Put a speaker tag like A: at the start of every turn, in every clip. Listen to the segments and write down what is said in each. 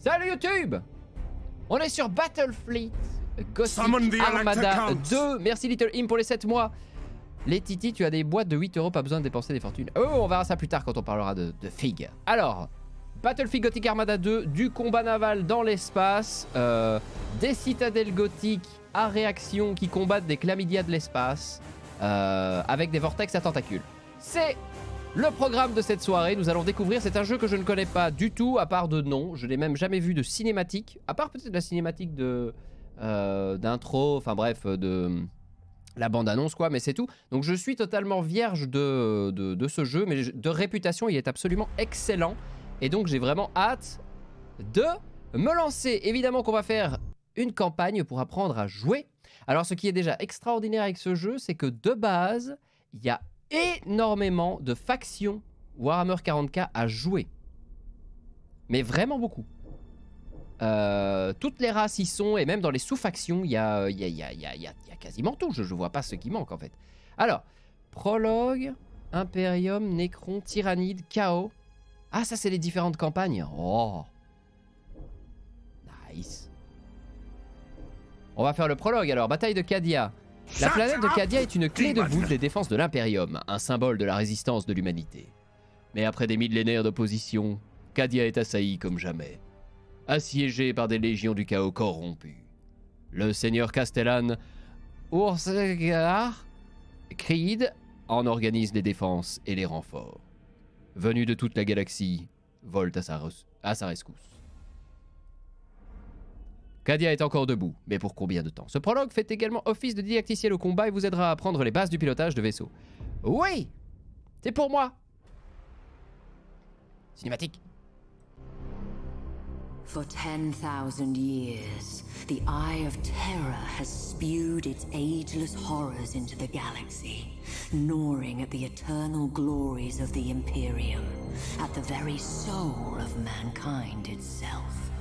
A: Salut YouTube! On est sur Battlefleet Gothic Armada 2. Merci Little Im pour les 7 mois. Les Titi, tu as des boîtes de 8 €, pas besoin de dépenser des fortunes. Oh, on verra ça plus tard quand on parlera de FIG. Alors, Battlefield Gothic Armada 2, du combat naval dans l'espace, des citadelles gothiques à réaction qui combattent des chlamydia de l'espace, avec des vortex à tentacules. C'est le programme de cette soirée. Nous allons découvrir, c'est un jeu que je ne connais pas du tout, à part de nom. Je n'ai même jamais vu de cinématique, à part peut-être la cinématique d'intro, enfin bref, de la bande-annonce quoi, mais c'est tout. Donc je suis totalement vierge de ce jeu, mais de réputation, il est absolument excellent. Et donc j'ai vraiment hâte de me lancer. Évidemment qu'on va faire une campagne pour apprendre à jouer. Alors ce qui est déjà extraordinaire avec ce jeu, c'est que de base, il y a énormément de factions Warhammer 40K à jouer. Mais vraiment beaucoup. Toutes les races y sont, et même dans les sous-factions, il y a quasiment tout. Je vois pas ce qui manque en fait. Alors, Prologue, Imperium, Necron, Tyrannide, Chaos. Ah, ça c'est les différentes campagnes. Oh, nice. On va faire le prologue alors. Bataille de Cadia. La planète de Cadia est une clé de voûte des défenses de l'Imperium, un symbole de la résistance de l'humanité. Mais après des millénaires d'opposition, Cadia est assaillie comme jamais, assiégée par des légions du chaos corrompues. Le seigneur Castellan Ursgar Creed en organise les défenses et les renforts. Venus de toute la galaxie, volent à sa rescousse. Cadia est encore debout, mais pour combien de temps? Ce prologue fait également office de didacticiel au combat et vous aidera à apprendre les bases du pilotage de vaisseau. Oui! C'est pour moi! Cinématique.
B: For 10,000 years, the Eye of Terror has spewed its ageless horrors into the galaxy, gnawing at the eternal glories of the Imperium, at the very soul of mankind itself.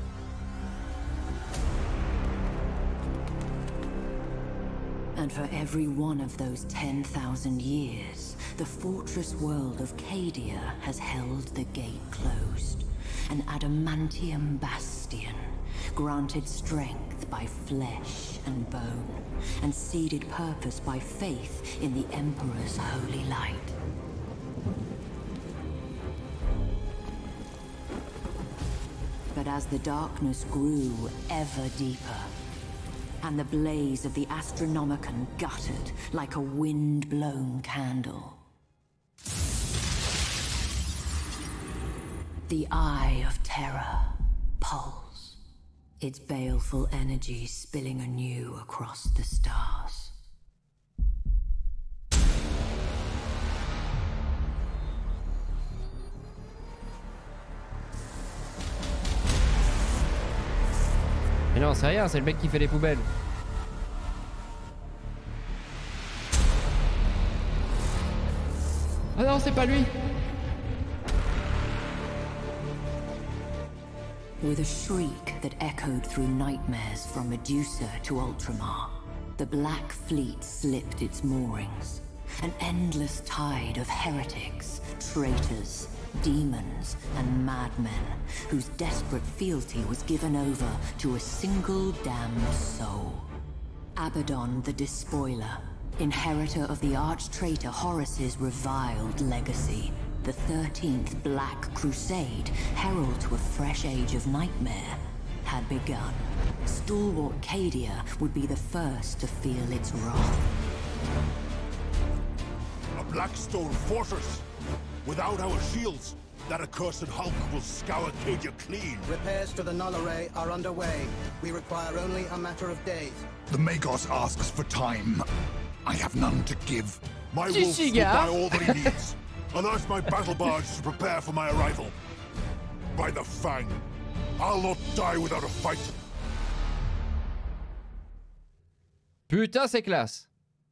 B: And for every one of those 10,000 years, the fortress world of Cadia has held the gate closed. An adamantium bastion, granted strength by flesh and bone, and seeded purpose by faith in the Emperor's holy light. But as the darkness grew ever deeper, and the blaze of the Astronomicon guttered like a wind-blown candle, the Eye of Terror pulsed, its baleful energy spilling anew across the stars.
A: Mais non, c'est rien, c'est le mec qui fait les poubelles. Ah non, c'est pas lui.
B: With a shriek that echoed through nightmares from Medusa to Ultramar, the Black Fleet slipped its moorings. An endless tide of heretics, traitors, demons, and madmen whose desperate fealty was given over to a single damned soul. Abaddon the Despoiler, inheritor of the arch-traitor Horus's reviled legacy. The 13th Black Crusade, herald to a fresh age of nightmare, had begun. Stalwart Cadia would be the first to feel its wrath.
C: A Blackstone fortress! Without our shields, that accursed Hulk will scour Cadia clean.
D: Repairs to the null array are underway. We require only a matter of days.
E: The Magos asks for time. I have none to give.
C: My wolf will buy all that he needs. Unearth my battle barge to prepare for my arrival. By the Fang, I'll not die without a fight.
A: Putain, c'est classe.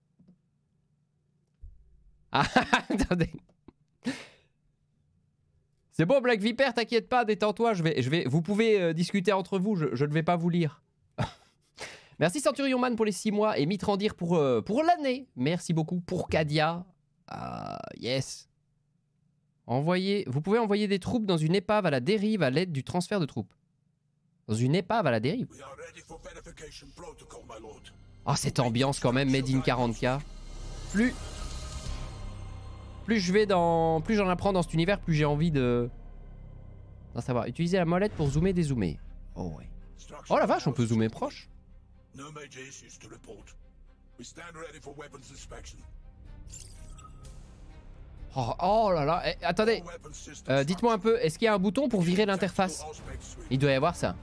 A: Ah, attendez. C'est bon, Black Viper, t'inquiète pas, détends-toi. Vous pouvez discuter entre vous, je ne vais pas vous lire. Merci Centurion Man pour les 6 mois et Mitrandir pour l'année. Merci beaucoup pour Cadia. Yes. Vous pouvez envoyer des troupes dans une épave à la dérive à l'aide du transfert de troupes. Dans une épave à la dérive. Oh, cette ambiance quand même, Made in 40K. Plus je vais dans... Plus j'en apprends dans cet univers, plus j'ai envie de... d'en savoir. Utiliser la molette pour zoomer, dézoomer. Oh ouais. Oh la vache, on peut zoomer proche. Oh là là, attendez. Dites-moi un peu, est-ce qu'il y a un bouton pour virer l'interface? Il doit y avoir ça.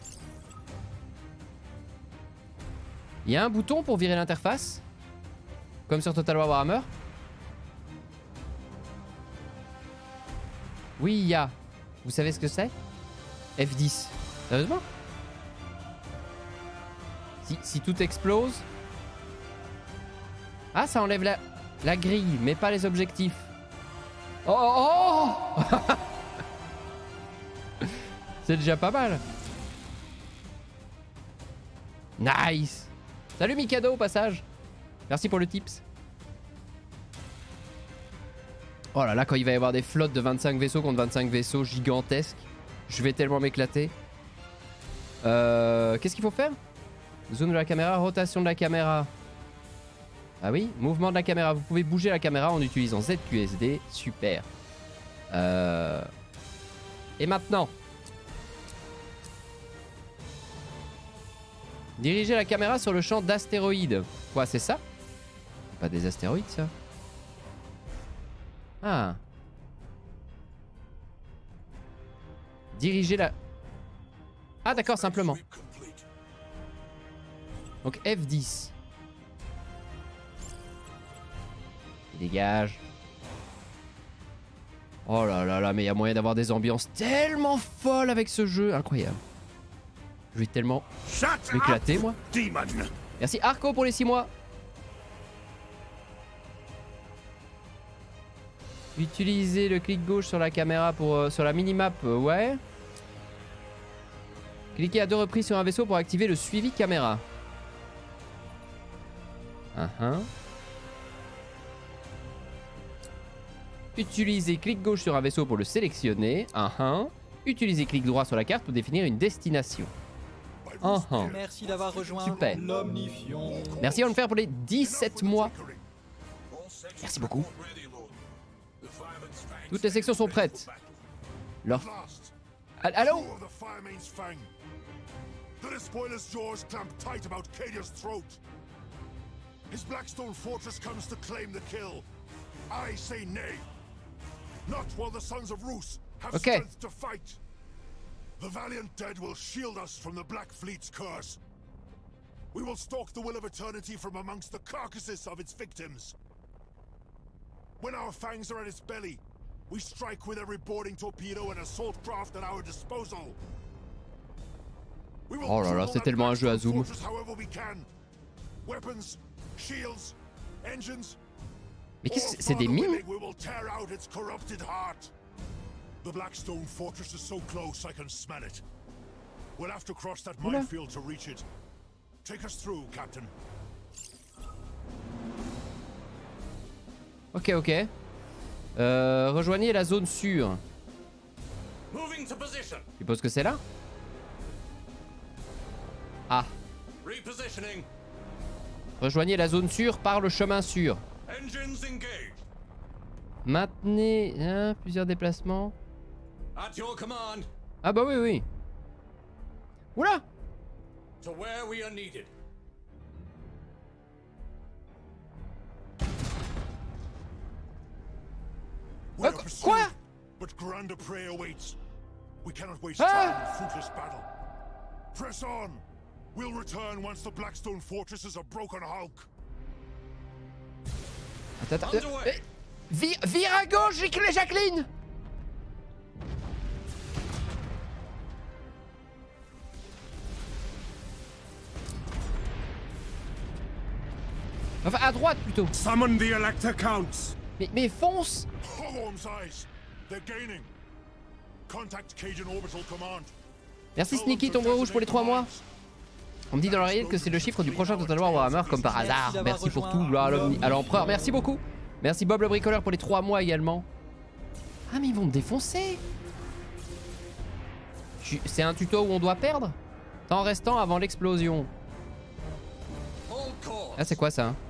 A: Il y a un bouton pour virer l'interface? Comme sur Total War Warhammer? Oui, il y a. Vous savez ce que c'est? F10. Sérieusement? Si tout explose... Ah, ça enlève la grille, mais pas les objectifs. Oh, oh, oh. C'est déjà pas mal. Nice. Salut Mikado au passage. Merci pour le tips. Oh là là, quand il va y avoir des flottes de 25 vaisseaux contre 25 vaisseaux gigantesques, je vais tellement m'éclater. Qu'est-ce qu'il faut faire? Zoom de la caméra, rotation de la caméra. Ah oui, mouvement de la caméra. Vous pouvez bouger la caméra en utilisant ZQSD. Super. Et maintenant, diriger la caméra sur le champ d'astéroïdes. Quoi, c'est ça? Pas des astéroïdes, ça? Ah. Diriger la... Ah d'accord, simplement. Donc F10. Dégage. Oh là là là, mais il y a moyen d'avoir des ambiances tellement folles avec ce jeu. Incroyable. Je vais tellement m'éclater, moi. Merci Arco pour les 6 mois. Utiliser le clic gauche sur la caméra pour sur la minimap, ouais. Cliquez à 2 reprises sur un vaisseau pour activer le suivi caméra. Utilisez clic gauche sur un vaisseau pour le sélectionner. Utilisez clic droit sur la carte pour définir une destination.
F: Merci d'avoir rejoint.
A: Super. Merci Onfer pour les 17 mois. Merci beaucoup. Toutes les sections sont prêtes. Allô?
C: The despoiler's jaws clamp tight about Cadia's throat. His Blackstone fortress comes to claim the kill. I say nay. Not while the sons of Roos have strength to fight. The valiant dead will shield us from the Black Fleet's curse. We will stalk the will of eternity from amongst the carcasses of its victims. When our fangs are at its belly, we strike with every boarding torpedo and assault craft at our disposal.
A: Oh là là, c'est tellement un jeu à zoom. Mais qu'est-ce que c'est, des mines?
C: The Blackstone fortress is so close I can smell it. We'll have to cross that minefield to reach it. Take us through, Captain.
A: Ok, ok. Rejoignez la zone sûre. Je suppose que c'est là? Ah. Rejoignez la zone sûre par le chemin sûr. Maintenez plusieurs déplacements. Ah bah oui, oui. Oula! Quoi?
C: But grander prey awaits. We cannot waste time in fruitless battle. Press on. We'll return once the Blackstone fortresses are broken Hulk.
A: Attends, vire à gauche, Jacqueline! Enfin, à droite plutôt.
C: Summon the Elector Counts.
A: Mais fonce! Merci Sneaky, tombe rouge pour les 3 mois. On me dit dans l'oreillette que c'est le chiffre du prochain Total War Warhammer comme par hasard. Merci pour tout, gloire à l'empereur. Merci beaucoup. Merci Bob le bricoleur pour les 3 mois également. Ah mais ils vont me défoncer. C'est un tuto où on doit perdre? Temps restant avant l'explosion. Ah, c'est quoi ça?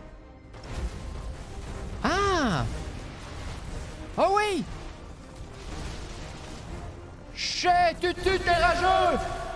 A: Ah! Oh oui! Chais, tu t'es rageux!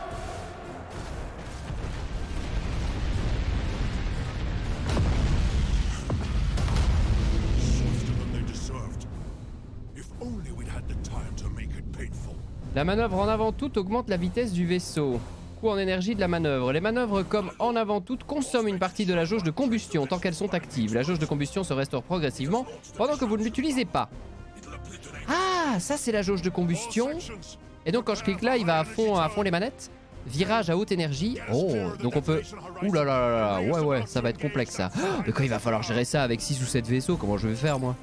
A: La manœuvre en avant toute augmente la vitesse du vaisseau. Coût en énergie de la manœuvre. Les manœuvres comme en avant toute consomment une partie de la jauge de combustion tant qu'elles sont actives. La jauge de combustion se restaure progressivement pendant que vous ne l'utilisez pas. Ah, ça c'est la jauge de combustion. Et donc quand je clique là, il va à fond les manettes. Virage à haute énergie. Oh, donc on peut... Ouh là là là là, ouais, ça va être complexe ça. Oh, mais quand il va falloir gérer ça avec 6 ou 7 vaisseaux, comment je vais faire moi?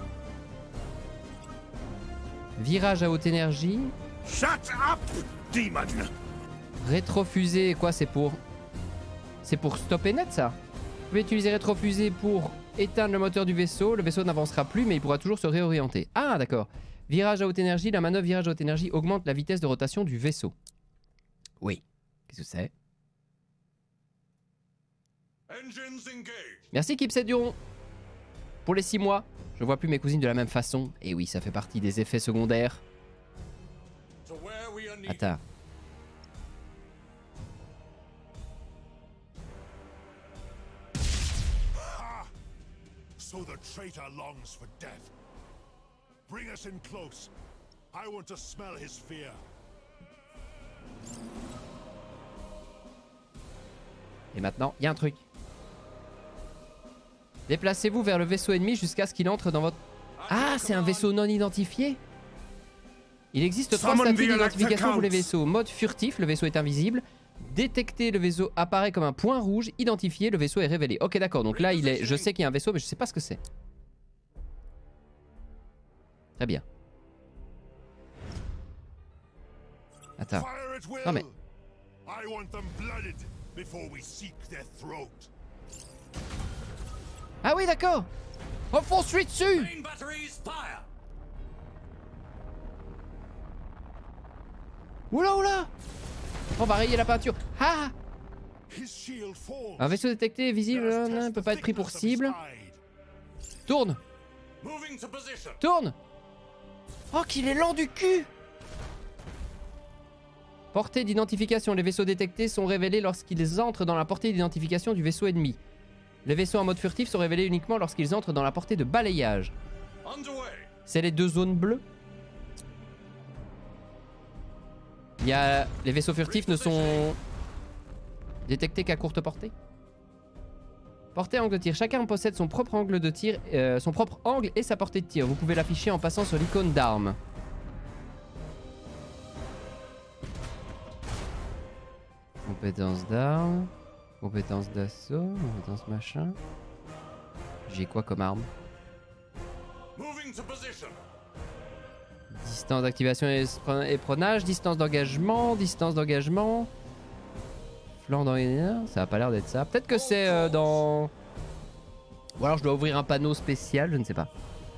A: Virage à haute énergie.
C: Shut up, demon.
A: Rétrofusée, quoi c'est pour... C'est pour stopper net ça. Vous pouvez utiliser rétrofusée pour éteindre le moteur du vaisseau. Le vaisseau n'avancera plus mais il pourra toujours se réorienter. Ah d'accord. Virage à haute énergie, la manœuvre virage à haute énergie augmente la vitesse de rotation du vaisseau. Oui. Qu'est-ce que c'est? Merci Kipset Duron. Pour les 6 mois, je vois plus mes cousines de la même façon. Et oui, ça fait partie des effets secondaires. Attends.
C: So the traitor longs for death. Bring us in close. I want to smell his fear.
A: Et maintenant, il y a un truc. Déplacez-vous vers le vaisseau ennemi jusqu'à ce qu'il entre dans votre... Ah, c'est un vaisseau non identifié. Il existe 3 statuts d'identification pour les vaisseaux. Mode furtif, le vaisseau est invisible. Détecter, le vaisseau apparaît comme un point rouge. Identifier, le vaisseau est révélé. Ok, d'accord, donc là, il est... je sais qu'il y a un vaisseau, mais je sais pas ce que c'est. Très bien. Attends. Non mais... Ah oui, d'accord. Oh, fonce-lui dessus. Oula, oula. On va rayer la peinture. Ah. Un vaisseau détecté, visible, ne peut pas être pris pour cible. Tourne. Tourne. Oh, qu'il est lent du cul. Portée d'identification. Les vaisseaux détectés sont révélés lorsqu'ils entrent dans la portée d'identification du vaisseau ennemi. Les vaisseaux en mode furtif sont révélés uniquement lorsqu'ils entrent dans la portée de balayage. C'est les 2 zones bleues. Il y a... Les vaisseaux furtifs ne sont détectés qu'à courte portée. Portée angle de tir. Chacun possède son propre angle de tir, son propre angle et sa portée de tir. Vous pouvez l'afficher en passant sur l'icône d'arme. Compétence d'arme. Compétence d'assaut. Compétence machin. J'ai quoi comme arme? Distance d'activation et épronage. Distance d'engagement. Distance d'engagement. Flanc dans... Ça a pas l'air d'être ça. Peut-être que c'est dans... Ou alors je dois ouvrir un panneau spécial, je ne sais pas.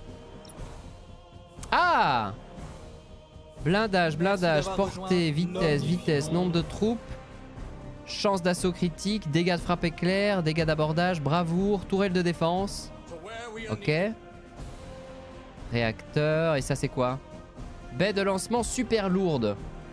A: Ah! Blindage, portée, vitesse, vitesse, nombre de troupes. Chance d'assaut critique, dégâts de frappe éclair, dégâts d'abordage, bravoure, tourelle de défense. Ok. Réacteur, et ça c'est quoi? Baie de lancement super lourde.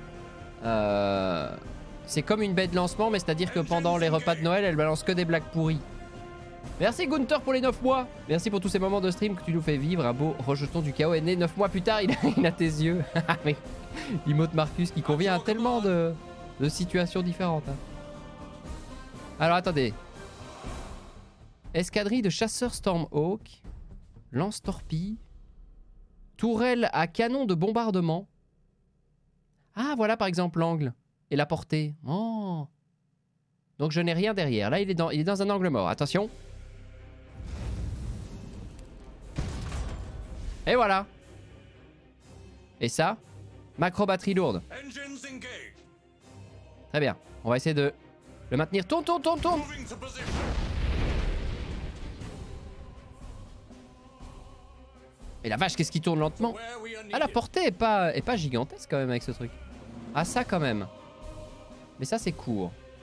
A: C'est comme une baie de lancement, mais c'est-à-dire que pendant les repas de Noël, elle balance que des blagues pourries. Merci Gunther pour les 9 mois. Merci pour tous ces moments de stream que tu nous fais vivre. Un beau rejeton du chaos est né 9 mois plus tard, il a tes yeux. Mais l'emote Marcus qui convient à tellement de situations différentes. Hein. Alors attendez. Escadrille de chasseurs Stormhawk. Lance-torpille. Tourelle à canon de bombardement. Ah voilà par exemple l'angle. Et la portée. Oh. Donc je n'ai rien derrière. Là il est dans un angle mort. Attention. Et voilà. Et ça, macro batterie lourde. Très bien. On va essayer de le maintenir. Tourne. Et la vache, qu'est-ce qui tourne lentement? Ah, la portée est pas gigantesque quand même avec ce truc. Ah, ça quand même. Mais ça, c'est court.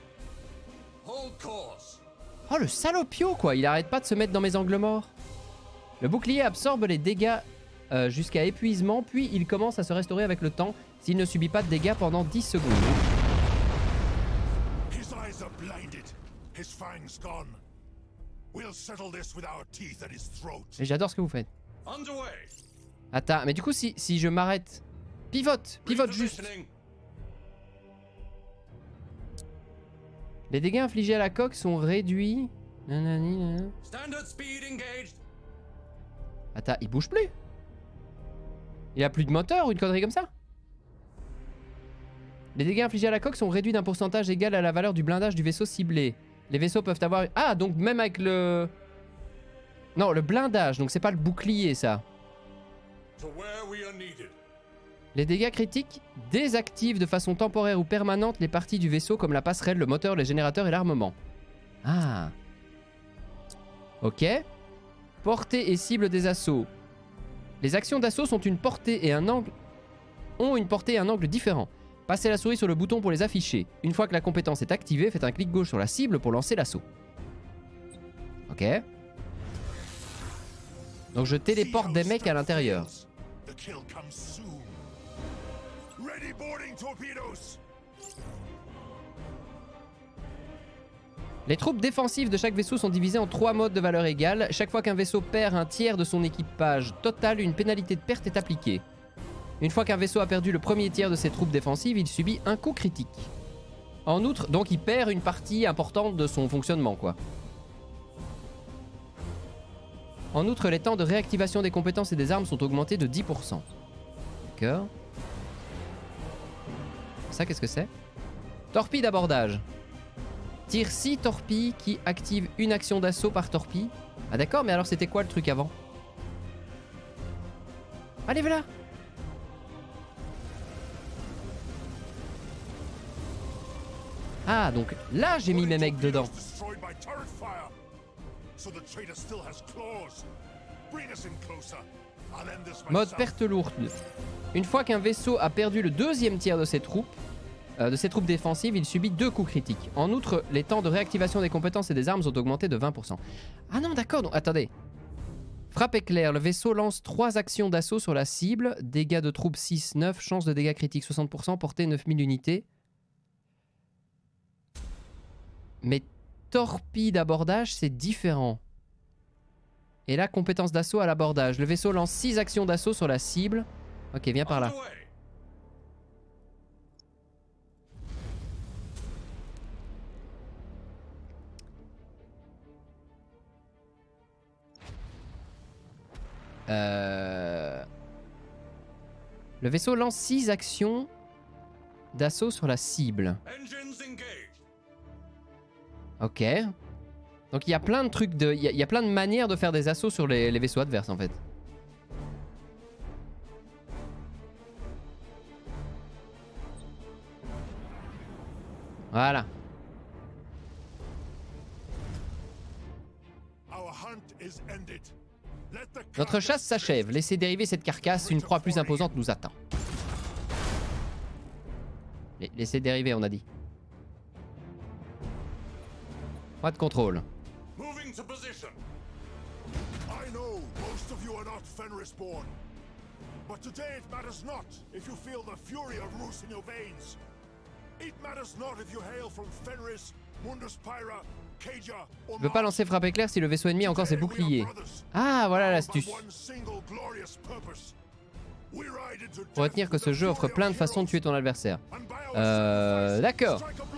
A: Oh le salopio quoi, il arrête pas de se mettre dans mes angles morts. Le bouclier absorbe les dégâts jusqu'à épuisement, puis il commence à se restaurer avec le temps s'il ne subit pas de dégâts pendant 10 secondes. Et j'adore ce que vous faites. Attends, mais du coup si je m'arrête... Pivote juste. Les dégâts infligés à la coque sont réduits. Attends, il bouge plus. Il a plus de moteur ou une connerie comme ça? Les dégâts infligés à la coque sont réduits d'un pourcentage égal à la valeur du blindage du vaisseau ciblé. Les vaisseaux peuvent avoir... Ah, donc même avec le... Non, le blindage, donc c'est pas le bouclier ça. Les dégâts critiques désactivent de façon temporaire ou permanente les parties du vaisseau comme la passerelle, le moteur, les générateurs et l'armement. Ah. Ok. Portée et cible des assauts. Les actions d'assaut sont une portée et un angle... ont une portée et un angle différents. Passez la souris sur le bouton pour les afficher. Une fois que la compétence est activée, faites un clic gauche sur la cible pour lancer l'assaut. Ok. Donc je téléporte des mecs à l'intérieur. Les troupes défensives de chaque vaisseau sont divisées en 3 modes de valeur égale. Chaque fois qu'un vaisseau perd un tiers de son équipage total, une pénalité de perte est appliquée. Une fois qu'un vaisseau a perdu le premier tiers de ses troupes défensives, il subit un coup critique. En outre, donc il perd une partie importante de son fonctionnement, quoi. En outre, les temps de réactivation des compétences et des armes sont augmentés de 10%. D'accord. Ça, qu'est-ce que c'est? Torpille d'abordage. Tire 6 torpilles qui activent une action d'assaut par torpille. Ah d'accord, mais alors c'était quoi le truc avant? Allez, voilà. Ah, donc là j'ai mis mes mecs dedans. Mode perte lourde. Une fois qu'un vaisseau a perdu le deuxième tiers de ses troupes défensives, il subit 2 coups critiques. En outre, les temps de réactivation des compétences et des armes ont augmenté de 20%. Ah non, d'accord, donc attendez. Frappe éclair, le vaisseau lance 3 actions d'assaut sur la cible. Dégâts de troupes 6, 9, chance de dégâts critiques 60%, portée 9000 unités. Mais torpille d'abordage, c'est différent. Et là, compétence d'assaut à l'abordage. Le vaisseau lance 6 actions d'assaut sur la cible. Ok, viens par là. Le vaisseau lance 6 actions d'assaut sur la cible. Ok. Donc il y a plein de trucs de... Il y a plein de manières de faire des assauts sur les vaisseaux adverses en fait. Voilà. Notre chasse s'achève. Laissez dériver cette carcasse, une proie plus imposante nous attend. Laissez dériver, on a dit. Pas de contrôle. Je veux pas lancer frappe éclair si le vaisseau ennemi a encore ses boucliers. Ah, voilà l'astuce. Faut retenir que ce jeu offre plein de façons de tuer ton adversaire. D'accord.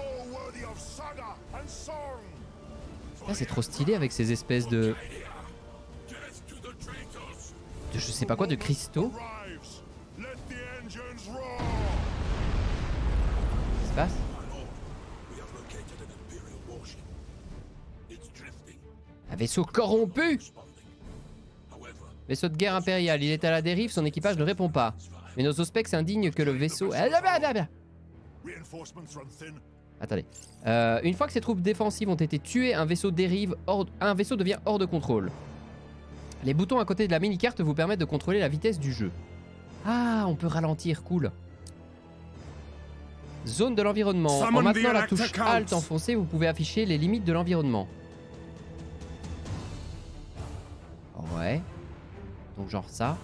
A: Là, c'est trop stylé avec ces espèces de je sais pas quoi, de cristaux. Qu'est-ce qui se passe? Un vaisseau corrompu! Vaisseau de guerre impérial, il est à la dérive, son équipage ne répond pas. Mais nos suspects s'indignent que le vaisseau... Attendez. Une fois que ces troupes défensives ont été tuées, un vaisseau devient hors de contrôle. Les boutons à côté de la mini-carte vous permettent de contrôler la vitesse du jeu. Ah, on peut ralentir, cool. Zone de l'environnement. En maintenant la touche Alt enfoncée, vous pouvez afficher les limites de l'environnement. Ouais. Donc genre ça.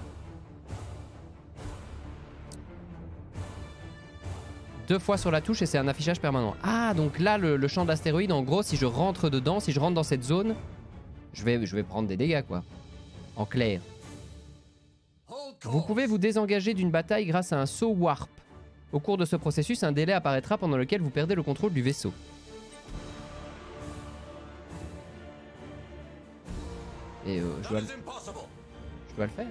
A: 2 fois sur la touche et c'est un affichage permanent. Ah, donc là, le champ de l'astéroïde, en gros, si je rentre dedans, si je rentre dans cette zone, je vais prendre des dégâts, quoi. En clair. Vous pouvez vous désengager d'une bataille grâce à un saut warp. Au cours de ce processus, un délai apparaîtra pendant lequel vous perdez le contrôle du vaisseau. Et je dois le faire.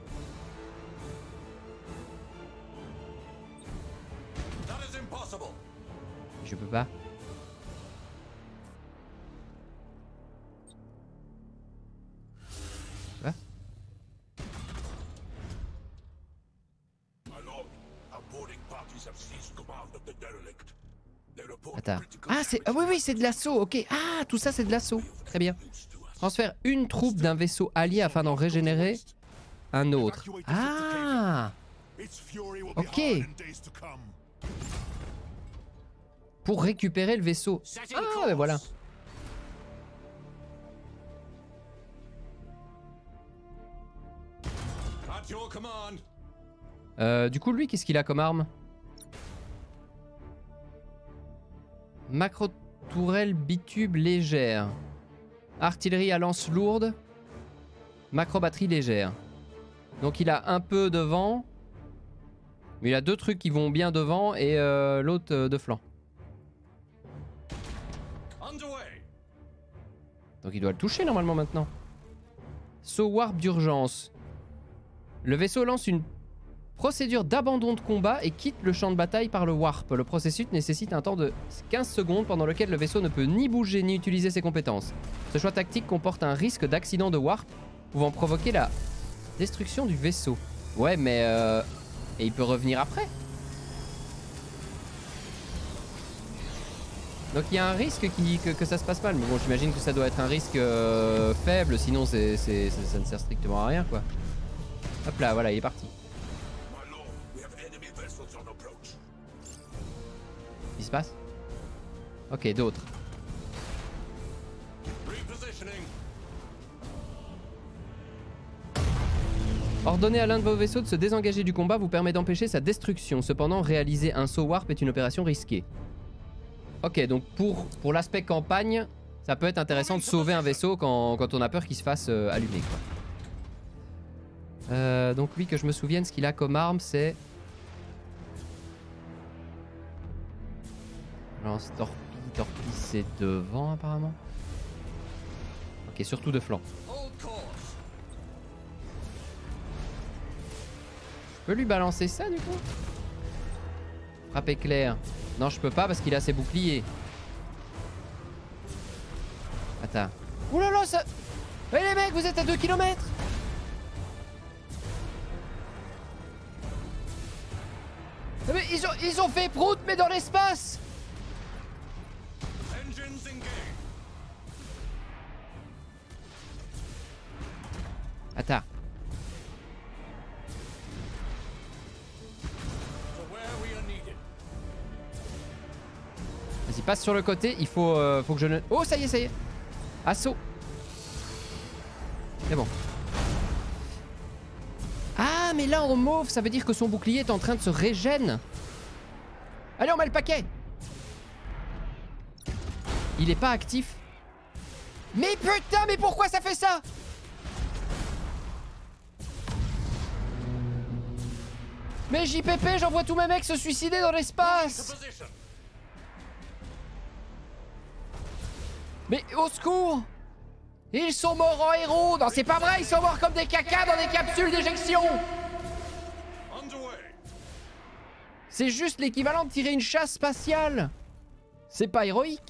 A: Je peux pas. Quoi? Attends. Ah, c'est... Ah oui, oui, c'est de l'assaut, ok. Ah, tout ça, c'est de l'assaut. Très bien. Transfère une troupe d'un vaisseau allié afin d'en régénérer un autre. Ah! Ok. Pour récupérer le vaisseau. Ah, ben voilà. Du coup, lui, qu'est-ce qu'il a comme arme? Macro-tourelle bitube légère. Artillerie à lance lourde. Macro-batterie légère. Donc il a un peu de vent. Mais il a 2 trucs qui vont bien devant et l'autre de flanc. Donc il doit le toucher normalement maintenant. Saut warp d'urgence. Le vaisseau lance une procédure d'abandon de combat et quitte le champ de bataille par le warp. Le processus nécessite un temps de 15 secondes pendant lequel le vaisseau ne peut ni bouger ni utiliser ses compétences. Ce choix tactique comporte un risque d'accident de warp pouvant provoquer la destruction du vaisseau. Ouais, mais et il peut revenir après. Donc il y a un risque que ça se passe mal. Mais bon, j'imagine que ça doit être un risque faible, sinon ça ne sert strictement à rien, quoi. Hop là, voilà, il est parti. Qu'est-ce qui se passe? Ok, d'autres. Ordonner à l'un de vos vaisseaux de se désengager du combat vous permet d'empêcher sa destruction. Cependant, réaliser un saut warp est une opération risquée. Ok, donc pour l'aspect campagne, ça peut être intéressant de sauver un vaisseau quand on a peur qu'il se fasse allumer, quoi. Donc lui, que je me souvienne, ce qu'il a comme arme, c'est... Lance torpille. Torpille, c'est devant, apparemment. Ok, surtout de flanc. Je peux lui balancer ça, du coup? Frappe éclair. Non, je peux pas parce qu'il a ses boucliers. Attends. Ouh là là, ça... Hey les mecs, vous êtes à 2 km. Mais ils ont fait prout, mais dans l'espace. Attends. Vas-y, passe sur le côté, il faut que je ne... Oh, ça y est, ça y est. Assaut. C'est bon. Ah, mais là en mauve, ça veut dire que son bouclier est en train de se régénérer. Allez, on met le paquet. Il est pas actif. Mais putain, mais pourquoi ça fait ça? Mais JPP, j'envoie tous mes mecs se suicider dans l'espace. Mais au secours! Ils sont morts en héros! Non, c'est pas vrai, ils sont morts comme des cacas dans des capsules d'éjection! C'est juste l'équivalent de tirer une chasse spatiale! C'est pas héroïque!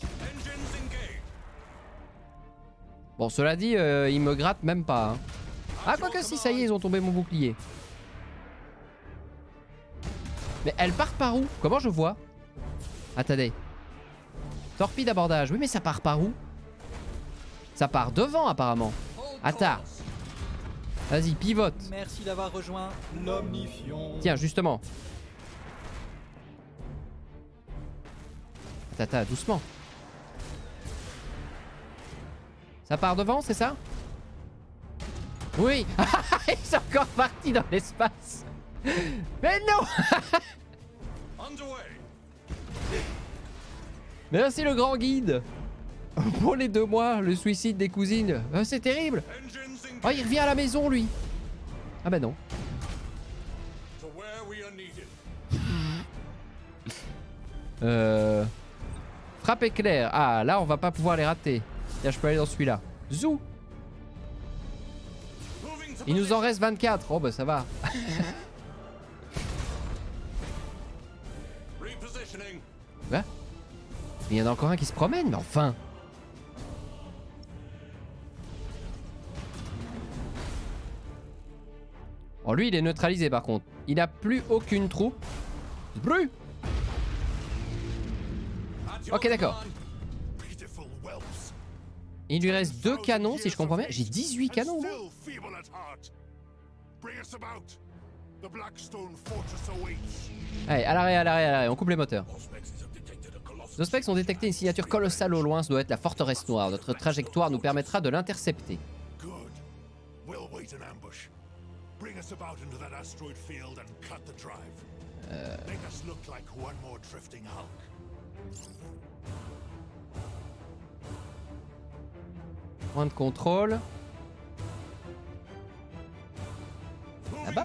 A: Bon, cela dit, ils me grattent même pas. Hein. Ah, quoique si, ça y est, ils ont tombé mon bouclier. Mais elles partent par où? Comment je vois? Attendez. Torpille d'abordage. Oui, mais ça part par où? Ça part devant, apparemment. Attends. Vas-y, pivote.
F: Merci d'avoir rejoint l'Omnifion.
A: Tiens, justement. Tata, doucement. Ça part devant, c'est ça? Oui. Ils sont encore partis dans l'espace. Mais non. Merci le grand guide. Pour les 2 mois, le suicide des cousines. C'est terrible. Oh, il revient à la maison, lui. Ah bah non. Frappe éclair. Ah, là, on va pas pouvoir les rater. Tiens, je peux aller dans celui-là. Zou. Il nous en reste 24. Oh bah ça va. Quoi? Il y en a encore un qui se promène, mais enfin. Oh, lui, il est neutralisé par contre. Il n'a plus aucune troupe. Plus. Ok, d'accord. Il lui reste 2 canons, si je comprends bien. J'ai 18 canons, moi. Allez, à l'arrêt, à l'arrêt, à l'arrêt. On coupe les moteurs. Nos specs ont détecté une signature colossale au loin. Ça doit être la forteresse noire. Notre trajectoire nous permettra de l'intercepter. Point de contrôle. Là-bas.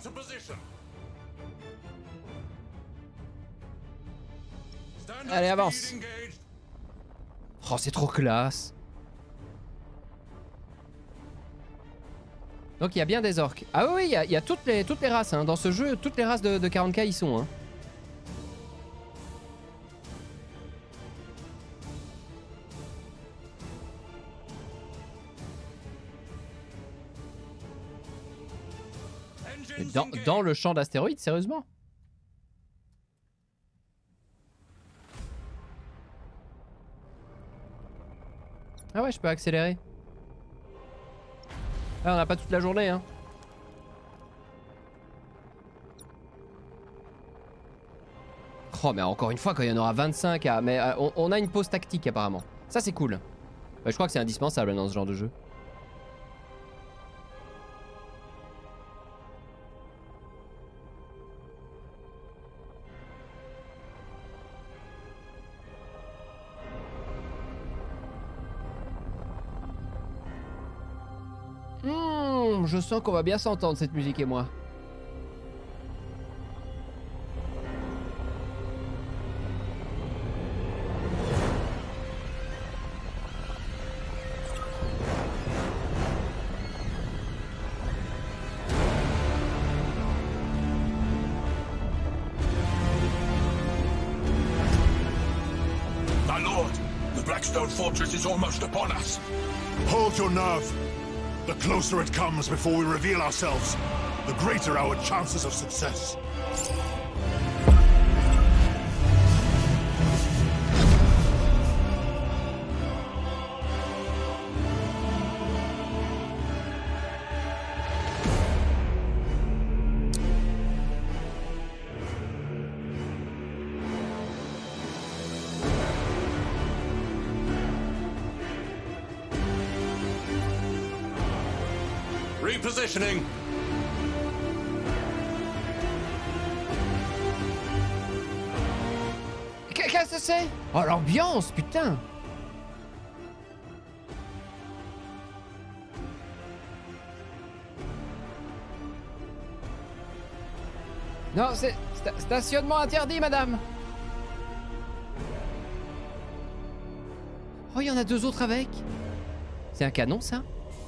A: Allez, avance. Oh, c'est trop classe. Donc il y a bien des orques. Ah oui, il y a toutes les races hein. Dans ce jeu, toutes les races de 40k y sont hein. Dans le champ d'astéroïdes, sérieusement? Ah ouais, je peux accélérer. Ah, on n'a pas toute la journée, hein. Oh, mais encore une fois, quand il y en aura 25 à... Mais on a une pause tactique, apparemment. Ça, c'est cool. Ouais, je crois que c'est indispensable dans ce genre de jeu. Je sens qu'on va bien s'entendre cette musique et moi.
C: My lord, the Blackstone Fortress is almost upon us. Hold your nerve. The closer it comes before we reveal ourselves, the greater our chances of success. Repositioning.
A: Qu'est-ce que c'est? Oh, l'ambiance, putain! Non, c'est stationnement interdit, madame. Oh, il y en a 2 autres avec. C'est un canon, ça?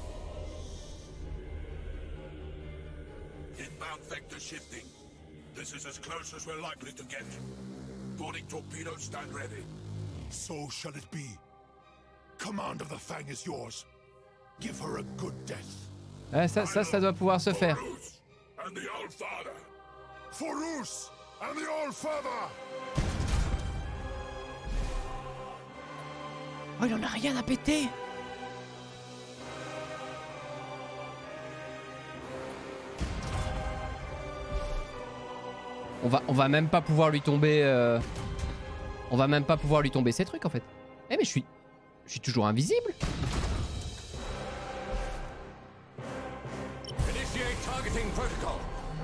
C: Shifting. This is as close as we're likely to get. Boarding torpedoes stand ready. So shall it be. Command of the Fang is yours. Give her a good death.
A: Ouais, ça doit pouvoir se faire.
C: And the Old Father. For Roos and the Old Father.
A: Oh, il en a rien à péter. On va même pas pouvoir lui tomber On va même pas pouvoir lui tomber ces trucs en fait. Eh mais je suis toujours invisible.
C: Initiate targeting protocol.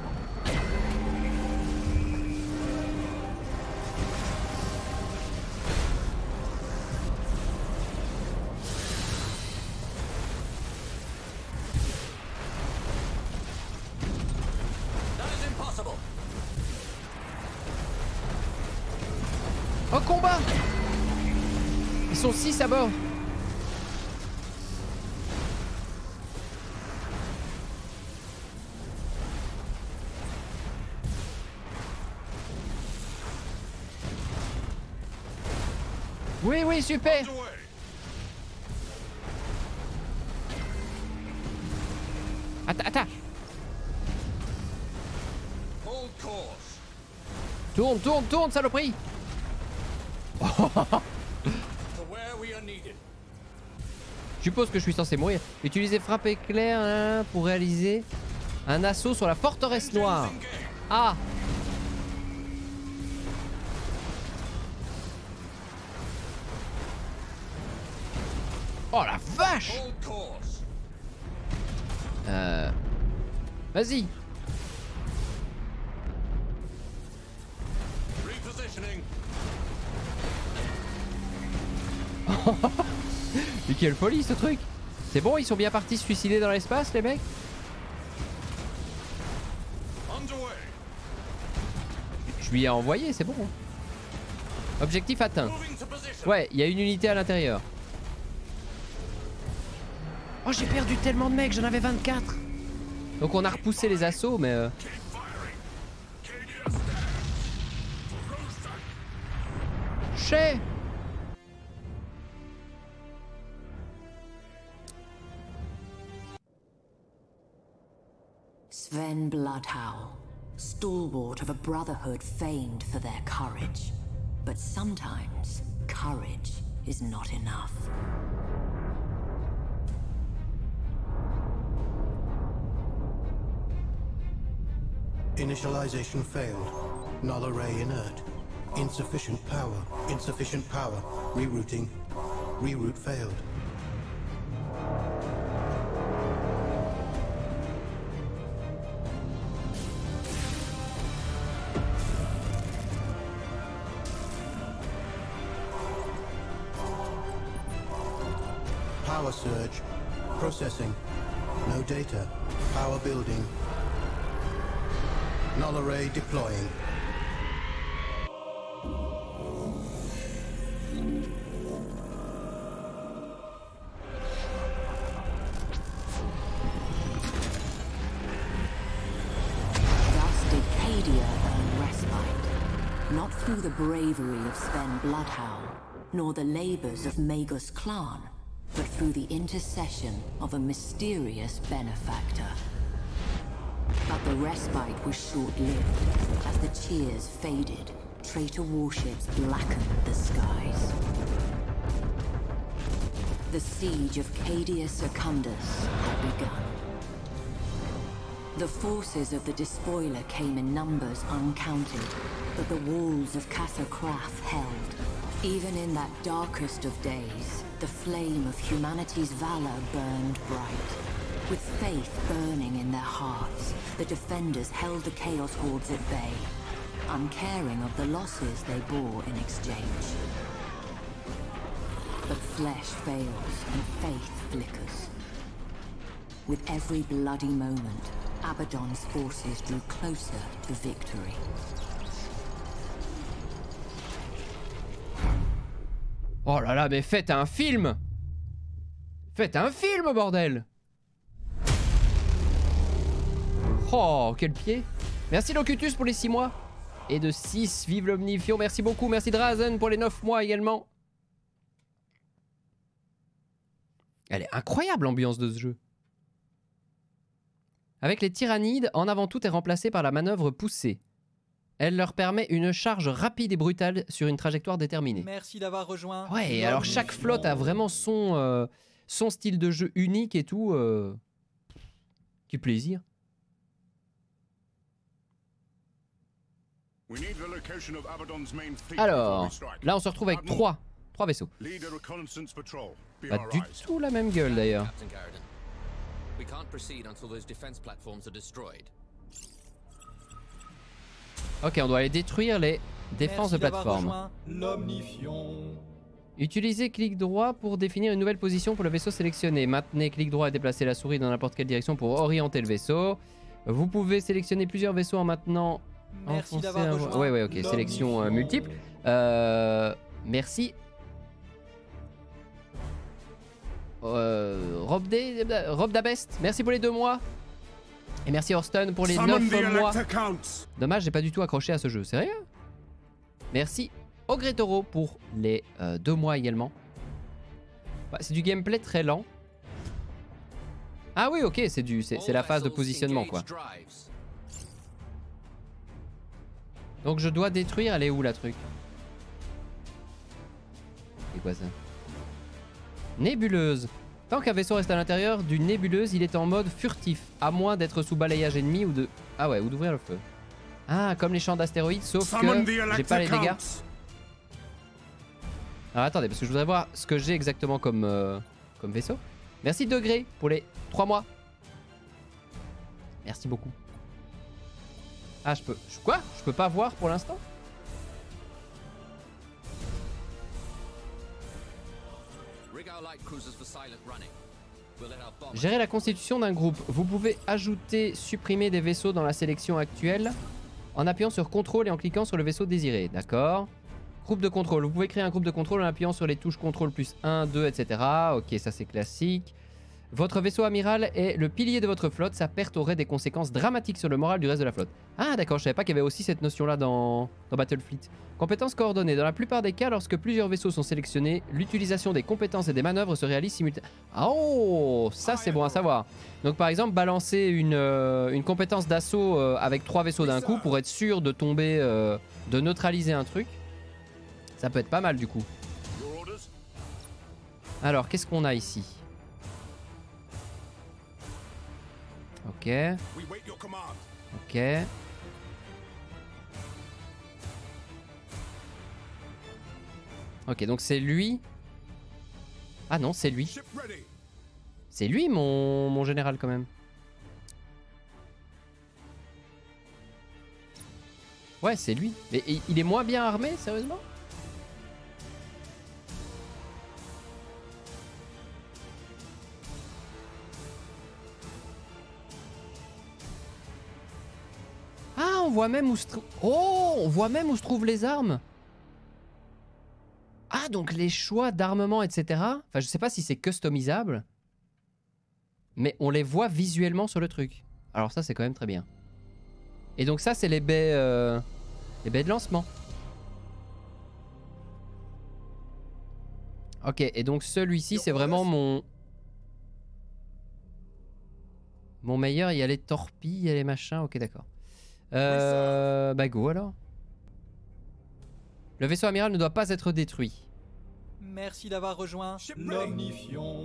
C: That is impossible.
A: Au combat! Ils sont 6 à bord. Oui, oui, super. Attends.
C: Hold course.
A: Tourne, saloperie.
C: To where we are needed.
A: Je suppose que je suis censé mourir. Utilisez frappe éclair hein, pour réaliser un assaut sur la forteresse noire. Ah! Oh la vache!
C: Hold course.
A: Vas-y.
C: Repositioning.
A: Mais quelle folie ce truc! C'est bon, ils sont bien partis se suicider dans l'espace les mecs?
C: Underway.
A: Je lui ai envoyé, c'est bon. Objectif atteint.
C: Moving to position.
A: Ouais, il y a une unité à l'intérieur. Oh, j'ai perdu tellement de mecs, j'en avais 24. Donc on a repoussé les assauts, mais... Chez.
B: Sven Bloodhowl, stalwart of a brotherhood famed for their courage. But sometimes, courage is not enough.
D: Initialization failed. Null array inert. Insufficient power. Insufficient power. Rerouting. Reroute failed. Power surge. Processing. No data. Power building. Null array deploying.
B: Thus did Cadia earn respite, not through the bravery of Sven Bloodhowl, nor the labors of Magus clan, but through the intercession of a mysterious benefactor. But the respite was short-lived. As the cheers faded, traitor warships blackened the skies. The siege of Cadia Secundus had begun. The forces of the despoiler came in numbers uncounted, but the walls of Casa Kraf held. Even in that darkest of days, the flame of humanity's valor burned bright. With faith burning in their hearts, the defenders held the Chaos Hordes at bay, uncaring of the losses they bore in exchange. But flesh fails and faith flickers. With every bloody moment, Abaddon's forces drew closer to victory.
A: Oh là là, mais faites un film! Faites un film, bordel! Oh, quel pied! Merci Locutus pour les 6 mois. Et de 6, vive l'Omnifion, merci beaucoup. Merci Drazen pour les 9 mois également. Elle est incroyable l'ambiance de ce jeu. Avec les tyrannides, en avant tout est remplacé par la manœuvre poussée. Elle leur permet une charge rapide et brutale sur une trajectoire déterminée.
F: Merci d'avoir rejoint.
A: Ouais, alors chaque flotte a vraiment son style de jeu unique et tout. Quel plaisir. Alors, là on se retrouve avec 3 vaisseaux. Pas du tout la même gueule d'ailleurs. Ok, on doit aller détruire les défenses de plateforme. Utilisez clic droit pour définir une nouvelle position pour le vaisseau sélectionné. Maintenez clic droit et déplacez la souris dans n'importe quelle direction pour orienter le vaisseau. Vous pouvez sélectionner plusieurs vaisseaux en maintenant...
F: Merci d'avoir rejoint.
A: Ouais, ok, sélection multiple. Merci. Rob d'Abest, merci pour les 2 mois. Et merci Horston pour les 9 mois. Dommage, j'ai pas du tout accroché à ce jeu, sérieux. Merci Ogretoro pour les 2 mois également. Bah, c'est du gameplay très lent. Ah oui, ok, c'est la phase de positionnement quoi. Donc je dois détruire, elle est où la truc? C'est quoi ça? Nébuleuse. Tant qu'un vaisseau reste à l'intérieur d'une nébuleuse, il est en mode furtif, à moins d'être sous balayage ennemi ou de... Ah ouais, ou d'ouvrir le feu. Ah, comme les champs d'astéroïdes, sauf que j'ai pas les dégâts. Alors attendez, parce que je voudrais voir ce que j'ai exactement comme vaisseau. Merci Degré pour les 3 mois. Merci beaucoup. Ah, je peux... Quoi? Je peux pas voir pour l'instant? Gérer la constitution d'un groupe. Vous pouvez ajouter, supprimer des vaisseaux dans la sélection actuelle en appuyant sur CTRL et en cliquant sur le vaisseau désiré. D'accord. Groupe de contrôle. Vous pouvez créer un groupe de contrôle en appuyant sur les touches CTRL plus 1, 2, etc. Ok, ça c'est classique. Votre vaisseau amiral est le pilier de votre flotte. Sa perte aurait des conséquences dramatiques sur le moral du reste de la flotte. Ah d'accord, je savais pas qu'il y avait aussi cette notion-là dans Battlefleet. Compétences coordonnées. Dans la plupart des cas, lorsque plusieurs vaisseaux sont sélectionnés, l'utilisation des compétences et des manœuvres se réalise simultanément. Oh, ça c'est bon à savoir. Donc par exemple, balancer une compétence d'assaut avec 3 vaisseaux d'un coup pour être sûr de tomber, de neutraliser un truc. Ça peut être pas mal du coup. Alors, qu'est-ce qu'on a ici? Ok. Ok. Ok, donc c'est lui. Ah non, c'est lui. C'est lui mon général quand même. Ouais, c'est lui. Mais il est moins bien armé, sérieusement? Ah, on voit même où se trouve... Oh, on voit même où se trouvent les armes. Ah, donc les choix d'armement, etc. Enfin, je sais pas si c'est customisable. Mais on les voit visuellement sur le truc. Alors ça, c'est quand même très bien. Et donc ça, c'est les baies de lancement. Ok, et donc celui-ci, c'est vraiment mon meilleur. Il y a les torpilles, il y a les machins. Ok, d'accord. Bah go alors. Le vaisseau amiral ne doit pas être détruit.
F: Merci d'avoir rejoint l'Omnifion.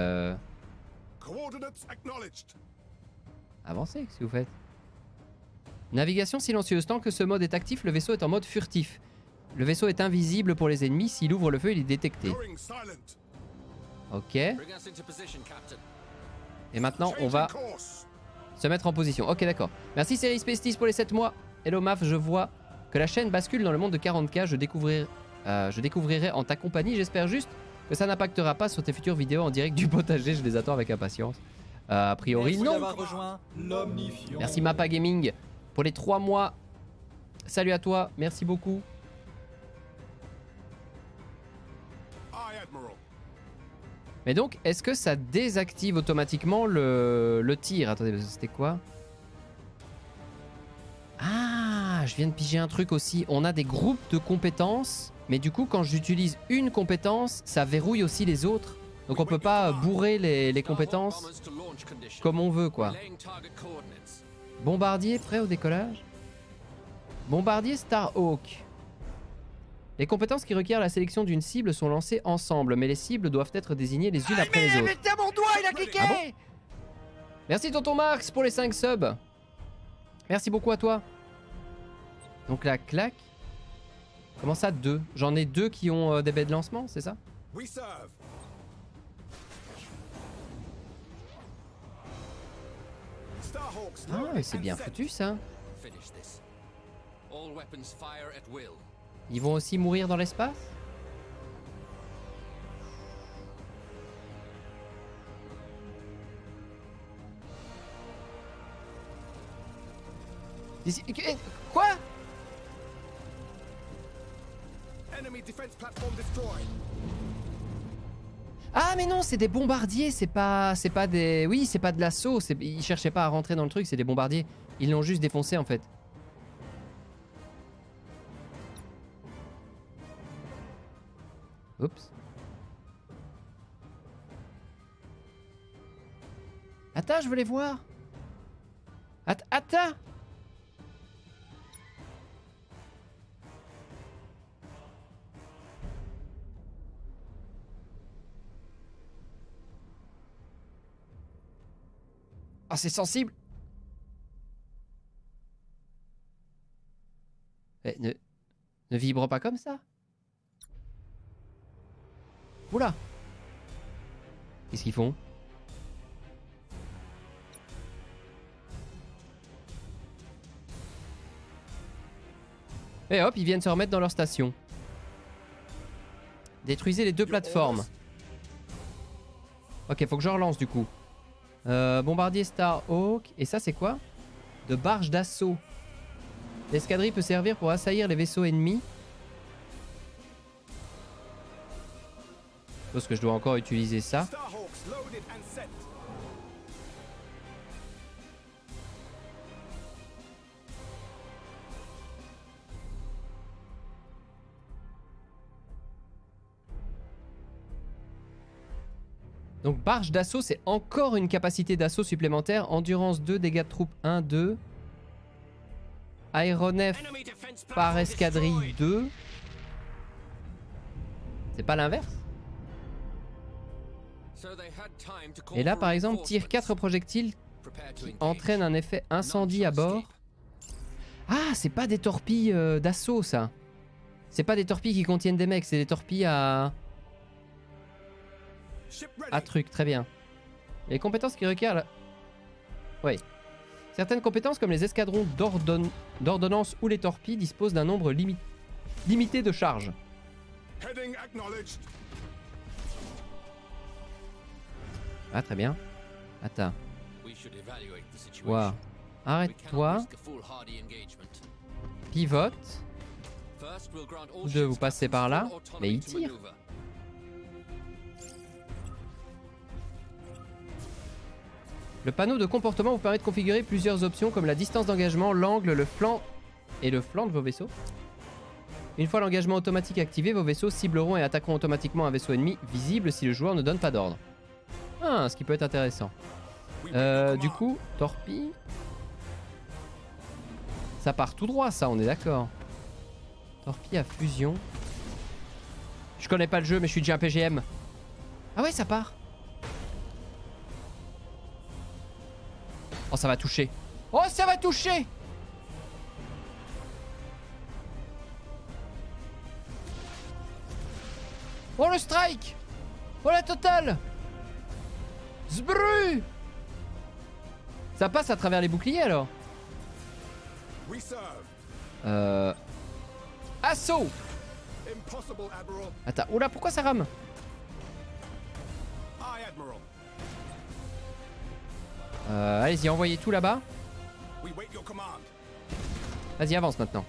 A: Avancez, qu'est-ce que vous faites? Navigation silencieuse. Tant que ce mode est actif, le vaisseau est en mode furtif. Le vaisseau est invisible pour les ennemis. S'il ouvre le feu, il est détecté. Ok. Et maintenant, on va se mettre en position. Ok, d'accord. Merci Series Pestis pour les 7 mois. Hello Maf, je vois que la chaîne bascule dans le monde de 40K. Je découvrirai en ta compagnie. J'espère juste que ça n'impactera pas sur tes futures vidéos en direct du potager. Je les attends avec impatience. A priori, non. Merci Mappa Gaming pour les 3 mois. Salut à toi, merci beaucoup. Mais donc, est-ce que ça désactive automatiquement le tir? Attendez, c'était quoi? Ah, je viens de piger un truc aussi. On a des groupes de compétences, mais du coup, quand j'utilise une compétence, ça verrouille aussi les autres. Donc on peut pas bourrer les compétences comme on veut, quoi. Bombardier prêt au décollage. Bombardier Starhawk. Les compétences qui requièrent la sélection d'une cible sont lancées ensemble, mais les cibles doivent être désignées les unes après les autres.
F: Mais mon doigt, il a cliqué.
A: Ah bon? Merci Tonton Marx pour les 5 subs. Merci beaucoup à toi. Donc la claque. Comment ça 2? J'en ai 2 qui ont des baies de lancement, c'est ça? Ah mais c'est bien foutu ça. Ils vont aussi mourir dans l'espace? Quoi? Ah mais non, c'est des bombardiers, c'est pas des... Oui, c'est pas de l'assaut, ils cherchaient pas à rentrer dans le truc, c'est des bombardiers. Ils l'ont juste défoncé en fait. Oups. Attends, je veux les voir. Attends. Oh, c'est sensible. Eh, ne vibre pas comme ça. Oula. Qu'est-ce qu'ils font? Et hop, ils viennent se remettre dans leur station. Détruisez les 2 plateformes. Ok, faut que je relance du coup. Bombardier Starhawk. Et ça, c'est quoi? De barge d'assaut. L'escadrille peut servir pour assaillir les vaisseaux ennemis. Je pense que je dois encore utiliser ça. Donc barge d'assaut, c'est encore une capacité d'assaut supplémentaire. Endurance 2, dégâts de troupes 1, 2. Aéronef par escadrille 2. C'est pas l'inverse? Et là par exemple, tire 4 projectiles qui entraînent un effet incendie à bord. Ah, c'est pas des torpilles d'assaut ça. C'est pas des torpilles qui contiennent des mecs, c'est des torpilles à truc, très bien. Les compétences qui requièrent la... Oui. Certaines compétences comme les escadrons d'ordonnance ou les torpilles disposent d'un nombre limité de charges. Ah très bien. Attends. Wow. Arrête-toi. Pivote. Vous passez par là. Mais il tire. Le panneau de comportement vous permet de configurer plusieurs options comme la distance d'engagement, l'angle, le flanc et le flanc de vos vaisseaux. Une fois l'engagement automatique activé, vos vaisseaux cibleront et attaqueront automatiquement un vaisseau ennemi visible si le joueur ne donne pas d'ordre. Ah, ce qui peut être intéressant. Du coup, torpille. Ça part tout droit, ça, on est d'accord. Torpille à fusion. Je connais pas le jeu, mais je suis déjà un PGM. Ah ouais, ça part. Oh, ça va toucher. Oh, ça va toucher. Oh, le strike. Oh, la totale. Zbru. Ça passe à travers les boucliers, alors. Assaut. Attends, oula, pourquoi ça rame? Allez-y, envoyez tout là-bas. Vas-y, avance maintenant.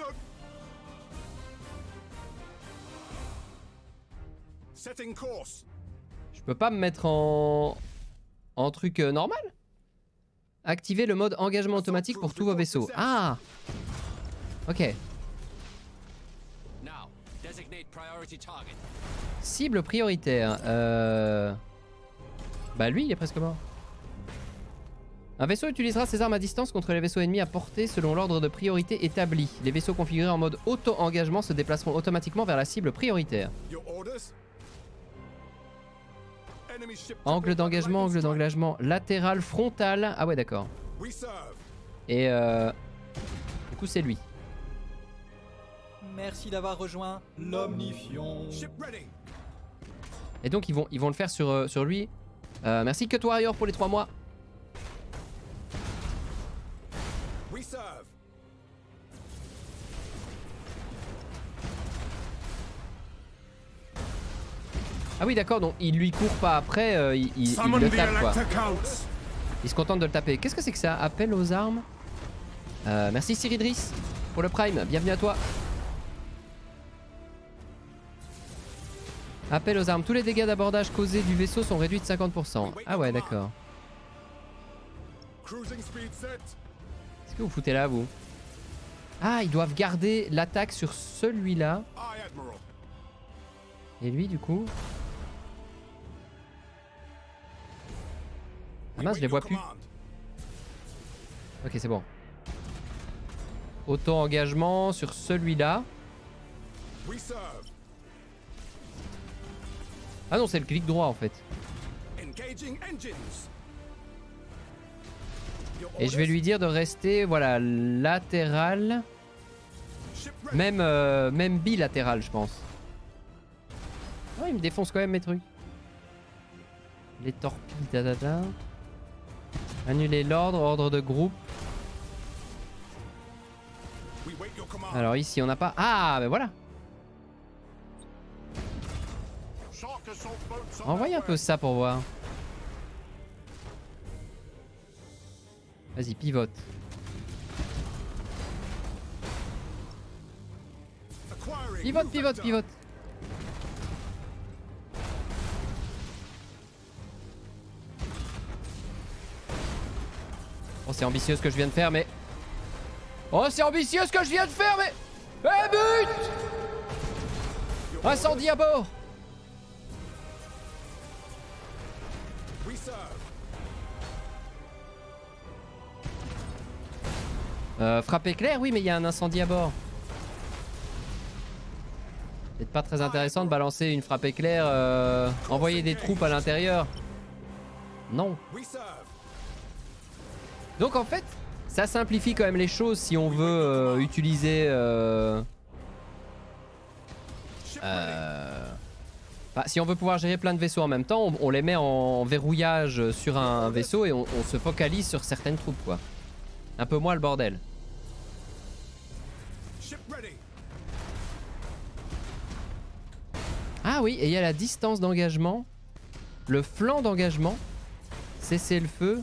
A: Je peux pas me mettre en truc normal? Activez le mode engagement automatique pour tous vos vaisseaux. Ah! Ok. Cible prioritaire. Bah lui, il est presque mort. Un vaisseau utilisera ses armes à distance contre les vaisseaux ennemis à portée selon l'ordre de priorité établi. Les vaisseaux configurés en mode auto-engagement se déplaceront automatiquement vers la cible prioritaire. Angle d'engagement latéral, frontal. Ah ouais, d'accord. Et du coup, c'est lui.
F: Merci d'avoir rejoint l'Omnifion.
A: Et donc ils vont le faire sur lui. Merci Cut Warrior pour les 3 mois. Ah oui d'accord, donc il lui court pas après, il le tape quoi. Il se contente de le taper. Qu'est-ce que c'est que ça? Appel aux armes. Merci Cyridris pour le prime, bienvenue à toi. Appel aux armes. Tous les dégâts d'abordage causés du vaisseau sont réduits de 50%. Ah ouais, d'accord. Qu'est-ce que vous foutez là, vous? Ah, ils doivent garder l'attaque sur celui-là. Et lui, du coup... Ah mince, je les vois plus. Ok, c'est bon. Auto-engagement sur celui-là. Ah non, c'est le clic droit en fait. Et je vais lui dire de rester, voilà, latéral. Même bilatéral, je pense. Oh, il me défonce quand même mes trucs. Les torpilles, dadada. Annuler l'ordre, ordre de groupe. Alors ici, on n'a pas... Ah, ben voilà. Envoyez un peu ça pour voir. Vas-y, pivote. Pivote, pivote, pivote. Oh, c'est ambitieux ce que je viens de faire, mais... Oh, c'est ambitieux ce que je viens de faire, mais... Eh, but! Incendie à bord! Frappe éclair, oui, mais il y a un incendie à bord. C'est pas très intéressant de balancer une frappe éclair, envoyer des troupes à l'intérieur. Non. Donc en fait, ça simplifie quand même les choses si on veut utiliser... si on veut pouvoir gérer plein de vaisseaux en même temps, on les met en verrouillage sur un vaisseau et on se focalise sur certaines troupes, quoi. Un peu moins le bordel. Ah oui, et il y a la distance d'engagement, le flanc d'engagement, cesser le feu.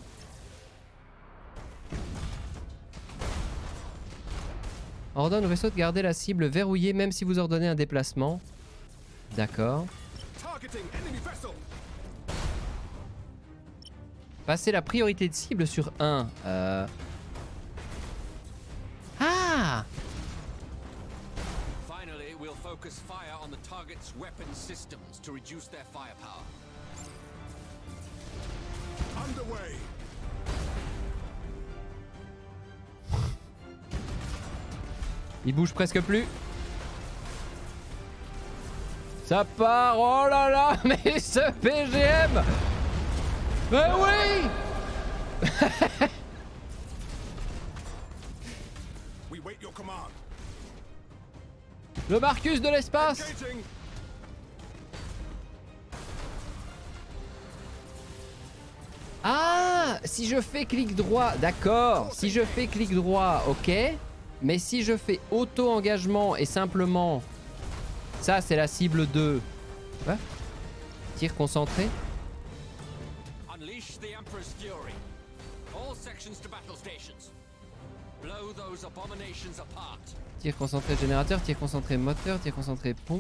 A: Ordonne au vaisseau de garder la cible verrouillée même si vous ordonnez un déplacement. D'accord. Passer la priorité de cible sur 1. Ah!
G: Finally, we'll focus fire on the target's weapon systems to reduce their firepower.
C: Underway.
A: Il bouge presque plus. Ça part. Oh là là, mais ce PGM. Mais oui. Le Marcus de l'espace. Ah, si je fais clic droit, d'accord. Si je fais clic droit, ok. Mais si je fais auto-engagement et simplement... Ça, c'est la cible 2. Quoi? Tir concentré. Tir concentré générateur, tir concentré moteur, tir concentré pont.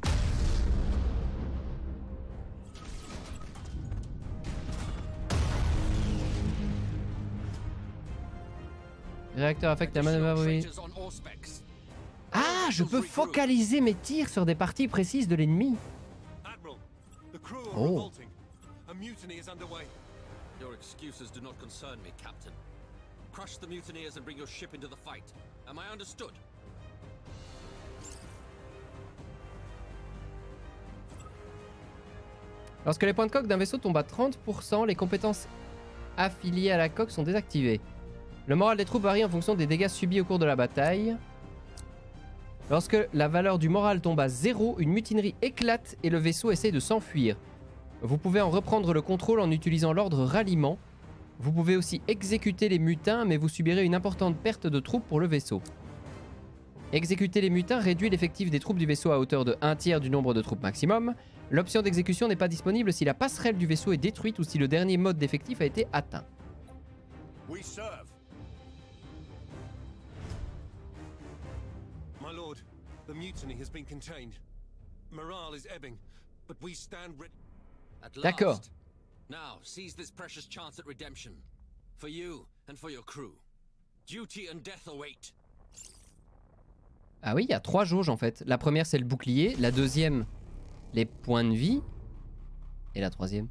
A: Réacteur affecte la manœuvre. Ah, je peux focaliser mes tirs sur des parties précises de l'ennemi. Oh. Lorsque les points de coque d'un vaisseau tombent à 30%, les compétences affiliées à la coque sont désactivées. Le moral des troupes varie en fonction des dégâts subis au cours de la bataille. Lorsque la valeur du moral tombe à 0, une mutinerie éclate et le vaisseau essaie de s'enfuir. Vous pouvez en reprendre le contrôle en utilisant l'ordre ralliement. Vous pouvez aussi exécuter les mutins, mais vous subirez une importante perte de troupes pour le vaisseau. Exécuter les mutins réduit l'effectif des troupes du vaisseau à hauteur de 1/3 du nombre de troupes maximum. L'option d'exécution n'est pas disponible si la passerelle du vaisseau est détruite ou si le dernier mode d'effectif a été atteint.
C: We serve. My lord, the mutiny has been contained. Morale is ebbing, but we stand ready.
A: D'accord.
G: Now, seize this precious chance at redemption. For you and for your crew. Duty and death await.
A: Ah oui, il y a 3 jauges en fait. La première c'est le bouclier, la deuxième les points de vie et la troisième.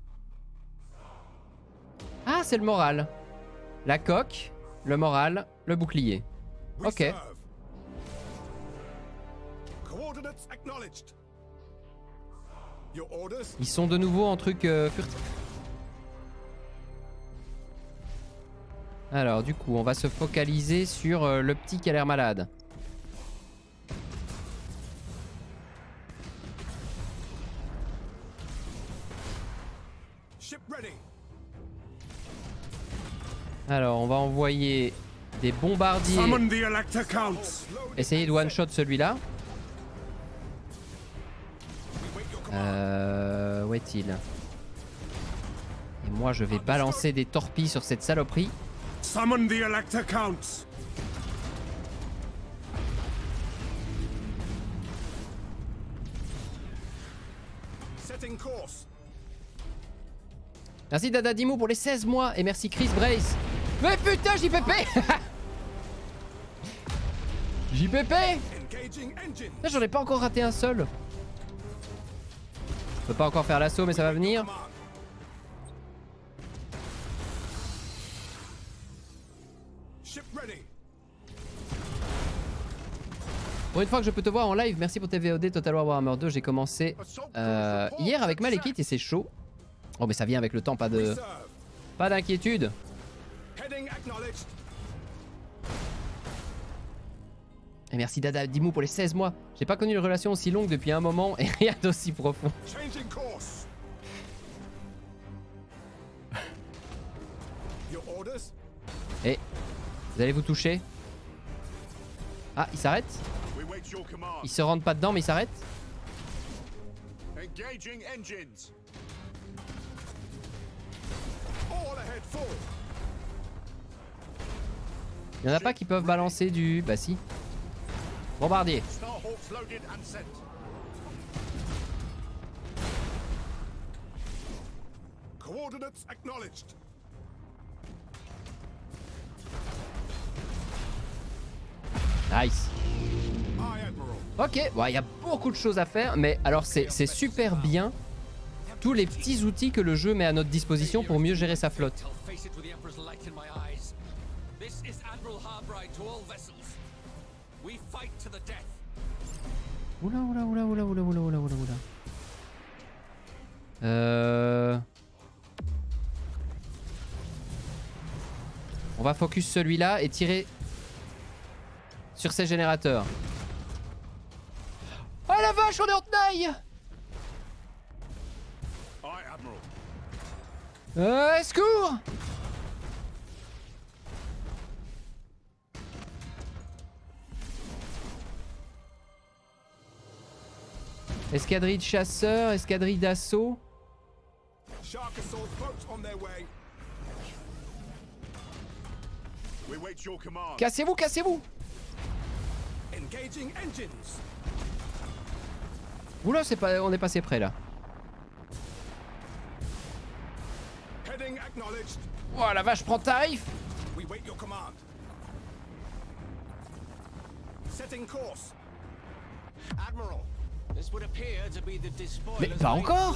A: Ah, c'est le moral. La coque, le moral, le bouclier. Ok. Ils sont de nouveau en truc furtif. Alors du coup, on va se focaliser sur le petit qui a l'air malade. Alors, on va envoyer des bombardiers. Essayer de one-shot celui-là. Où est-il? Et moi, je vais balancer des torpilles sur cette saloperie.
C: Summon the Elector Counts. Setting course.
A: Merci Dada Dimou pour les 16 mois et merci Chris Brace. Mais putain, JPP. JPP. J'en ai pas encore raté un seul. Je peux pas encore faire l'assaut mais ça va venir. Pour une fois que je peux te voir en live, merci pour tes VOD Total War Warhammer 2. J'ai commencé hier avec Malekith et c'est chaud. Oh mais ça vient avec le temps, pas d'inquiétude. Et merci Dada Dimou pour les 16 mois. J'ai pas connu une relation aussi longue depuis un moment et rien d'aussi profond. Et vous allez vous toucher. Ah, il s'arrête. Il se rentre pas dedans mais il s'arrête. Il y en a pas qui peuvent balancer du... Bah si. Bombardier. Nice. Ok, bon, il y a beaucoup de choses à faire, mais alors c'est super bien tous les petits outils que le jeu met à notre disposition pour mieux gérer sa flotte. Oula oula oula oula oula oula oula oula oula. On va focus celui-là et tirer sur ces générateurs. Oh la vache, on est en tenaille. Secours. Escadrille de chasseurs, escadrille d'assaut. Cassez-vous, cassez-vous. Oula, c'est pas, on est passé près là. Oh la vache, prends tarif. Mais pas encore.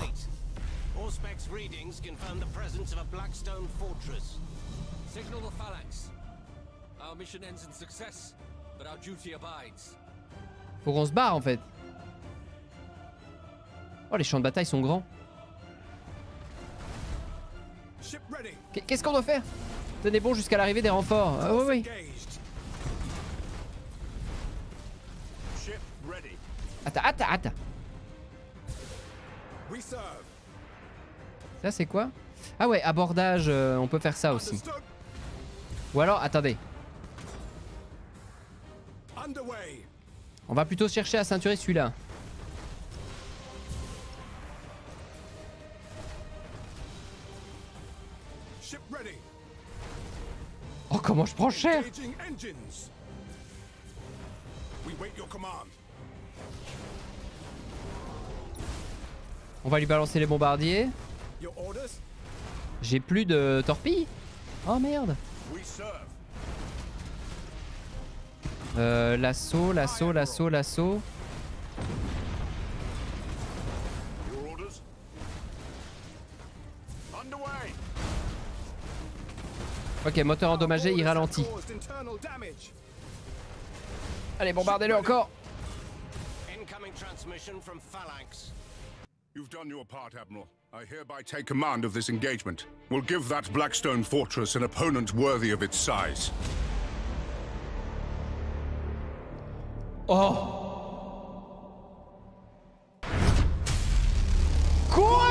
A: Faut qu'on se barre en fait. Oh, les champs de bataille sont grands. Qu'est-ce qu'on doit faire? Tenez bon jusqu'à l'arrivée des renforts. Ah oui, oui. Attends. Ça c'est quoi? Ah ouais, abordage, on peut faire ça aussi. Ou alors, attendez. On va plutôt chercher à ceinturer celui-là. Oh, comment je prends cher! On va lui balancer les bombardiers. J'ai plus de torpilles. Oh merde. L'assaut. Ok, moteur endommagé, il ralentit. Allez, bombardez-le encore.
C: You've done your part, Admiral. I hereby take command of this engagement. We'll give that Blackstone fortress an opponent worthy of its size.
A: Oh. Quoi?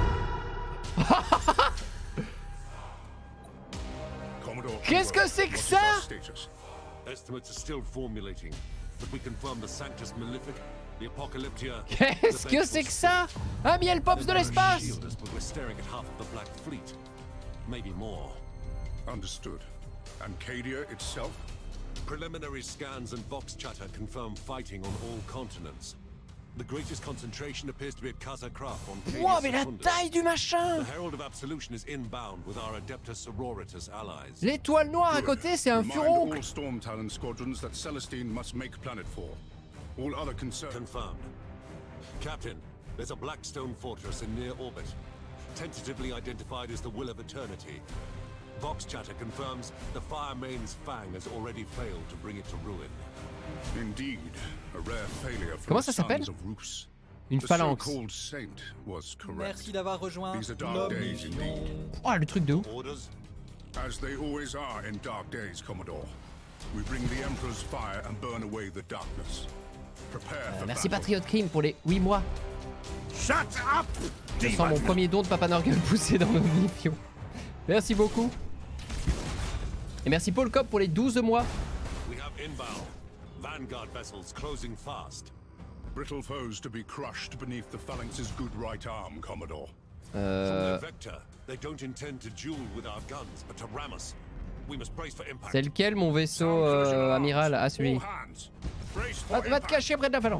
A: Qu'est-ce que c'est que ça?
H: Estimates are still formulating, but we confirm the Sanctus Malefic, the Apocalyptia.
A: Qu'est-ce que c'est que ça? Un miel pops de l'espace.
H: But we're staring at half of the Black Fleet, maybe more.
C: Understood. And Cadia itself?
H: Preliminary scans and Vox chatter confirm fighting on all continents. The greatest concentration appears to be at Casa Kraf on Cadia.
A: Wow, mais la taille du machin!
H: The Herald of Absolution is inbound with our Adeptus Sororitas allies.
A: L'étoile noire à côté, c'est un furoncle.
C: All Storm Talon squadrons that Celestine must make planetfall. All other concerns
H: confirmed. Captain, there's a Blackstone fortress in near orbit, tentatively identified as the Will of Eternity. Vox chatter confirms the Fire Main's Fang has already failed to bring it to ruin.
C: Indeed, a rare failure for
A: Comment ça s'appelle? Une phalanx.
F: Merci d'avoir rejoint l'Omnifion.
A: Oh, le truc de ouf.
C: As they always are in dark days, Commodore. We bring the Emperor's fire and burn away the darkness. Prepare for
A: merci Patriot Crime pour les 8 mois.
C: Shut up!
A: Je sens mon premier don de Papa Norgal pousser dans l'Omnifion. Merci beaucoup. Et merci Paul Cobb pour les 12 mois.
H: We have inbound. Vanguard vessels closing fast.
C: Brittle foes to be crushed beneath the Phalanx's good right arm, Commodore.
H: From their vector, they don't intend to duel with our guns, but to ram us. We must brace for impact.
A: C'est lequel mon vaisseau amiral? Ah, celui. Va te cacher près de la phalanx.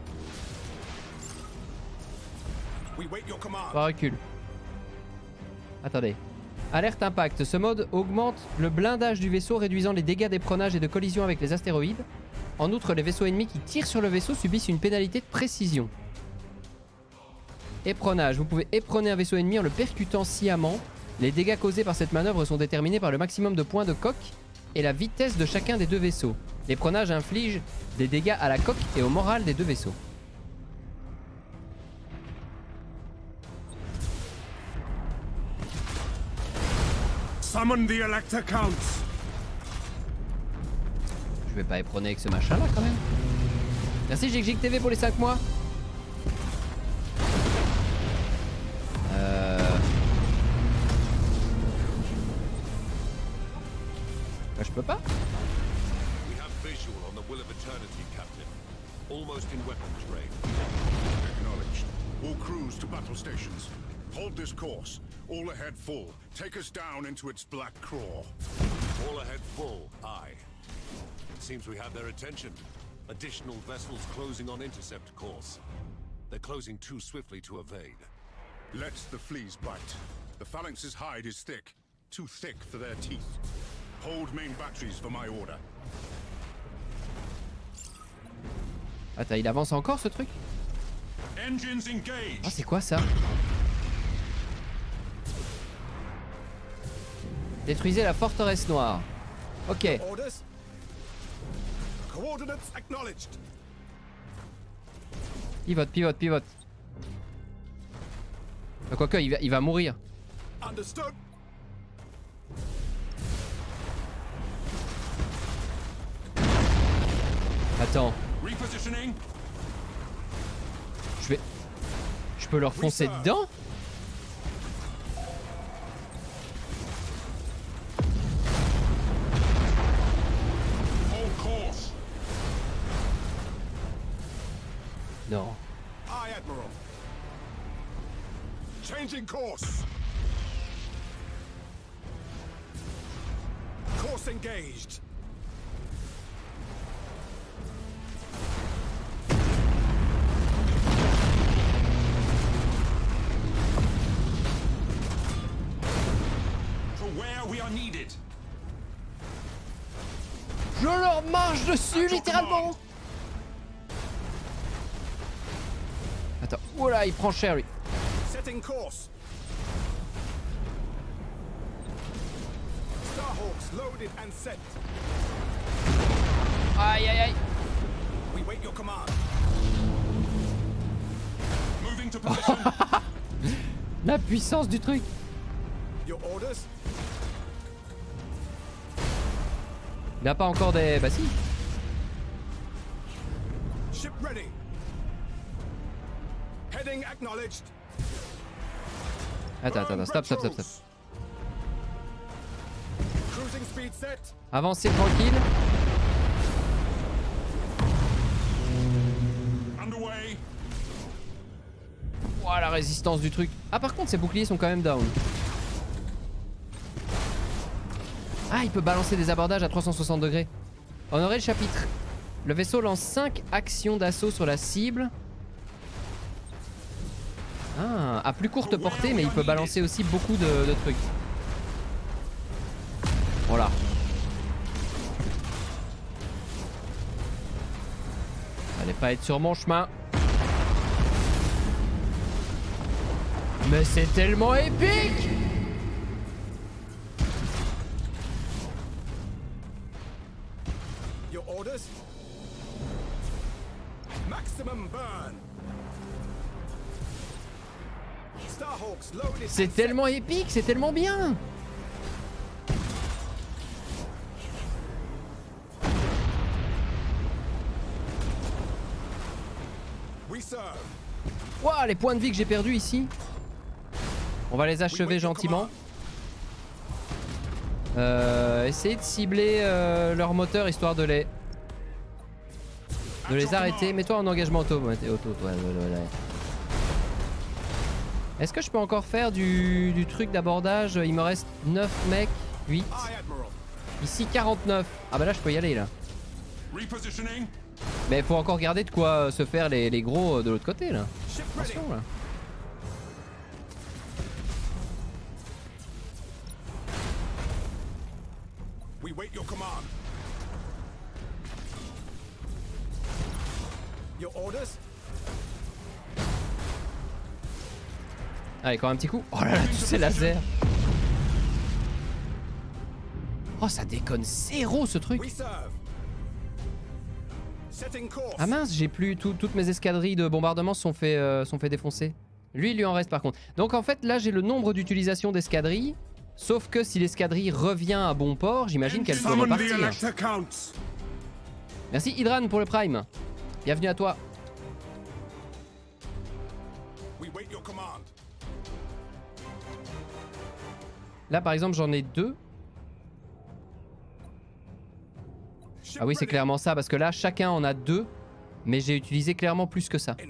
A: Va, recule. Attendez. Alerte impact. Ce mode augmente le blindage du vaisseau, réduisant les dégâts d'éperonage et de collision avec les astéroïdes. En outre, les vaisseaux ennemis qui tirent sur le vaisseau subissent une pénalité de précision. Éperonnage. Vous pouvez éperonner un vaisseau ennemi en le percutant sciemment. Les dégâts causés par cette manœuvre sont déterminés par le maximum de points de coque et la vitesse de chacun des deux vaisseaux. L'éperonnage inflige des dégâts à la coque et au moral des deux vaisseaux.
C: Summon the Elector Counts.
A: Je vais pas éperonner avec ce machin là quand même. Merci Jig TV pour les 5 mois. Bah, je peux pas.
H: We have visual on the Will of Eternity, Captain. Almost in weapons range.
C: Acknowledged. All crews to battle stations. Hold this course. All ahead full. Take us down into its black craw.
H: All ahead full, aye. It seems we have their attention. Additional vessels closing on intercept course. They're closing too swiftly to evade.
C: Let the fleas bite. The Phalanx's hide is thick. Too thick for their teeth. Hold main batteries for my order.
A: Attends, il avance encore ce truc?
C: Engines engaged.
A: Ah, c'est quoi ça? Détruisez la forteresse noire. Ok. Pivote. Quoique, il va mourir. Attends. peux leur foncer dedans? Non.
C: Aye, Admiral. Changing course. Course engaged.
E: To where we are needed.
A: Je leur marche dessus littéralement. Attends, oula, il prend cher lui.
C: Setting course. Starhawks loaded and set.
A: Aïe aïe aïe.
C: We wait your command.
E: Moving to position.
A: La puissance du truc.
C: Your orders?
A: Il n'a pas encore des... Bah si.
C: Ship ready. Heading acknowledged.
A: Attends, stop.
C: Cruising speed set.
A: Avancez tranquille.
E: Underway.
A: Ouah, la résistance du truc. Ah, par contre, ces boucliers sont quand même down. Ah, il peut balancer des abordages à 360 degrés. Honorer le chapitre. Le vaisseau lance 5 actions d'assaut sur la cible. Ah, à plus courte portée, mais il peut balancer aussi beaucoup de trucs. Voilà. Allez pas être sur mon chemin. Mais c'est tellement épique!
C: Your orders? Maximum burn. Starhawks loaded.
A: C'est tellement épique, c'est tellement bien!
C: We serve.
A: Waouh, les points de vie que j'ai perdus ici. On va les achever gentiment. Essayer de cibler leur moteur histoire de les arrêter. Mets-toi en engagement auto. Est-ce que je peux encore faire du truc d'abordage? Il me reste 9 mecs, 8. Ici 49. Ah bah là je peux y aller là. Mais il faut encore garder de quoi se faire les gros de l'autre côté là. Attention là.
C: We wait your command. Your orders?
A: Allez, quand même un petit coup. Oh là là, tous ces lasers. Oh, ça déconne zéro ce truc. Ah mince, j'ai plus toutes mes escadrilles de bombardement sont fait défoncer. Lui, il lui en reste par contre. Donc en fait, là, j'ai le nombre d'utilisation d'escadrilles. Sauf que si l'escadrille revient à bon port, j'imagine qu'elle peut repartir. Merci Hydran pour le prime. Bienvenue à toi. Là par exemple j'en ai 2. Ah oui c'est clairement ça parce que là chacun en a 2. Mais j'ai utilisé clairement plus que ça.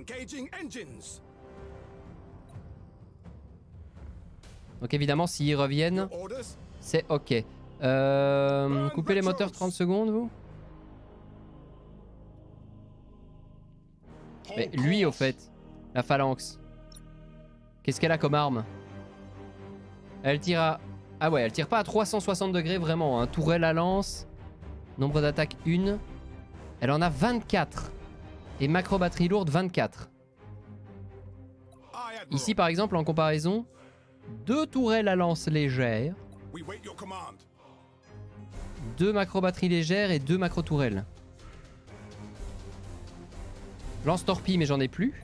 A: Donc évidemment s'ils reviennent, c'est ok. Coupez les moteurs 30 secondes vous. Mais lui au fait, la phalanx, qu'est-ce qu'elle a comme arme? Elle tire à... Ah ouais, elle tire pas à 360 degrés vraiment, hein. Tourelle à lance, nombre d'attaques 1. Elle en a 24. Et macro batterie lourde 24. Ici par exemple en comparaison, 2 tourelles à lance légère, 2 macro batteries légères et 2 macro tourelles. Lance torpille mais j'en ai plus.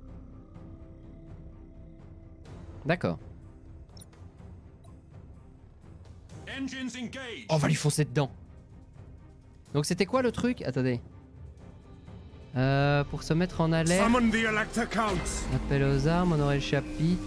A: D'accord. On va lui foncer dedans. Donc c'était quoi le truc? Attendez. Pour se mettre en alerte. Appel aux armes, on aurait le chapitre.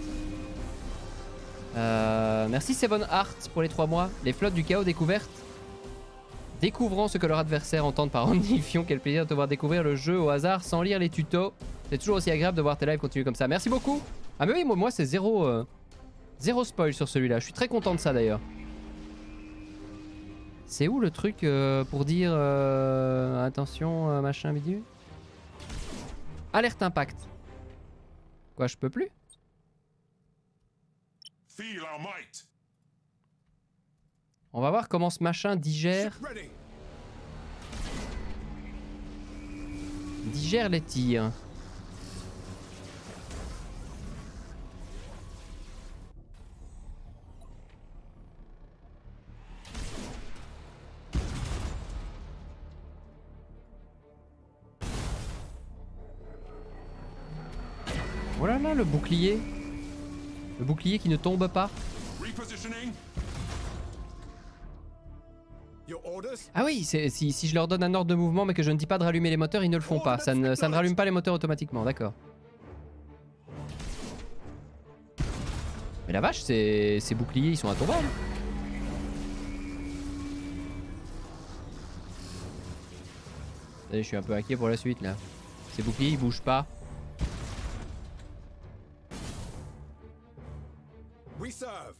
A: Merci Seven Hearts pour les 3 mois. Les flottes du chaos découvertes. Découvrant ce que leur adversaire entend par omnifion. Quel plaisir de te voir découvrir le jeu au hasard sans lire les tutos. C'est toujours aussi agréable de voir tes lives continuer comme ça. Merci beaucoup. Ah mais oui, moi c'est zéro spoil sur celui-là. Je suis très content de ça d'ailleurs. C'est où le truc pour dire attention machin bidule? Alerte impact. Quoi, je peux plus? On va voir comment ce machin digère les tirs. Oh là là, le bouclier. Le bouclier qui ne tombe pas. Ah oui, si je leur donne un ordre de mouvement mais que je ne dis pas de rallumer les moteurs, ils ne le font pas. Ça ne rallume pas les moteurs automatiquement, d'accord. Mais la vache, ces boucliers, ils sont intombables. Allez, je suis un peu inquiet pour la suite là. Ces boucliers, ils bougent pas.
C: We serve.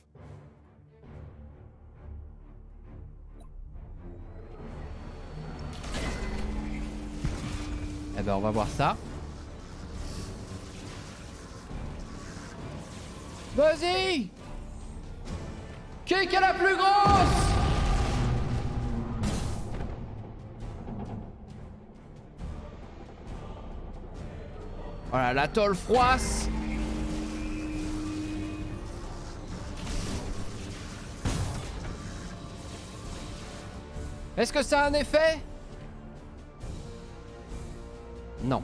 A: Eh ben on va voir ça. Vas-y! Qui est la plus grosse? Voilà, la tôle froisse. Est-ce que ça a un effet? Non.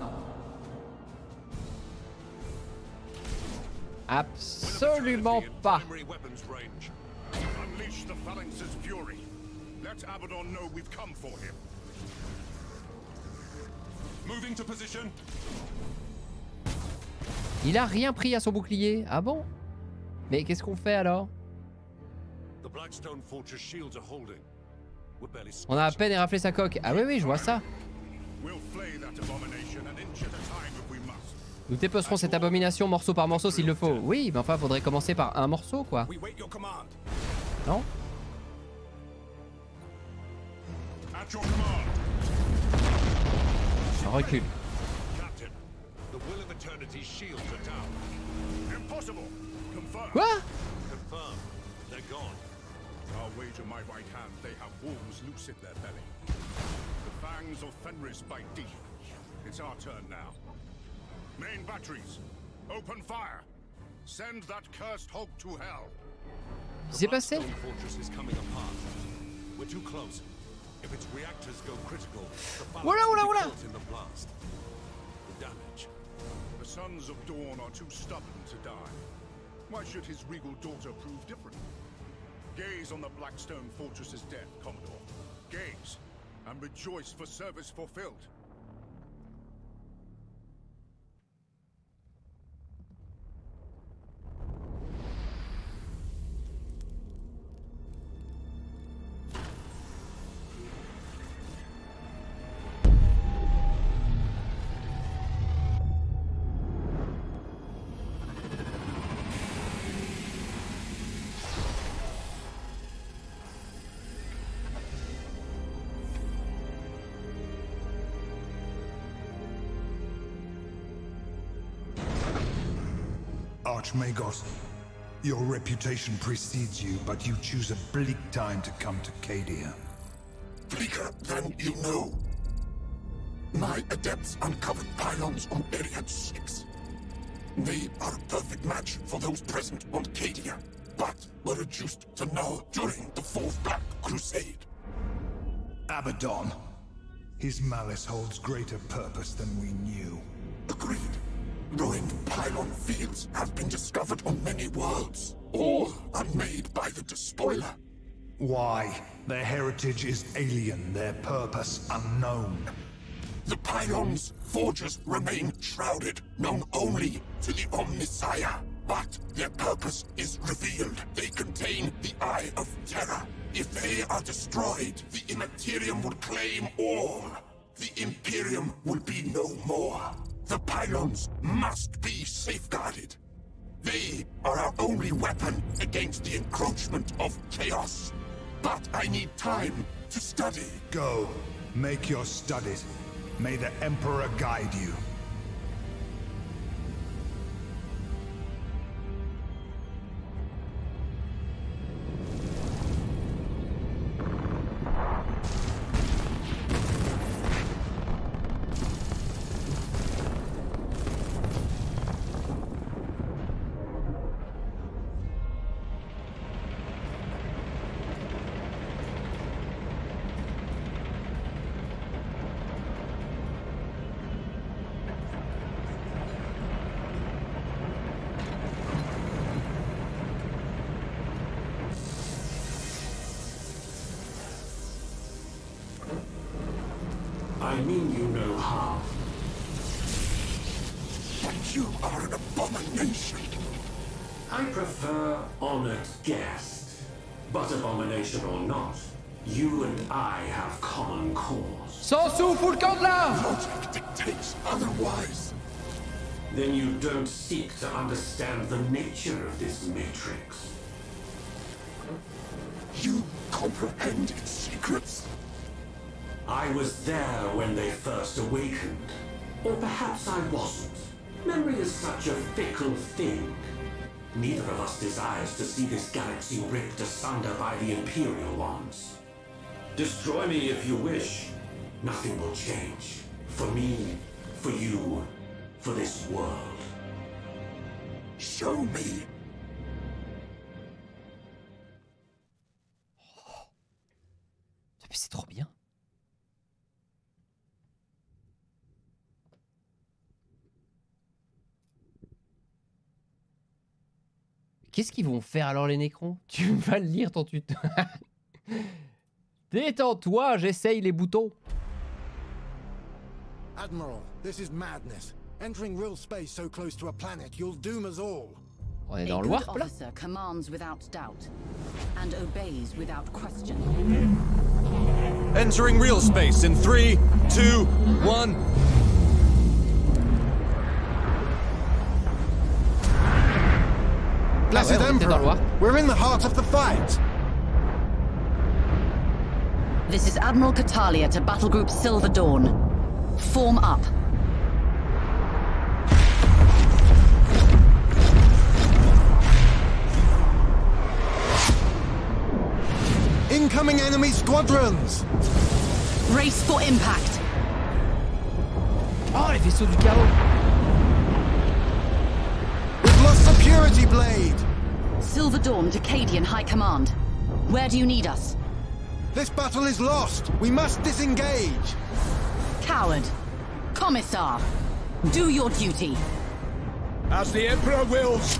A: Absolument pas. Il a rien pris à son bouclier. Ah bon? Mais qu'est-ce qu'on fait alors? On a à peine éraflé sa coque. Ah oui, oui, je vois ça. Nous dépecerons cette abomination morceau par morceau s'il le faut. Oui, mais enfin, faudrait commencer par un morceau, quoi. Non? On recule. Quoi?
C: I'll wager my right hand they have wolves loose in their belly. The fangs of Fenris bite deep. It's our turn now. Main batteries, open fire. Send that cursed hog to hell.
A: Qu'est-ce qui s'est passé? Oula, oula, oula!
C: The sons of Dawn are too stubborn to die. Why should his regal daughter prove different? Gaze on the Blackstone Fortress's death, Commodore. Gaze, and rejoice for service fulfilled.
E: Archmagos, your reputation precedes you, but you choose a bleak time to come to Cadia.
C: Bleaker than you know. My adepts uncovered pylons on Ariad 6. They are a perfect match for those present on Cadia, but were reduced to null during the Fourth Black Crusade.
E: Abaddon. His malice holds greater purpose than we knew.
C: Agreed. Ruined pylon fields have been discovered on many worlds, all unmade by the Despoiler.
E: Why? Their heritage is alien, their purpose unknown.
C: The pylons, forges remain shrouded, known only to the Omnissiah. But their purpose is revealed. They contain the Eye of Terror. If they are destroyed, the Immaterium will claim all. The Imperium will be no more. The pylons must be safeguarded. They are our only weapon against the encroachment of chaos. But I need time to study.
E: Go. Make your studies. May the Emperor guide you.
I: I mean you no harm.
C: But you are an abomination.
I: I prefer honored guest. But abomination or not, you and I have common cause.
A: Sans souffle de là!
C: Logic dictates otherwise.
I: Then you don't seek to understand the nature of this matrix.
C: You comprehend its secrets.
I: I was there when they first awakened. Or perhaps I wasn't. Memory is such a fickle thing. Neither of us desires to see this galaxy ripped asunder by the Imperial ones. Destroy me if you wish. Nothing will change. For me, for you, for this world.
C: Show me.
A: C'est trop bien. Qu'est-ce qu'ils vont faire alors les Nécrons? Tu vas le lire ton tuto. Détends-toi, j'essaye les boutons.
D: Admiral, this is madness. Entering real space so close to a planet, you'll doom us all.
A: On est dans le warp là.
B: Officer commands without doubt and obeys without question.
J: Entering real space in 3, 2, 1.
D: Blessed Emperor, we're in the heart of the fight.
B: This is Admiral Catalia to Battle Group Silver Dawn. Form up.
D: Incoming enemy squadrons!
B: Race for impact.
A: Oh, les vaisseaux du chaos.
D: We've lost the Purity Blade!
B: Silver Dawn to Cadian High Command. Where do you need us?
D: This battle is lost! We must disengage!
B: Coward. Commissar. Do your duty.
J: As the Emperor wills.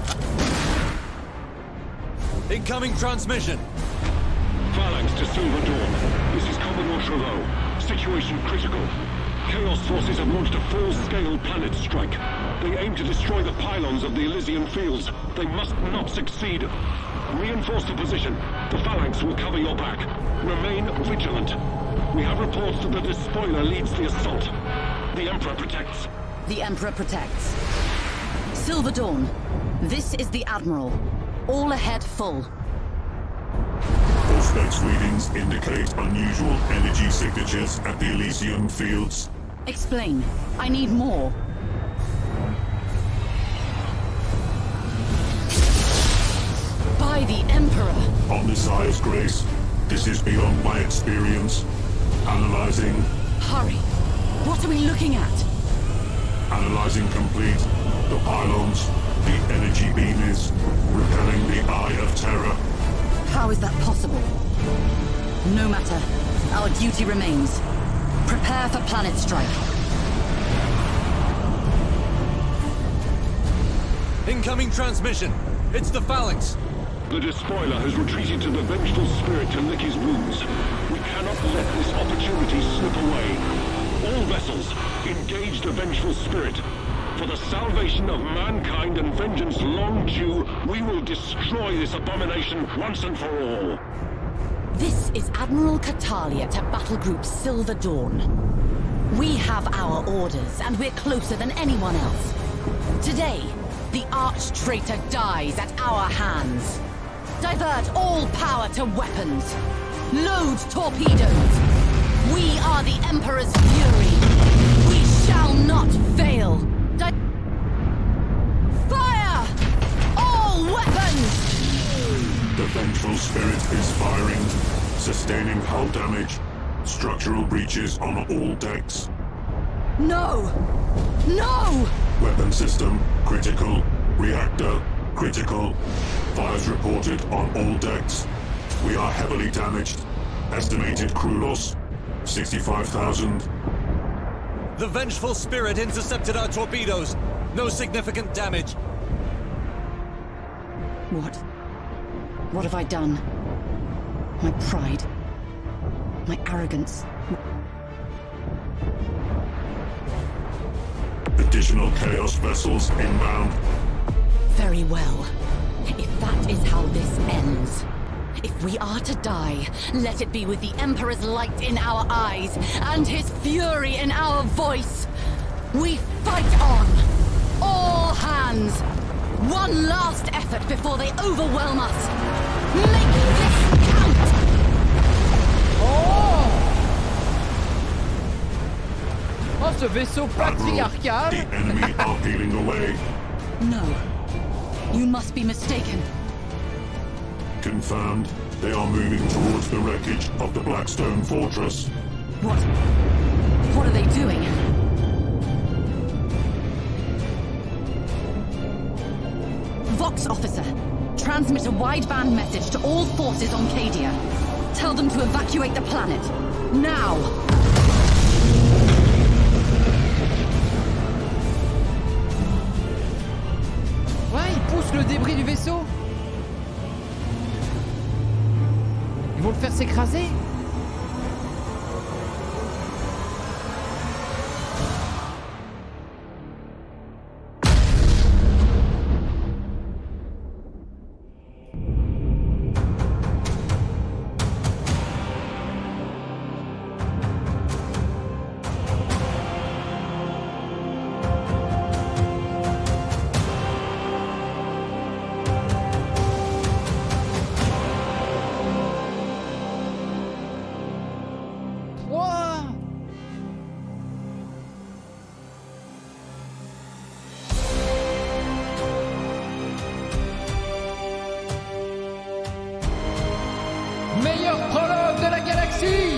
J: Incoming transmission.
H: Phalanx to Silver Dawn. This is Commodore Trevaux. Situation critical. Chaos forces have launched a full-scale planet strike. They aim to destroy the pylons of the Elysian fields. They must not succeed. Reinforce the position. The Phalanx will cover your back. Remain vigilant. We have reports that the despoiler leads the assault. The Emperor protects.
B: The Emperor protects. Silver Dawn. This is the Admiral. All ahead full.
C: Auspex readings indicate unusual energy signatures at the Elysium fields.
B: Explain. I need more. By the Emperor.
C: Omnissiah's grace. This is beyond my experience. Analyzing.
B: Hurry. What are we looking at?
C: Analyzing complete. The pylons. The energy beam is repelling the Eye of Terror.
B: How is that possible? No matter. Our duty remains. Prepare for planet strike.
J: Incoming transmission. It's the Phalanx.
H: The despoiler has retreated to the vengeful spirit to lick his wounds. We cannot let this opportunity slip away.
I: All vessels, engage the vengeful spirit. For the salvation of mankind and vengeance long due, we will destroy this abomination once and for all.
B: This is Admiral Catalia to Battle Group Silver Dawn. We have our orders, and we're closer than anyone else. Today, the arch-traitor dies at our hands. Divert all power to weapons. Load torpedoes. We are the Emperor's fury. We shall not fail. Fire! All weapons!
K: The vengeful spirit is firing, sustaining hull damage, structural breaches on all decks.
B: No! No!
K: Weapon system critical, reactor critical. Fires reported on all decks. We are heavily damaged. Estimated crew loss 65,000.
J: The vengeful spirit intercepted our torpedoes. No significant damage.
B: What? What have I done? My pride. My arrogance.
K: Additional Chaos vessels inbound.
B: Very well. If that is how this ends. If we are to die, let it be with the Emperor's light in our eyes and his fury in our voice. We fight on. All hands. One last effort before they overwhelm us. Make this count!
A: Oh! Oh, ce vaisseau patriarcal!
K: The enemy are peeling away.
B: No. You must be mistaken.
K: Confirmed. They are moving towards the wreckage of the Blackstone Fortress.
B: What? What are they doing? Vox officer, transmit a wideband message to all forces on Cadia. Tell them to evacuate the planet. Now!
A: Ouais, ils poussent le débris du vaisseau. Ils vont le faire s'écraser. Meilleur prologue de la galaxie!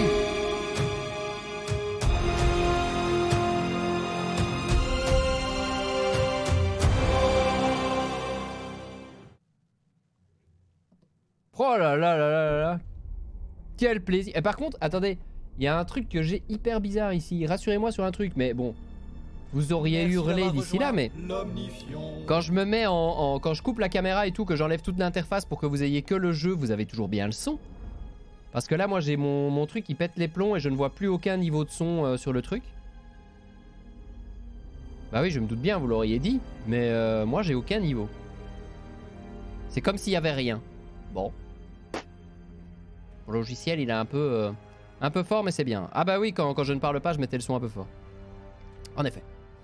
A: Oh là là là là là! Quel plaisir! Et par contre, attendez, il y a un truc que j'ai hyper bizarre ici. Rassurez-moi sur un truc, mais bon, vous auriez hurlé d'ici là, mais quand je me mets quand je coupe la caméra et tout, que j'enlève toute l'interface pour que vous ayez que le jeu, vous avez toujours bien le son. Parce que là, moi, j'ai mon truc qui pète les plombs et je ne vois plus aucun niveau de son sur le truc. Bah oui, je me doute bien, vous l'auriez dit, mais moi, j'ai aucun niveau. C'est comme s'il y avait rien. Bon. Le logiciel, il est un peu fort, mais c'est bien. Ah bah oui, quand je ne parle pas, je mettais le son un peu fort. En effet.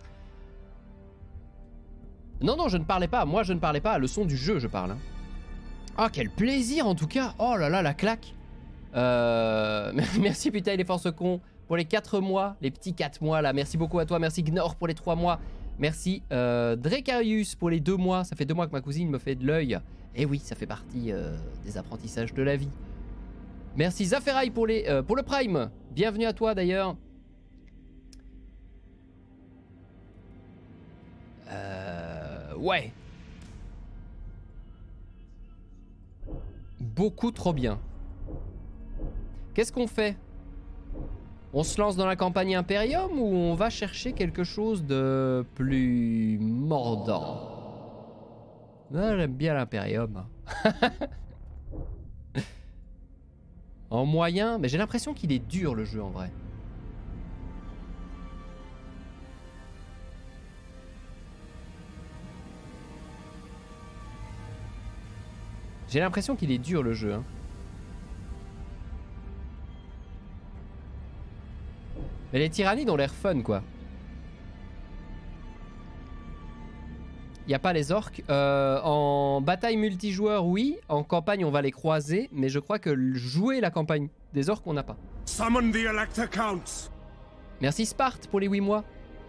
A: Non, non, je ne parlais pas. Moi, je ne parlais pas. Le son du jeu, je parle. Ah, quel plaisir, en tout cas. Oh là là, la claque. Merci, putain, les forces cons, pour les 4 mois. Les petits 4 mois, là. Merci beaucoup à toi. Merci, Gnor, pour les 3 mois. Merci, Drecarius, pour les 2 mois. Ça fait 2 mois que ma cousine me fait de l'œil. Et oui, ça fait partie des apprentissages de la vie. Merci, Zaferai, pour le Prime. Bienvenue à toi, d'ailleurs. Ouais. Beaucoup trop bien. Qu'est-ce qu'on fait? On se lance dans la campagne Imperium ou on va chercher quelque chose de plus mordant? Ah, j'aime bien l'Imperium. En moyen, mais j'ai l'impression qu'il est dur le jeu en vrai. J'ai l'impression qu'il est dur le jeu. Hein. Mais les tyrannides ont l'air fun quoi. Y a pas les orques. En bataille multijoueur, oui. En campagne, on va les croiser. Mais je crois que jouer la campagne des orques, on n'a pas.
C: Summon the Elector Counts.
A: Merci Sparte pour les 8 mois.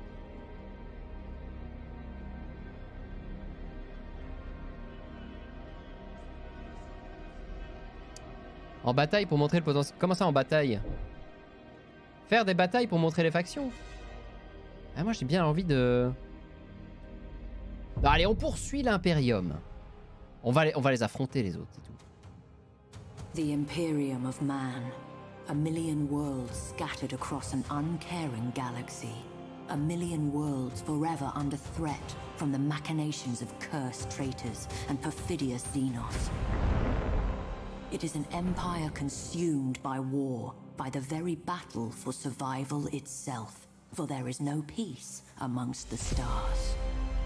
A: En bataille pour montrer le potentiel. Comment ça en bataille? Faire des batailles pour montrer les factions. Ah, moi j'ai bien envie de... Non, allez, on poursuit l'Imperium. On va les affronter les autres, c'est tout.
B: The Imperium of Man. A million worlds scattered across an uncaring galaxy. A million worlds forever under threat from the machinations of cursed traitors and perfidious Xenos. It is an empire consumed by war, by the very battle for survival itself, for there is no peace amongst the stars.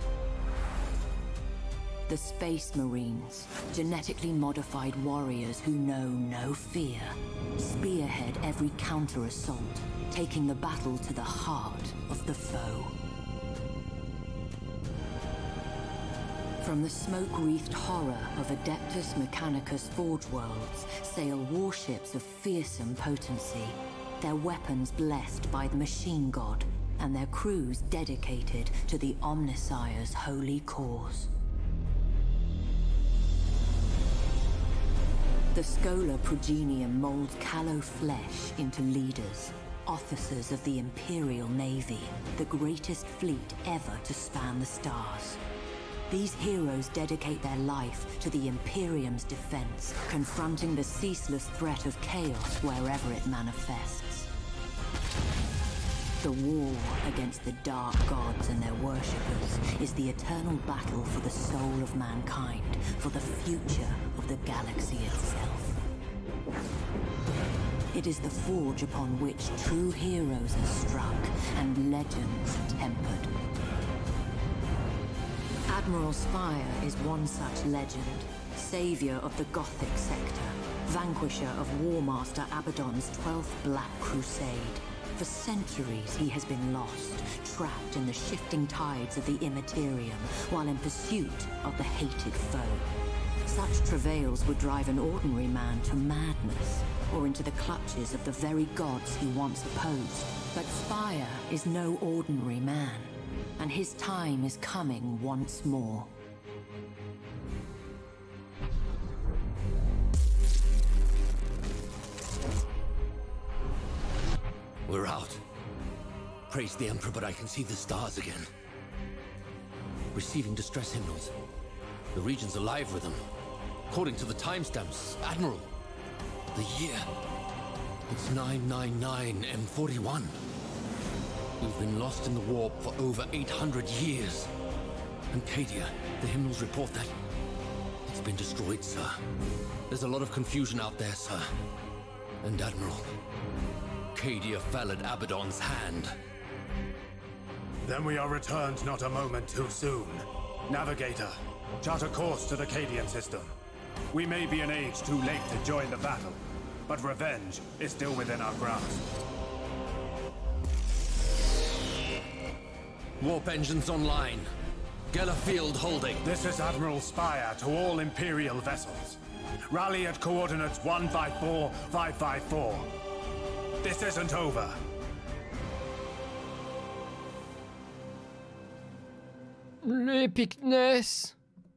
B: The Space Marines, genetically modified warriors who know no fear, spearhead every counter-assault, taking the battle to the heart of the foe. From the smoke-wreathed horror of Adeptus Mechanicus Forge Worlds sail warships of fearsome potency, their weapons blessed by the Machine God, and their crews dedicated to the Omnissire's holy cause. The Schola Progenium molds callow flesh into leaders, officers of the Imperial Navy, the greatest fleet ever to span the stars. These heroes dedicate their life to the Imperium's defense, confronting the ceaseless threat of chaos wherever it manifests. The war against the Dark Gods and their worshippers is the eternal battle for the soul of mankind, for the future of the galaxy itself. It is the forge upon which true heroes are struck and legends tempered. Admiral Spire is one such legend, savior of the Gothic sector, vanquisher of Warmaster Abaddon's 12th Black Crusade. For centuries he has been lost, trapped in the shifting tides of the Immaterium, while in pursuit of the hated foe. Such travails would drive an ordinary man to madness, or into the clutches of the very gods he once opposed. But Spire is no ordinary man, and his time is coming once more.
G: We're out. Praise the Emperor, but I can see the stars again. Receiving distress hymnals. The region's alive with them. According to the timestamps, Admiral, the year. It's 999 M41. We've been lost in the warp for over 800 years. And Cadia, the hymnals report that it's been destroyed, sir. There's a lot of confusion out there, sir. And Admiral, Cadia fell at Abaddon's hand.
L: Then we are returned not a moment too soon. Navigator, chart a course to the Cadian system. We may be an age too late to join the battle, but revenge is still within our grasp.
G: Warp engines online. Geller field holding.
L: This is Admiral Spire to all Imperial vessels. Rally at coordinates 154554. This isn't over.
A: L'épicness.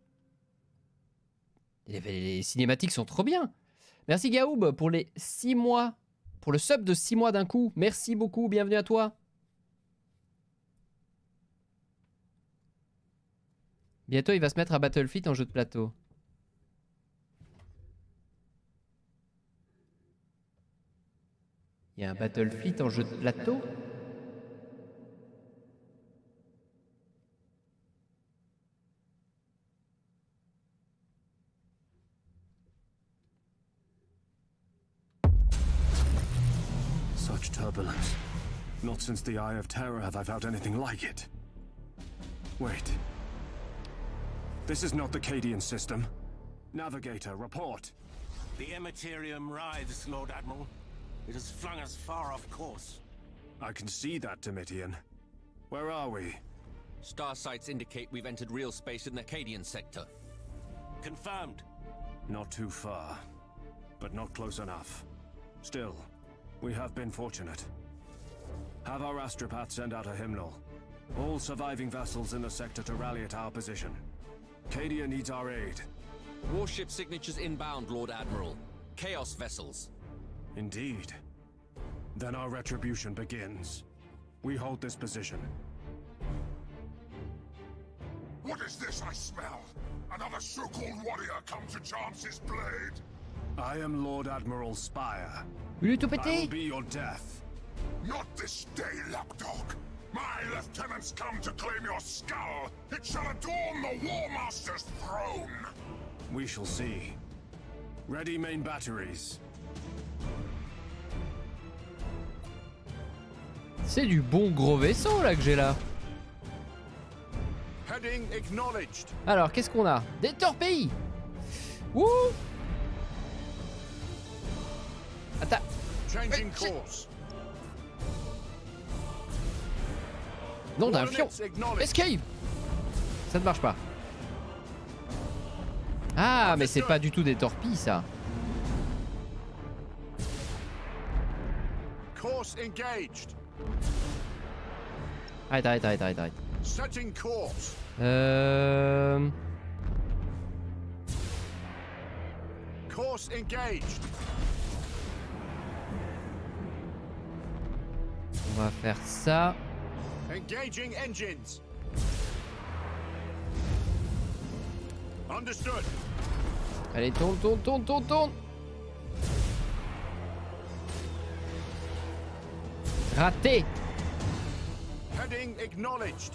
A: Les cinématiques sont trop bien. Merci Gaoub pour les 6 mois. Pour le sub de 6 mois d'un coup. Merci beaucoup, bienvenue à toi. Bientôt, il va se mettre à Battlefleet en jeu de plateau. Il y a un Battlefleet en jeu de plateau?
L: Such turbulence. Not since the Eye of Terror have I felt anything like it. Wait. This is not the Cadian system. Navigator, report.
I: The Immaterium writhes, Lord Admiral. It has flung us far off course.
L: I can see that, Domitian. Where are we?
G: Star sights indicate we've entered real space in the Cadian sector.
I: Confirmed.
L: Not too far, but not close enough. Still, we have been fortunate. Have our astropath send out a hymnal. All surviving vessels in the sector to rally at our position. Cadia needs our aid.
G: Warship signatures inbound, Lord Admiral. Chaos vessels.
L: Indeed. Then our retribution begins. We hold this position.
C: What is this I smell? Another so-called warrior come to chance his blade?
L: I am Lord Admiral Spire.
A: Il est tout
L: I
A: pété.
L: will be your death.
C: Not this day, lapdog. My lieutenants come to claim your skull. It shall adorn the War Master's throne.
L: We shall see. Ready main batteries.
A: C'est du bon gros vaisseau là que j'ai là.
L: Heading acknowledged.
A: Alors, qu'est-ce qu'on a? Des torpilles. Wouh. Attends.
L: Changing course.
A: Nom d'un fion. Escape. Ça ne marche pas. Ah, mais c'est pas du tout des torpilles ça.
L: Course engaged.
A: Arrête.
L: Setting course. Course engaged.
A: On va faire ça.
L: Engaging engines. Understood.
A: Allez, tourne. Raté.
L: Heading acknowledged.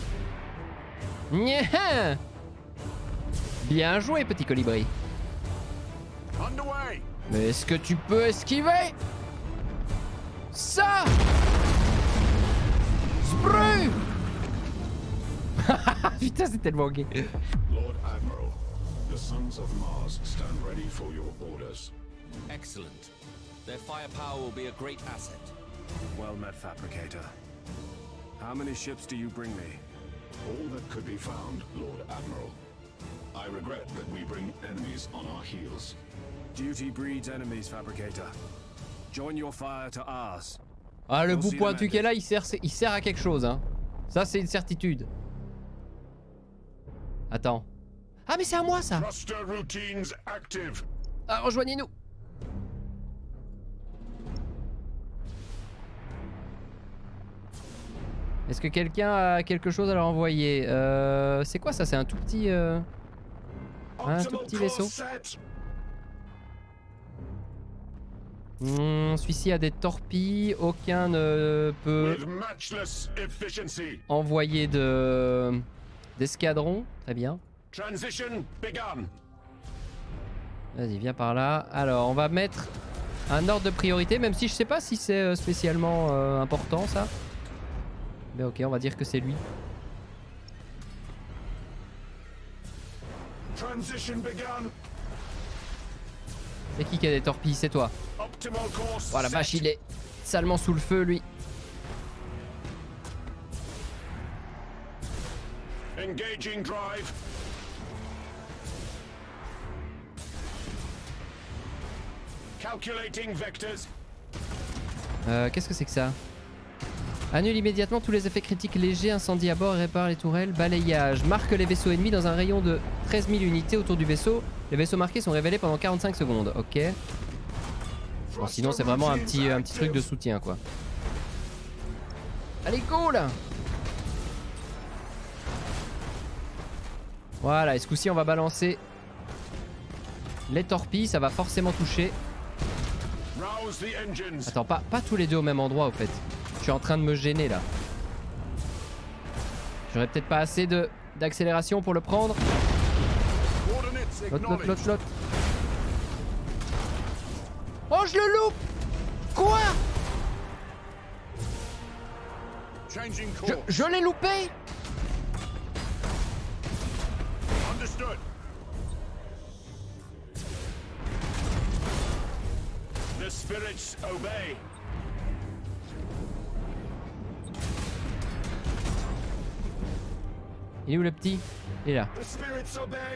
A: Nya. Bien joué, petit colibri.
L: Underway.
A: Mais est-ce que tu peux esquiver ça? Sprue. Putain, c'est tellement gay.
K: Lord Admiral, the Sons of Mars stand ready for your orders.
G: Excellent. Their firepower will be a great asset.
L: Well met, Fabricator. How many ships do you bring me?
K: All that could be found, Lord Admiral. I regret that we bring enemies on our heels.
L: Duty breeds enemies, Fabricator. Join your fire to ours.
A: Ah, le bout pointu qu'elle a, il sert à quelque chose, hein. Ça, c'est une certitude. Attends. Ah, mais c'est à moi, ça.
K: Thruster routines active.
A: Ah, rejoignez-nous. Est-ce que quelqu'un a quelque chose à leur envoyer? C'est quoi ça? C'est un tout petit... un tout petit vaisseau. Celui-ci a des torpilles. Aucun ne peut envoyer d'escadron. Très bien. Vas-y, viens par là. Alors, on va mettre un ordre de priorité, même si je sais pas si c'est spécialement important ça. Mais ok, on va dire que c'est lui. C'est qui a des torpilles? C'est toi. Oh la vache, il est salement sous le feu lui.
K: Engaging drive. Calculating vectors.
A: Qu'est-ce que c'est que ça? Annule immédiatement tous les effets critiques légers, incendie à bord, répare les tourelles, balayage. Marque les vaisseaux ennemis dans un rayon de 13 000 unités autour du vaisseau. Les vaisseaux marqués sont révélés pendant 45 secondes. Ok. Bon, sinon c'est vraiment un petit truc de soutien quoi. Allez, cool. Voilà, et ce coup-ci on va balancer les torpilles, ça va forcément toucher. Attends, pas tous les deux au même endroit au fait. Je suis en train de me gêner là. J'aurais peut-être pas assez d'accélération pour le prendre. L'autre. Oh, je le loupe. Quoi? Je l'ai loupé.
C: spirits obey.
A: Il est où le petit? Il est là.
C: The spirits obey.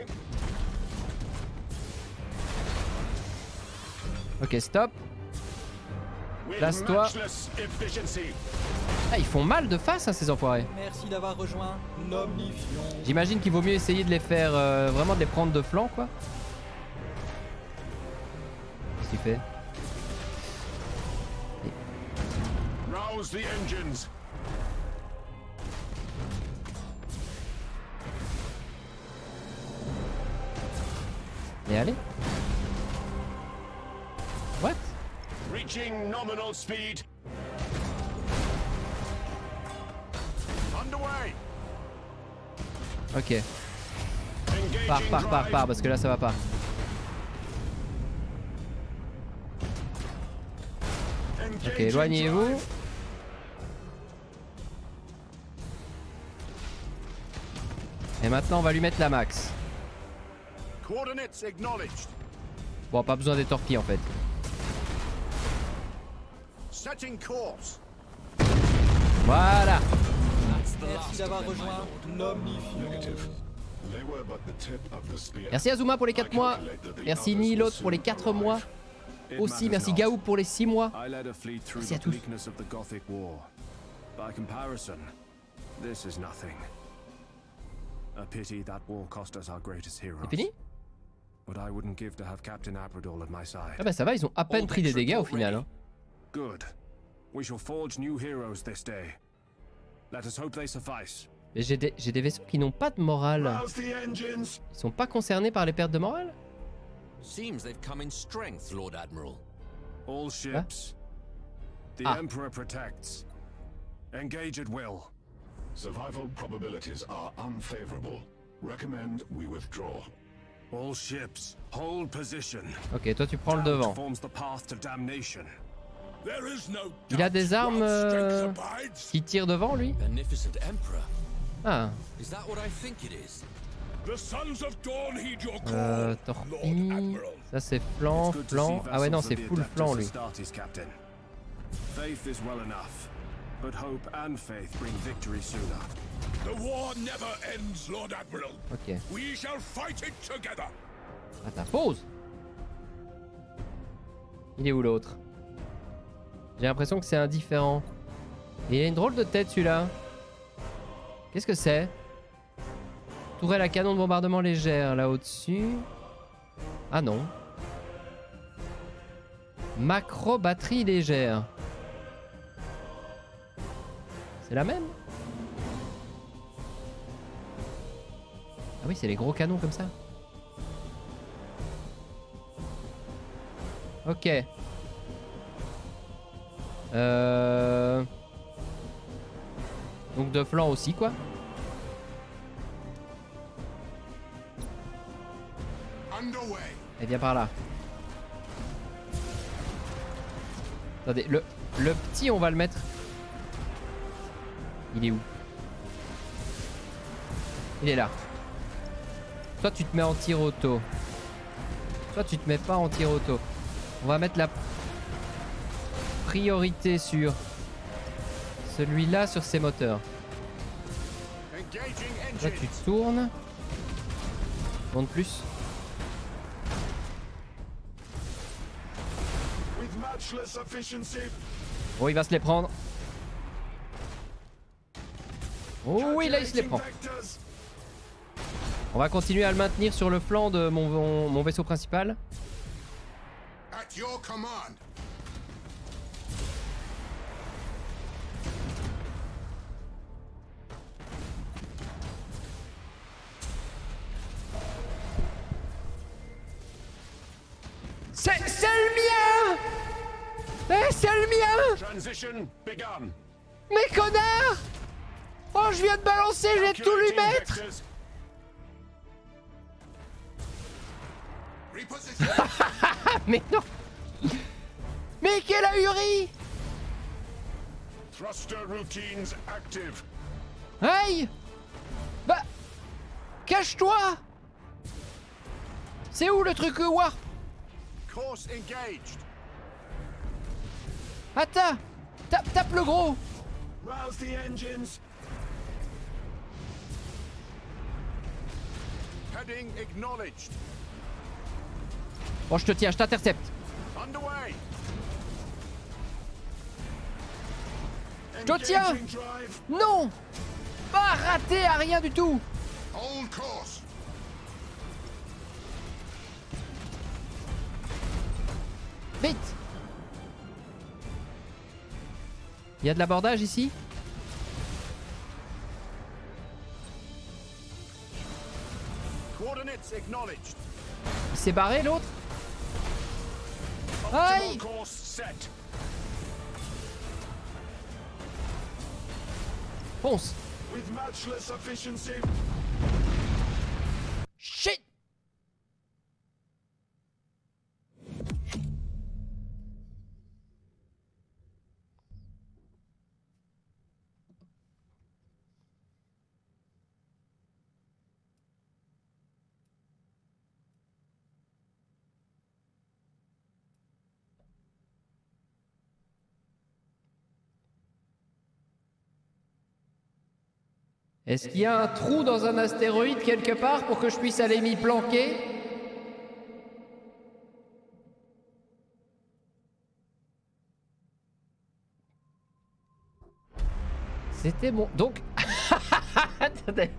A: Ok, stop. Place-toi. Ah, ils font mal de face, hein, ces enfoirés.
M: Merci d'avoir rejoint l'Omnifion.
A: J'imagine qu'il vaut mieux essayer de les faire, vraiment de les prendre de flanc, quoi. Qu'est-ce qu'il fait?
C: Rouse the engines.
A: Et allez. What?
C: Reaching nominal speed. Underway.
A: Ok. Pars, parce que là ça va pas. Ok, éloignez-vous. Et maintenant on va lui mettre la max. Bon, pas besoin des torpilles en fait. Voilà.
M: Merci d'avoir rejoint l'Omnifion.
A: Merci Azuma pour les 4 mois. Merci Nihilot pour les 4 mois. Aussi, merci Gaou pour les 6 mois. Merci à tous. C'est fini? Ah bah ça va, ils ont à peine pris des dégâts au final. Hein. Mais j'ai des vaisseaux qui n'ont pas de morale. Ils sont pas concernés par les pertes de morale?
G: Seems they've come in strength, Lord Admiral.
C: All ships. The Emperor protects. Engage at will.
K: Survival probabilities are unfavorable. Recommend we withdraw.
C: All ships, hold position.
A: Ok, toi tu prends le devant. Il a des armes qui tirent devant lui? Ah. Torpille. Ça c'est flanc, flanc. Ah ouais non, c'est full flanc lui.
C: But hope and faith bring victory sooner. The war never ends, Lord Admiral.
A: Ok.
C: We shall fight it together.
A: Attends, pause. Il est où l'autre? J'ai l'impression que c'est indifférent. Et il a une drôle de tête celui-là. Qu'est-ce que c'est? Tourelle à canon de bombardement légère là au-dessus. Ah non. Macro batterie légère. C'est la même? Ah oui, c'est les gros canons comme ça. Ok. Donc de flanc aussi quoi. Et viens par là. Attendez, le petit on va le mettre. Il est où? Il est là. Toi tu te mets en tir auto. Toi tu te mets pas en tir auto. On va mettre la priorité sur celui-là, sur ses moteurs. Là tu tournes. Tourne plus. Oh il va se les prendre. Oh oui, là il se les prend. On va continuer à le maintenir sur le flanc de mon vaisseau principal. C'est le mien! Eh, c'est le mien! Mais connard! Oh, je viens de balancer, je viens de tout lui mettre! Mais non! Mais quelle ahurie! Aïe! Bah! Cache-toi! C'est où le truc warp? Attends. Tape le gros.
C: Rouse the engines. Heading acknowledged.
A: Bon, je te tiens, je t'intercepte.
C: Underway.
A: Je te tiens. Non. Pas raté à rien du tout.
C: Hold course.
A: Vite. Il y a de l'abordage ici?
C: Coordinates acknowledged.
A: Il s'est barré l'autre? Aïe!
C: Course set.
A: Fonce!
C: With matchless efficiency.
A: Shit! Est-ce qu'il y a un trou dans un astéroïde quelque part pour que je puisse aller m'y planquer? C'était mon... Donc... Attendez.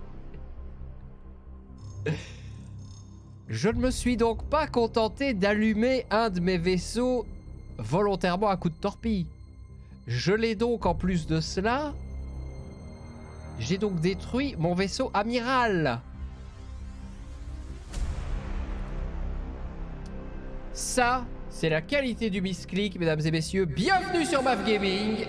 A: Je ne me suis donc pas contenté d'allumer un de mes vaisseaux volontairement à coup de torpille. Je l'ai donc en plus de cela... J'ai donc détruit mon vaisseau amiral. Ça, c'est la qualité du misclick, mesdames et messieurs. Bienvenue sur MAF Gaming.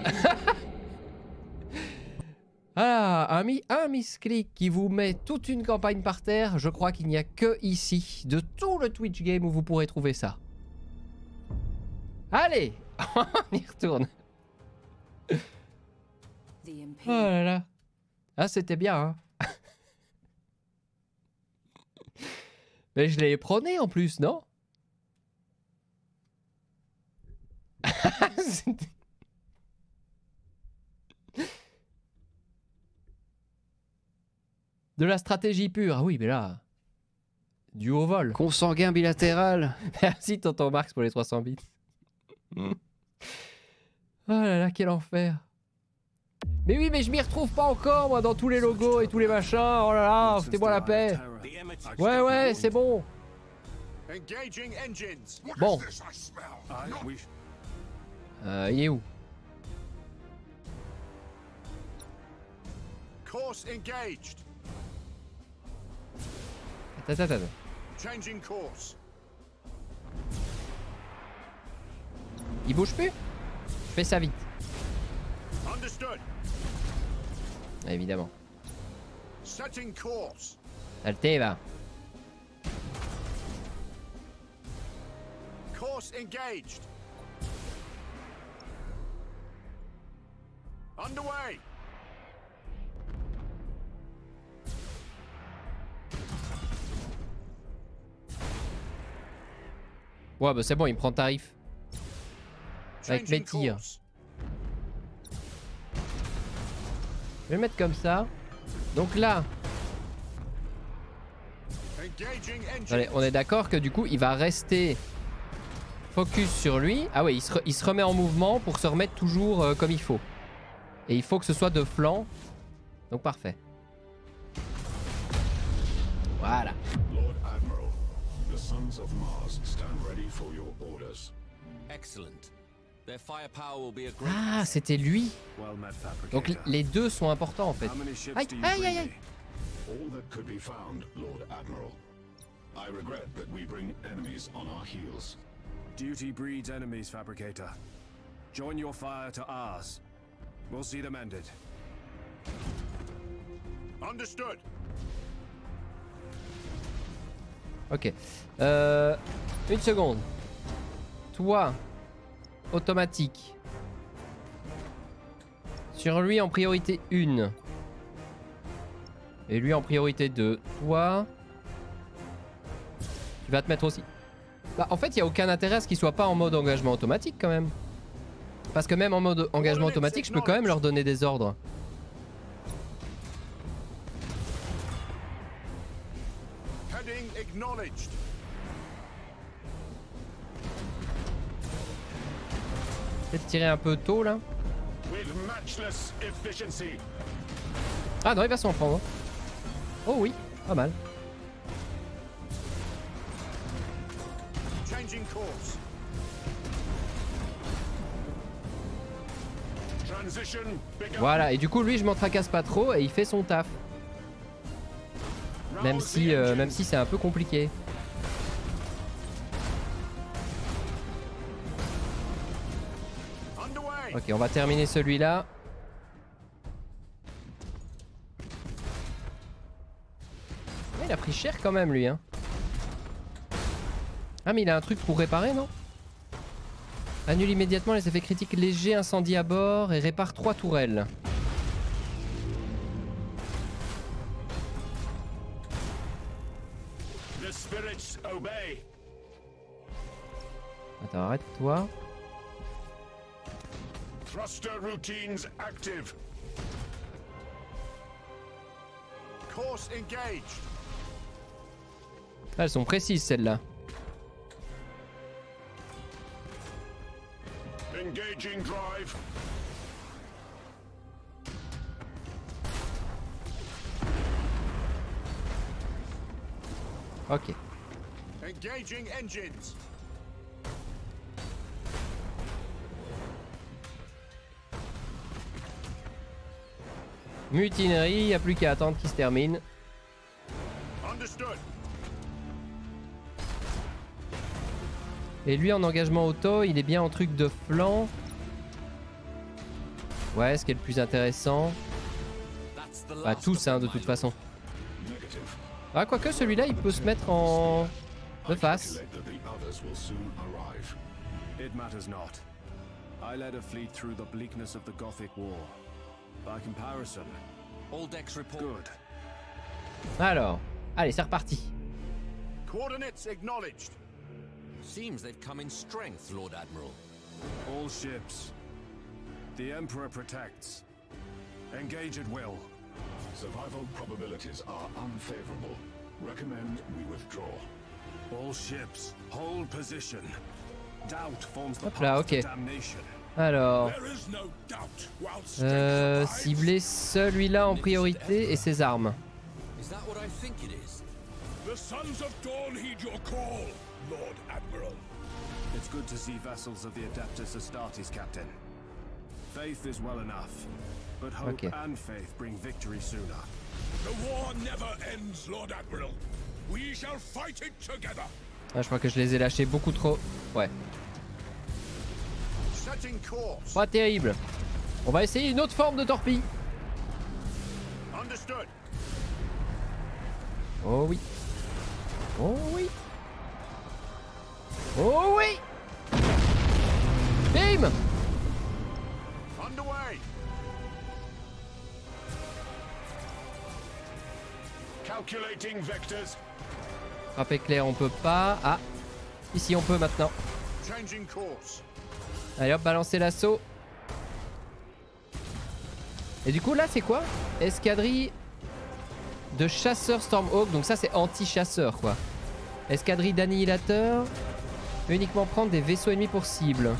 A: Ah, un misclick qui vous met toute une campagne par terre. Je crois qu'il n'y a que ici, de tout le Twitch game, où vous pourrez trouver ça. Allez, on y retourne. Oh là là. Ah, c'était bien, hein. Mais je l'ai prôné en plus, non? De la stratégie pure. Ah oui, mais là... Du haut vol. Consanguin bilatéral. Merci, tonton Marx, pour les 300 bits. Oh là là, quel enfer. Mais oui, mais je m'y retrouve pas encore, moi, dans tous les logos et tous les machins. Oh là là, foutez-moi la paix. Ouais, ouais, c'est bon. Bon. Il est où? Attends. Il bouge plus? Je fais ça vite. Évidemment. Saleté, va.
C: Course engaged. Underway.
A: Ouais, bah c'est bon, il me prend tarif. Avec mes tirs. Je vais le mettre comme ça. Donc là... Allez, on est d'accord que du coup, il va rester focus sur lui. Ah ouais, il se remet en mouvement pour se remettre toujours comme il faut. Et il faut que ce soit de flanc. Donc parfait. Voilà.
K: Lord Admiral, the sons of Mars stand ready for your orders.
G: Excellent.
A: Ah, c'était lui. Donc les deux sont importants en fait. Aïe, aïe, aïe, aïe.
K: All that could be found, Lord Admiral. I regret that we bring enemies on our heels.
L: Duty breeds enemies, Fabricator. Join your fire to ours. We'll see them ended.
C: Understood.
A: Ok. Une seconde. Toi, automatique. Sur lui en priorité 1. Et lui en priorité 2. Toi, tu vas te mettre aussi. Bah, en fait, il n'y a aucun intérêt à ce qu'il soit pas en mode engagement automatique quand même. Parce que même en mode engagement automatique, je peux quand même leur donner des ordres. Peut-être tirer un peu tôt là. Ah non, il va s'en prendre. Oh oui, pas mal. Voilà, et du coup lui je m'en tracasse pas trop et il fait son taf. Même si c'est un peu compliqué. Ok, on va terminer celui-là. Il a pris cher quand même lui hein. Ah mais il a un truc pour réparer non? Annule immédiatement les effets critiques légers, incendie à bord et répare 3 tourelles. Attends, arrête-toi.
C: Thruster routines active. Course engaged.
A: Ah, elles sont précises celles-là.
C: Engaging drive.
A: Ok.
C: Engaging engines.
A: Mutinerie, il n'y a plus qu'à attendre qu'il se termine.
C: Understood.
A: Et lui en engagement auto, il est bien en truc de flanc. Ouais, ce qui est le plus intéressant. Bah tous hein, de toute façon. Ah quoique celui-là il peut se mettre en... de face.
L: It matters not. I led a fleet through the bleakness of the Gothic War. By comparison, all decks report. Good.
A: Alors, allez, c'est reparti.
C: Coordinates acknowledged.
G: Seems they've come in strength, Lord Admiral.
L: All ships. The Emperor protects. Engage at will.
K: Survival probabilities are unfavorable. Recommend we withdraw.
L: All ships, hold position. Doubt forms the
A: Hop là,
L: path
A: ok.
L: to damnation.
A: Alors, cibler celui-là en priorité et ses armes.
G: Is that what I think it is?
C: The Sons of Dawn heed your call, Lord Admiral.
L: It's good to see vessels of the Adeptus Astartes, Captain. Faith is well enough, but hope and faith bring victory sooner.
C: The war never ends, Lord Admiral. We shall fight it together.
A: Ah, je crois que je les ai lâchés beaucoup trop. Ouais. Pas terrible. On va essayer une autre forme de torpille. Oh oui. Oh oui. Oh oui. Bim.
C: Calculating vectors.
A: Frappe éclair on peut pas. Ah. Ici on peut maintenant.
C: Changing course.
A: Allez hop, balancer l'assaut. Et du coup là c'est quoi? Escadrille de chasseurs Stormhawk. Donc ça c'est anti-chasseur quoi. Escadrille d'annihilateurs. Uniquement prendre des vaisseaux ennemis pour cible.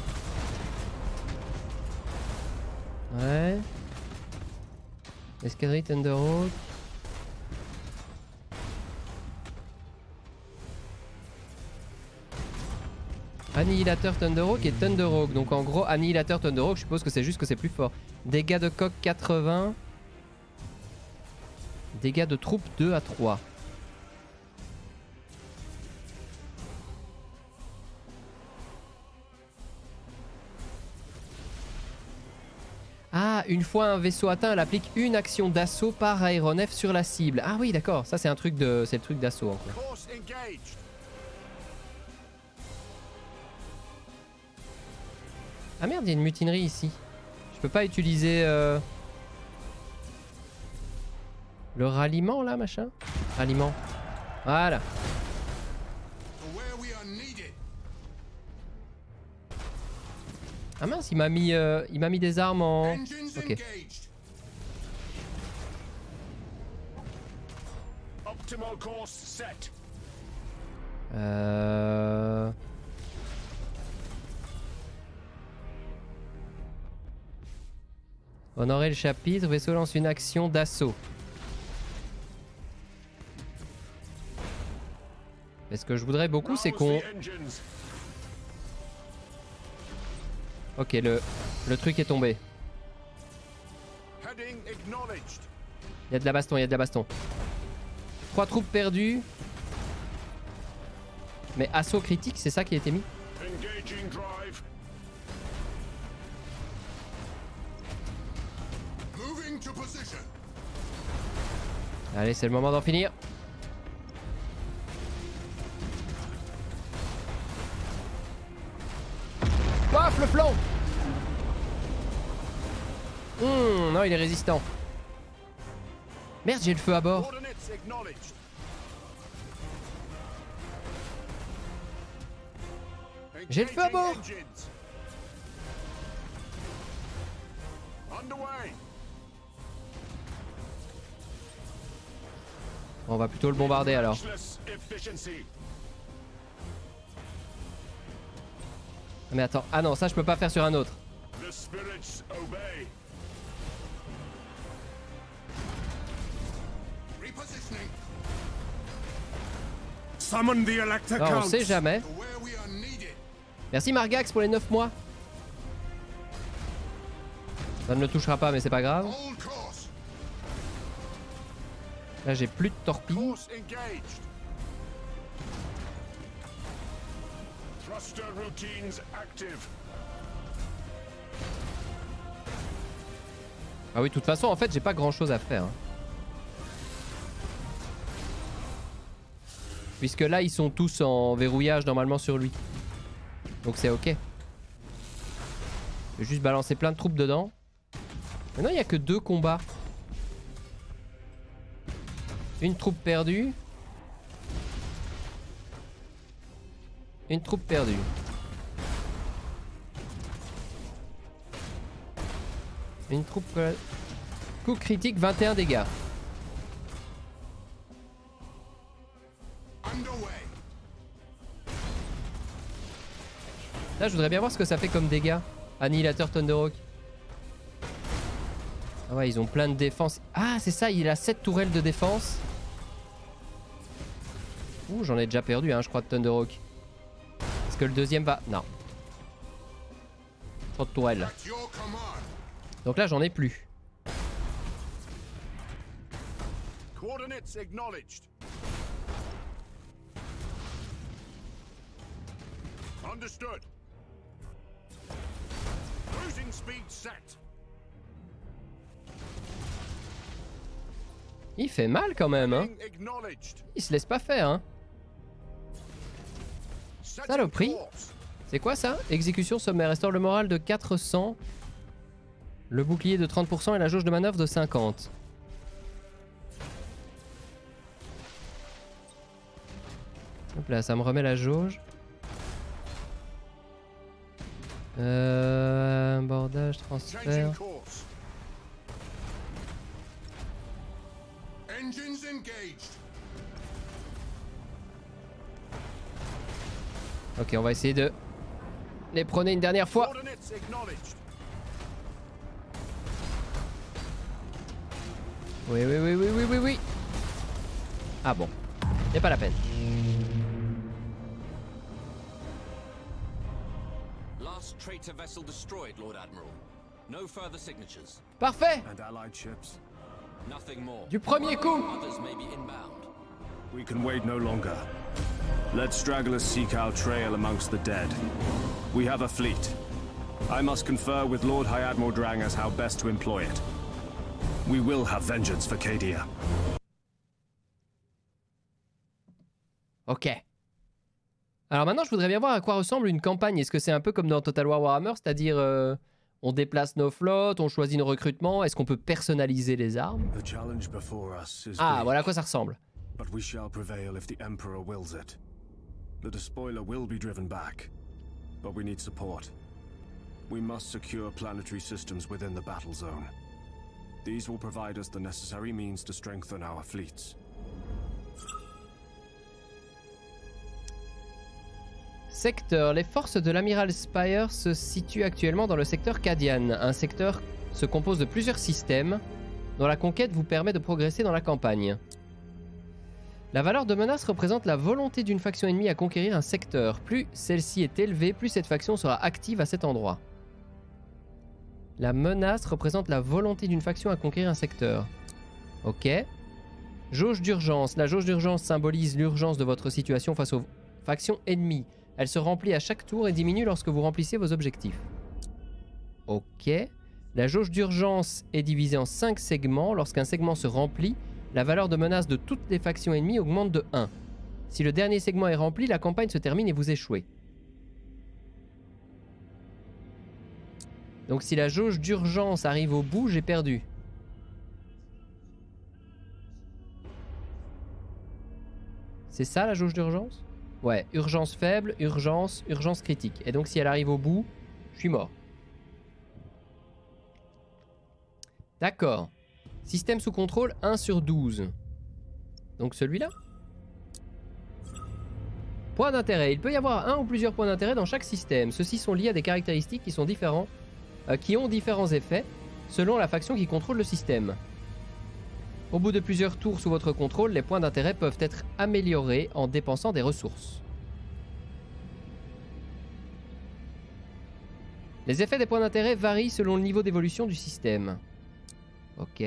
A: Ouais. Escadrille Thunderhawk. Annihilateur Thunderhawk et Thunderhawk. Donc en gros Annihilateur Thunderhawk, je suppose que c'est juste que c'est plus fort. Dégâts de coque 80. Dégâts de troupes 2 à 3. Ah, une fois un vaisseau atteint, elle applique une action d'assaut par aéronef sur la cible. Ah oui, d'accord, ça c'est un truc de... c'est le truc d'assaut encore. Ah merde, il y a une mutinerie ici. Je peux pas utiliser le ralliement là, machin. Ralliement. Voilà. Ah mince, il m'a mis des armes en... Ok. Honorer le chapitre, vaisseau lance une action d'assaut. Mais ce que je voudrais beaucoup, c'est qu'on... Ok, le truc est tombé. Il y a de la baston, il y a de la baston. 3 troupes perdues. Mais assaut critique, c'est ça qui a été mis? Allez, c'est le moment d'en finir. Paf, le flanc. Non, il est résistant. Merde, j'ai le feu à bord. J'ai le feu à bord. On va plutôt le bombarder alors. Mais attends, ah non, ça je peux pas faire sur un autre. Non, on sait jamais. Merci Margax pour les 9 mois. Ça ne le touchera pas, mais c'est pas grave. Là, j'ai plus de torpilles. Ah oui, de toute façon, en fait, j'ai pas grand chose à faire. Hein. Puisque là, ils sont tous en verrouillage normalement sur lui. Donc c'est ok. Je vais juste balancer plein de troupes dedans. Maintenant, il n'y a que 2 combats. Une troupe perdue. Une troupe perdue. Une troupe... Coup critique, 21 dégâts. Là, je voudrais bien voir ce que ça fait comme dégâts. Annihilateur Thunderhawk. Ah ouais, ils ont plein de défense. Ah, c'est ça, il a 7 tourelles de défense. Ouh, j'en ai déjà perdu, hein, je crois, de Thunderhawk. Est-ce que le deuxième va... Non. Trop de tourelles. Donc là, j'en ai plus. Il fait mal quand même, hein. Il se laisse pas faire, hein. Saloperie. C'est quoi ça? Exécution sommaire. Restaure le moral de 400. Le bouclier de 30% et la jauge de manœuvre de 50. Hop là, ça me remet la jauge. Bordage, transfert. Ok, on va essayer de les prôner une dernière fois. Oui, oui, oui, oui, oui, oui, oui. Ah bon, c'est pas la peine. Parfait. Du premier coup.
L: We can wait no longer. Let stragglers seek our trail amongst the dead. We have a fleet. I must confer with Lord High Admiral Drang as how best to employ it. We will have vengeance for Cadia.
A: Ok. Alors maintenant, je voudrais bien voir à quoi ressemble une campagne. Est-ce que c'est un peu comme dans Total War Warhammer, c'est-à-dire on déplace nos flottes, on choisit nos recrutements, est-ce qu'on peut personnaliser les armes? Ah, voilà à quoi ça ressemble.
L: But we shall prevail if the Emperor wills it. The despoiler will be driven back, but we need support.
N: We must secure planetary systems within the battle zone. These will provide us the necessary means to strengthen our fleets.
A: Secteur. Les forces de l'amiral Spire se situent actuellement dans le secteur Cadian. Un secteur se compose de plusieurs systèmes dont la conquête vous permet de progresser dans la campagne. La valeur de menace représente la volonté d'une faction ennemie à conquérir un secteur. Plus celle-ci est élevée, plus cette faction sera active à cet endroit. La menace représente la volonté d'une faction à conquérir un secteur. Ok. Jauge d'urgence. La jauge d'urgence symbolise l'urgence de votre situation face aux factions ennemies. Elle se remplit à chaque tour et diminue lorsque vous remplissez vos objectifs. Ok. La jauge d'urgence est divisée en 5 segments. Lorsqu'un segment se remplit, la valeur de menace de toutes les factions ennemies augmente de 1. Si le dernier segment est rempli, la campagne se termine et vous échouez. Donc si la jauge d'urgence arrive au bout, j'ai perdu. C'est ça la jauge d'urgence ? Ouais, urgence faible, urgence critique. Et donc si elle arrive au bout, je suis mort. D'accord. Système sous contrôle 1 sur 12. Donc celui-là. Point d'intérêt. Il peut y avoir un ou plusieurs points d'intérêt dans chaque système. Ceux-ci sont liés à des caractéristiques qui sont différents, qui ont différents effets selon la faction qui contrôle le système. Au bout de plusieurs tours sous votre contrôle, les points d'intérêt peuvent être améliorés en dépensant des ressources. Les effets des points d'intérêt varient selon le niveau d'évolution du système. Ok.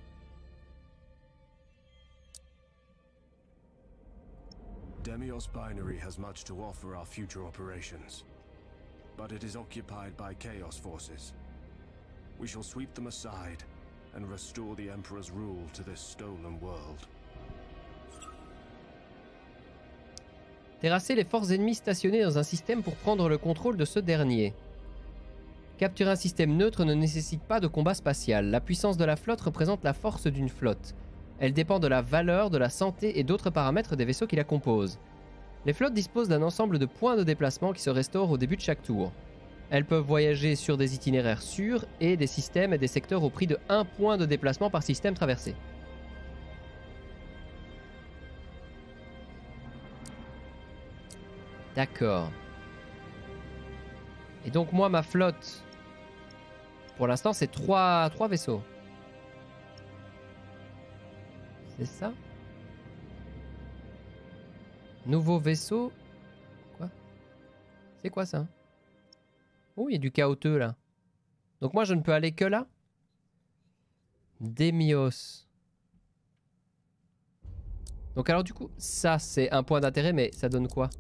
N: Demios Binary has much to offer our future operations, but it is occupied by Chaos forces. We shall sweep them aside and restore the Emperor's rule to this stolen world.
A: Terrasser les forces ennemies stationnées dans un système pour prendre le contrôle de ce dernier. Capturer un système neutre ne nécessite pas de combat spatial. La puissance de la flotte représente la force d'une flotte. Elle dépend de la valeur, de la santé et d'autres paramètres des vaisseaux qui la composent. Les flottes disposent d'un ensemble de points de déplacement qui se restaurent au début de chaque tour. Elles peuvent voyager sur des itinéraires sûrs et des systèmes et des secteurs au prix de 1 point de déplacement par système traversé. D'accord. Et donc moi, ma flotte, pour l'instant, c'est 3 vaisseaux. C'est ça? Nouveau vaisseau. Quoi? C'est quoi ça? Oh, il y a du chaoteux là. Donc moi, je ne peux aller que là? Demios. Donc alors du coup, ça c'est un point d'intérêt, mais ça donne quoi?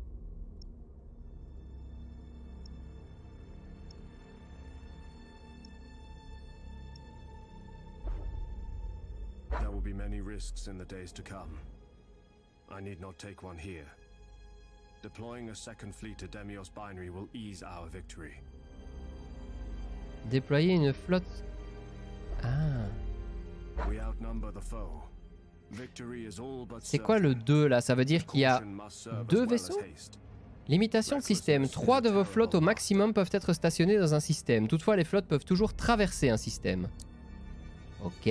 N: There will be many risks in the days to come. I need not take one here. Deploying a second fleet at Demios Binary will ease our victory.
A: Déployer une flotte. Ah.
N: We outnumber the foe. Victory is all but
A: C'est quoi le 2 là? Ça veut dire qu'il y a 2 vaisseaux? Limitation de système. 3 de vos flottes au maximum peuvent être stationnées dans un système. Toutefois, les flottes peuvent toujours traverser un système. Ok.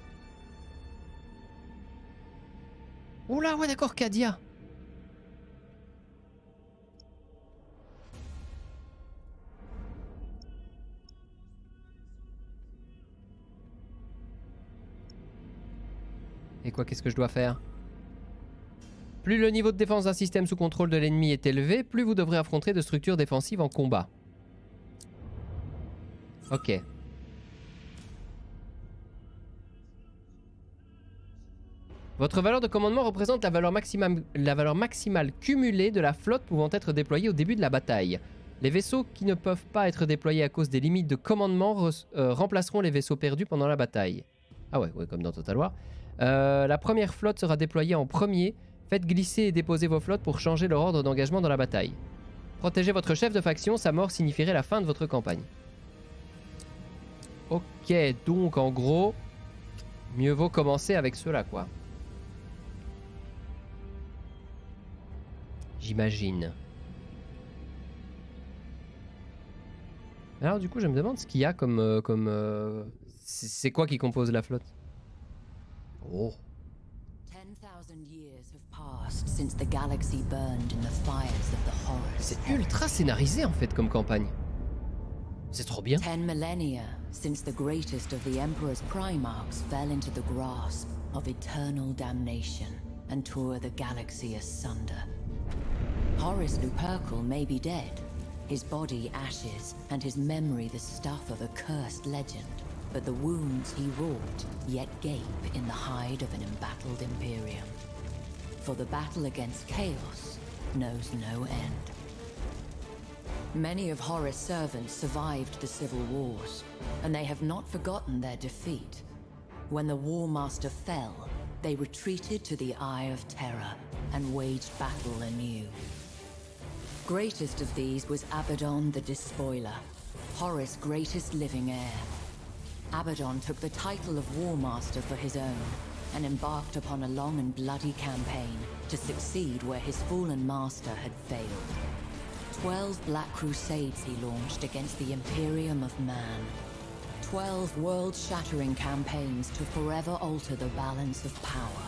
A: Oula, ouais d'accord, Cadia. Et quoi, qu'est-ce que je dois faire? Plus le niveau de défense d'un système sous contrôle de l'ennemi est élevé, plus vous devrez affronter de structures défensives en combat. Ok. Votre valeur de commandement représente la valeur maximale cumulée de la flotte pouvant être déployée au début de la bataille. Les vaisseaux qui ne peuvent pas être déployés à cause des limites de commandement remplaceront les vaisseaux perdus pendant la bataille. Ah ouais, comme dans Total War. La première flotte sera déployée en premier. Faites glisser et déposer vos flottes pour changer leur ordre d'engagement dans la bataille. Protégez votre chef de faction, sa mort signifierait la fin de votre campagne. Ok, donc en gros, mieux vaut commencer avec ceux-là, quoi. J'imagine. Alors du coup, je me demande ce qu'il y a comme... c'est quoi qui compose la flotte? Oh.
B: 10,000 years have passed since the galaxy burned in the fires of the horrors.
A: C'est ultra scénarisé en fait comme campagne. C'est trop bien.
B: 10 millennia since the greatest of the Emperor's Primarchs fell into the grasp of eternal damnation and tore the galaxy asunder. Horace Lupercal may be dead, his body ashes, and his memory the stuff of a cursed legend. But the wounds he wrought yet gape in the hide of an embattled Imperium. For the battle against Chaos knows no end. Many of Horus' servants survived the civil wars, and they have not forgotten their defeat. When the War Master fell, they retreated to the Eye of Terror and waged battle anew. Greatest of these was Abaddon the Despoiler, Horus' greatest living heir. Abaddon took the title of War Master for his own, and embarked upon a long and bloody campaign to succeed where his fallen master had failed. 12 Black Crusades he launched against the Imperium of Man. 12 world-shattering campaigns to forever alter the balance of power.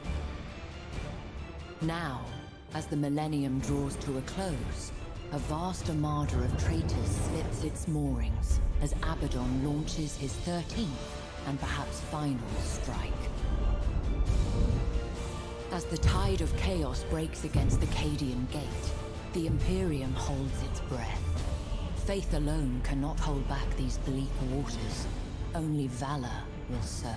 B: Now, as the millennium draws to a close, a vast armada of traitors slips its moorings as Abaddon launches his 13th and perhaps final strike. As the tide of chaos breaks against the Cadian Gate, the Imperium holds its breath. Faith alone cannot hold back these bleak waters. Only valor will serve.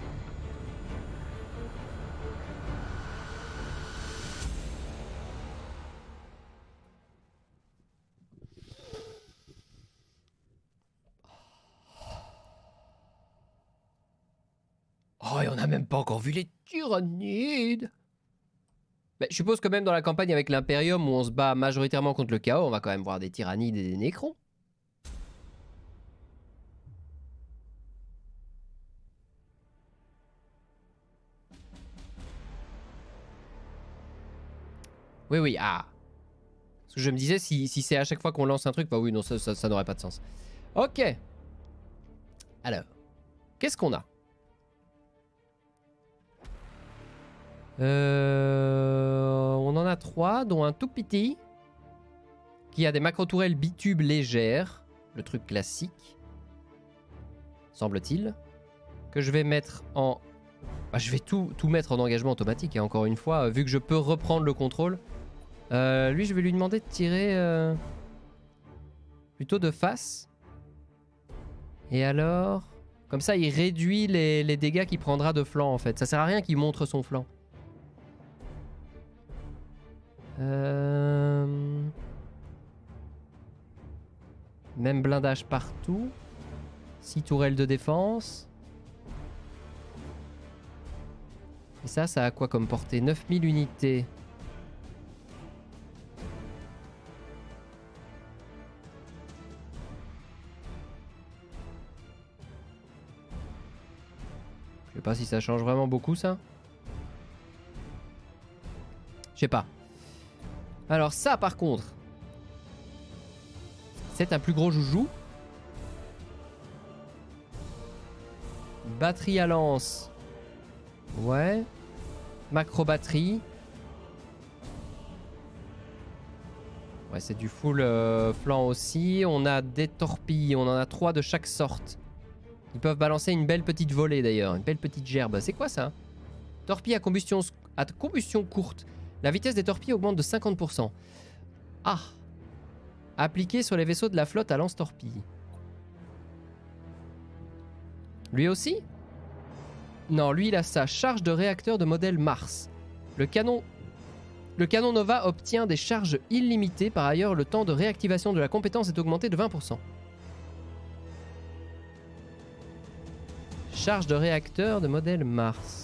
A: Oh, et on n'a même pas encore vu les tyrannides. Mais je suppose que même dans la campagne avec l'Imperium où on se bat majoritairement contre le chaos, on va quand même voir des tyrannides et des nécrons. Oui, oui, ah. Parce que je me disais, si c'est à chaque fois qu'on lance un truc, bah oui, non, ça n'aurait pas de sens. Ok. Alors, qu'est-ce qu'on a? On en a 3, dont un tout petit qui a des macro-tourelles bitubes légères, le truc classique, semble-t-il, que je vais mettre en... Bah, je vais tout mettre en engagement automatique, et encore une fois, vu que je peux reprendre le contrôle, lui je vais lui demander de tirer plutôt de face, et alors, comme ça il réduit les dégâts qu'il prendra de flanc en fait, ça sert à rien qu'il montre son flanc. Même blindage partout. 6 tourelles de défense. Et ça a quoi comme portée? 9000 unités. Je sais pas si ça change vraiment beaucoup ça. Je sais pas. Alors ça par contre, c'est un plus gros joujou. Batterie à lance. Ouais. Macro batterie. Ouais, c'est du full flanc aussi. On a des torpilles, on en a 3 de chaque sorte. Ils peuvent balancer une belle petite volée d'ailleurs, une belle petite gerbe. C'est quoi ça? Torpille à combustion courte. La vitesse des torpilles augmente de 50%. Ah! Appliqué sur les vaisseaux de la flotte à lance-torpille. Lui aussi? Non, lui il a sa charge de réacteur de modèle Mars. Le canon Nova obtient des charges illimitées. Par ailleurs, le temps de réactivation de la compétence est augmenté de 20%. Charge de réacteur de modèle Mars.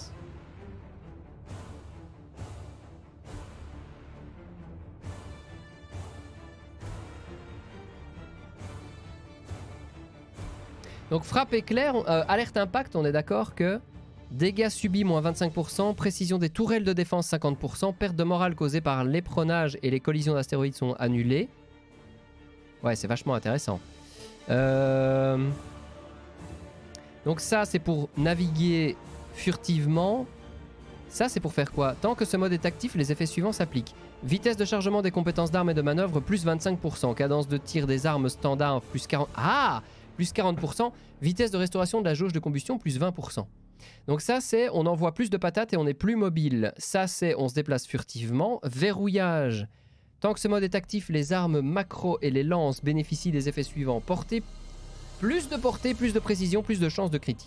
A: Donc frappe éclair, alerte impact, on est d'accord que dégâts subis moins 25%, précision des tourelles de défense 50%, perte de morale causée par l'éperonnage et les collisions d'astéroïdes sont annulées. Ouais, c'est vachement intéressant. Donc ça, c'est pour naviguer furtivement. Ça, c'est pour faire quoi? Tant que ce mode est actif, les effets suivants s'appliquent. Vitesse de chargement des compétences d'armes et de manœuvre, plus 25%. Cadence de tir des armes standard, plus 40%. Ah! Plus 40%. Vitesse de restauration de la jauge de combustion, plus 20%. Donc ça, c'est on envoie plus de patates et on est plus mobile. Ça, c'est on se déplace furtivement. Verrouillage. Tant que ce mode est actif, les armes macro et les lances bénéficient des effets suivants. Portée, plus de précision, plus de chances de critique.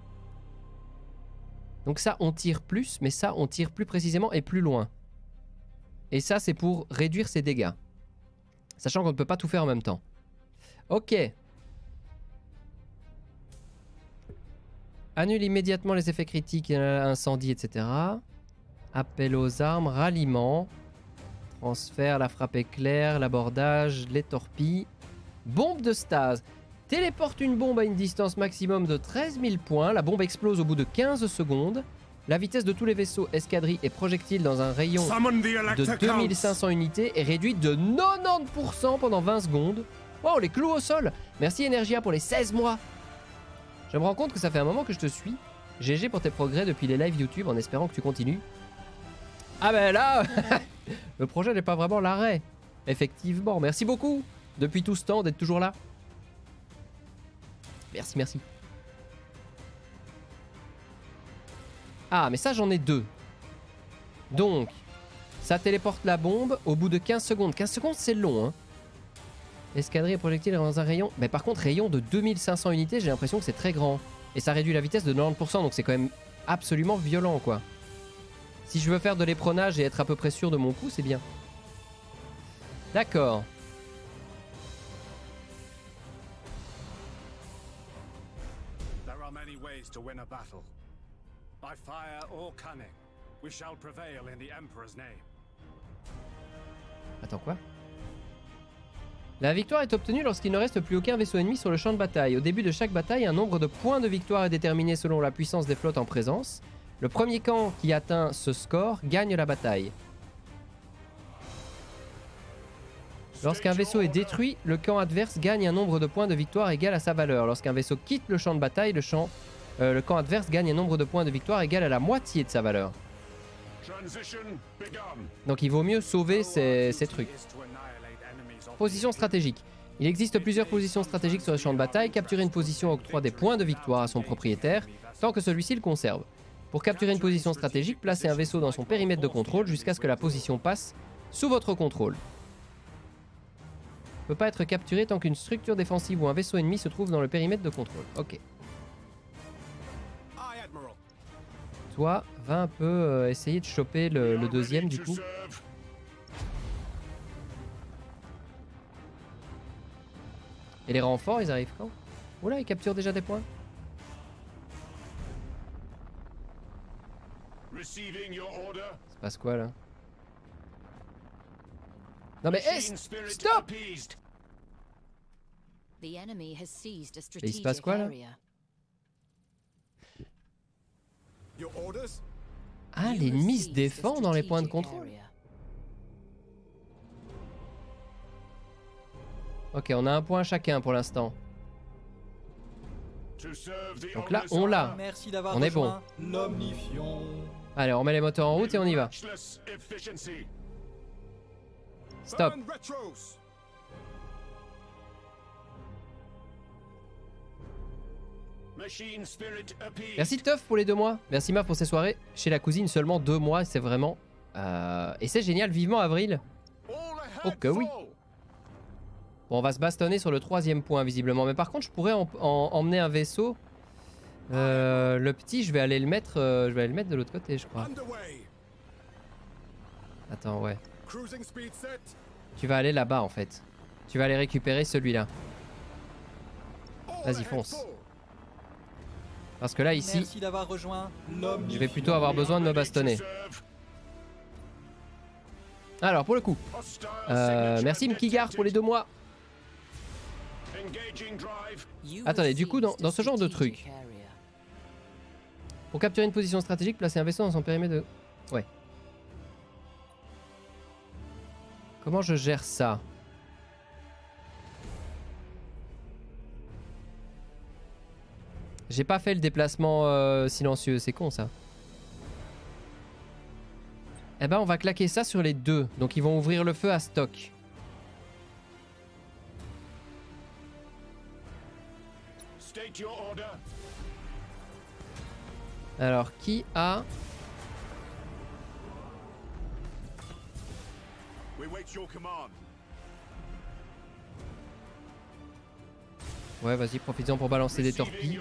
A: Donc ça, on tire plus, mais ça, on tire plus précisément et plus loin. Et ça, c'est pour réduire ses dégâts. Sachant qu'on ne peut pas tout faire en même temps. Ok. Annule immédiatement les effets critiques, incendie, etc. Appel aux armes, ralliement. Transfert, la frappe éclair, l'abordage, les torpilles. Bombe de stase. Téléporte une bombe à une distance maximum de 13 000 points. La bombe explose au bout de 15 secondes. La vitesse de tous les vaisseaux, escadrilles et projectiles dans un rayon de 2500 unités est réduite de 90% pendant 20 secondes. Wow, les clous au sol. Merci Energia pour les 16 mois. Je me rends compte que ça fait un moment que je te suis. GG pour tes progrès depuis les lives YouTube en espérant que tu continues. Ah ben là, le projet n'est pas vraiment l'arrêt. Effectivement, merci beaucoup depuis tout ce temps d'être toujours là. Merci, merci. Ah, mais ça j'en ai deux. Donc, ça téléporte la bombe au bout de 15 secondes. 15 secondes c'est long, hein. Escadrille et projectile dans un rayon. Mais par contre, rayon de 2500 unités, j'ai l'impression que c'est très grand. Et ça réduit la vitesse de 90%, donc c'est quand même absolument violent, quoi. Si je veux faire de l'éperonnage et être à peu près sûr de mon coup, c'est bien. D'accord. Attends, quoi? La victoire est obtenue lorsqu'il ne reste plus aucun vaisseau ennemi sur le champ de bataille. Au début de chaque bataille, un nombre de points de victoire est déterminé selon la puissance des flottes en présence. Le premier camp qui atteint ce score gagne la bataille. Lorsqu'un vaisseau est détruit, le camp adverse gagne un nombre de points de victoire égal à sa valeur. Lorsqu'un vaisseau quitte le champ de bataille, le camp adverse gagne un nombre de points de victoire égal à la moitié de sa valeur. Donc il vaut mieux sauver ces trucs. Position stratégique. Il existe plusieurs positions stratégiques sur le champ de bataille. Capturer une position octroie des points de victoire à son propriétaire, tant que celui-ci le conserve. Pour capturer une position stratégique, placez un vaisseau dans son périmètre de contrôle jusqu'à ce que la position passe sous votre contrôle. Ne peut pas être capturé tant qu'une structure défensive ou un vaisseau ennemi se trouve dans le périmètre de contrôle. Ok. Toi, va un peu essayer de choper le deuxième du coup. Et les renforts, ils arrivent quand? Oula, ils capturent déjà des points. Ça passe quoi là? Non mais stop! Et il se passe quoi là? Ah, l'ennemi se défend dans les points de contrôle. Ok, on a un point chacun pour l'instant. Donc là, on l'a. On est bon. Allez, on remet les moteurs en route et on y va. Stop. Merci Teuf pour les 2 mois. Merci Maf pour ces soirées. Chez la cousine, seulement 2 mois. C'est vraiment... Et c'est génial. Vivement avril. Oh que oui. Bon, on va se bastonner sur le 3e point visiblement. Mais par contre, je pourrais emmener un vaisseau. Le petit, je vais aller le mettre de l'autre côté, je crois. Attends, ouais. Tu vas aller là-bas en fait. Tu vas aller récupérer celui-là. Vas-y, fonce. Parce que là, ici, je vais plutôt avoir besoin de me bastonner. Alors, pour le coup, merci Mkigar pour les 2 mois. Attendez, du coup, dans ce genre de truc, pour capturer une position stratégique, placer un vaisseau dans son périmètre de... Ouais. Comment je gère ça? J'ai pas fait le déplacement silencieux, c'est con ça. Eh ben on va claquer ça sur les deux. Donc ils vont ouvrir le feu à stock. Alors qui a... Ouais vas-y profites-en pour balancer des torpilles.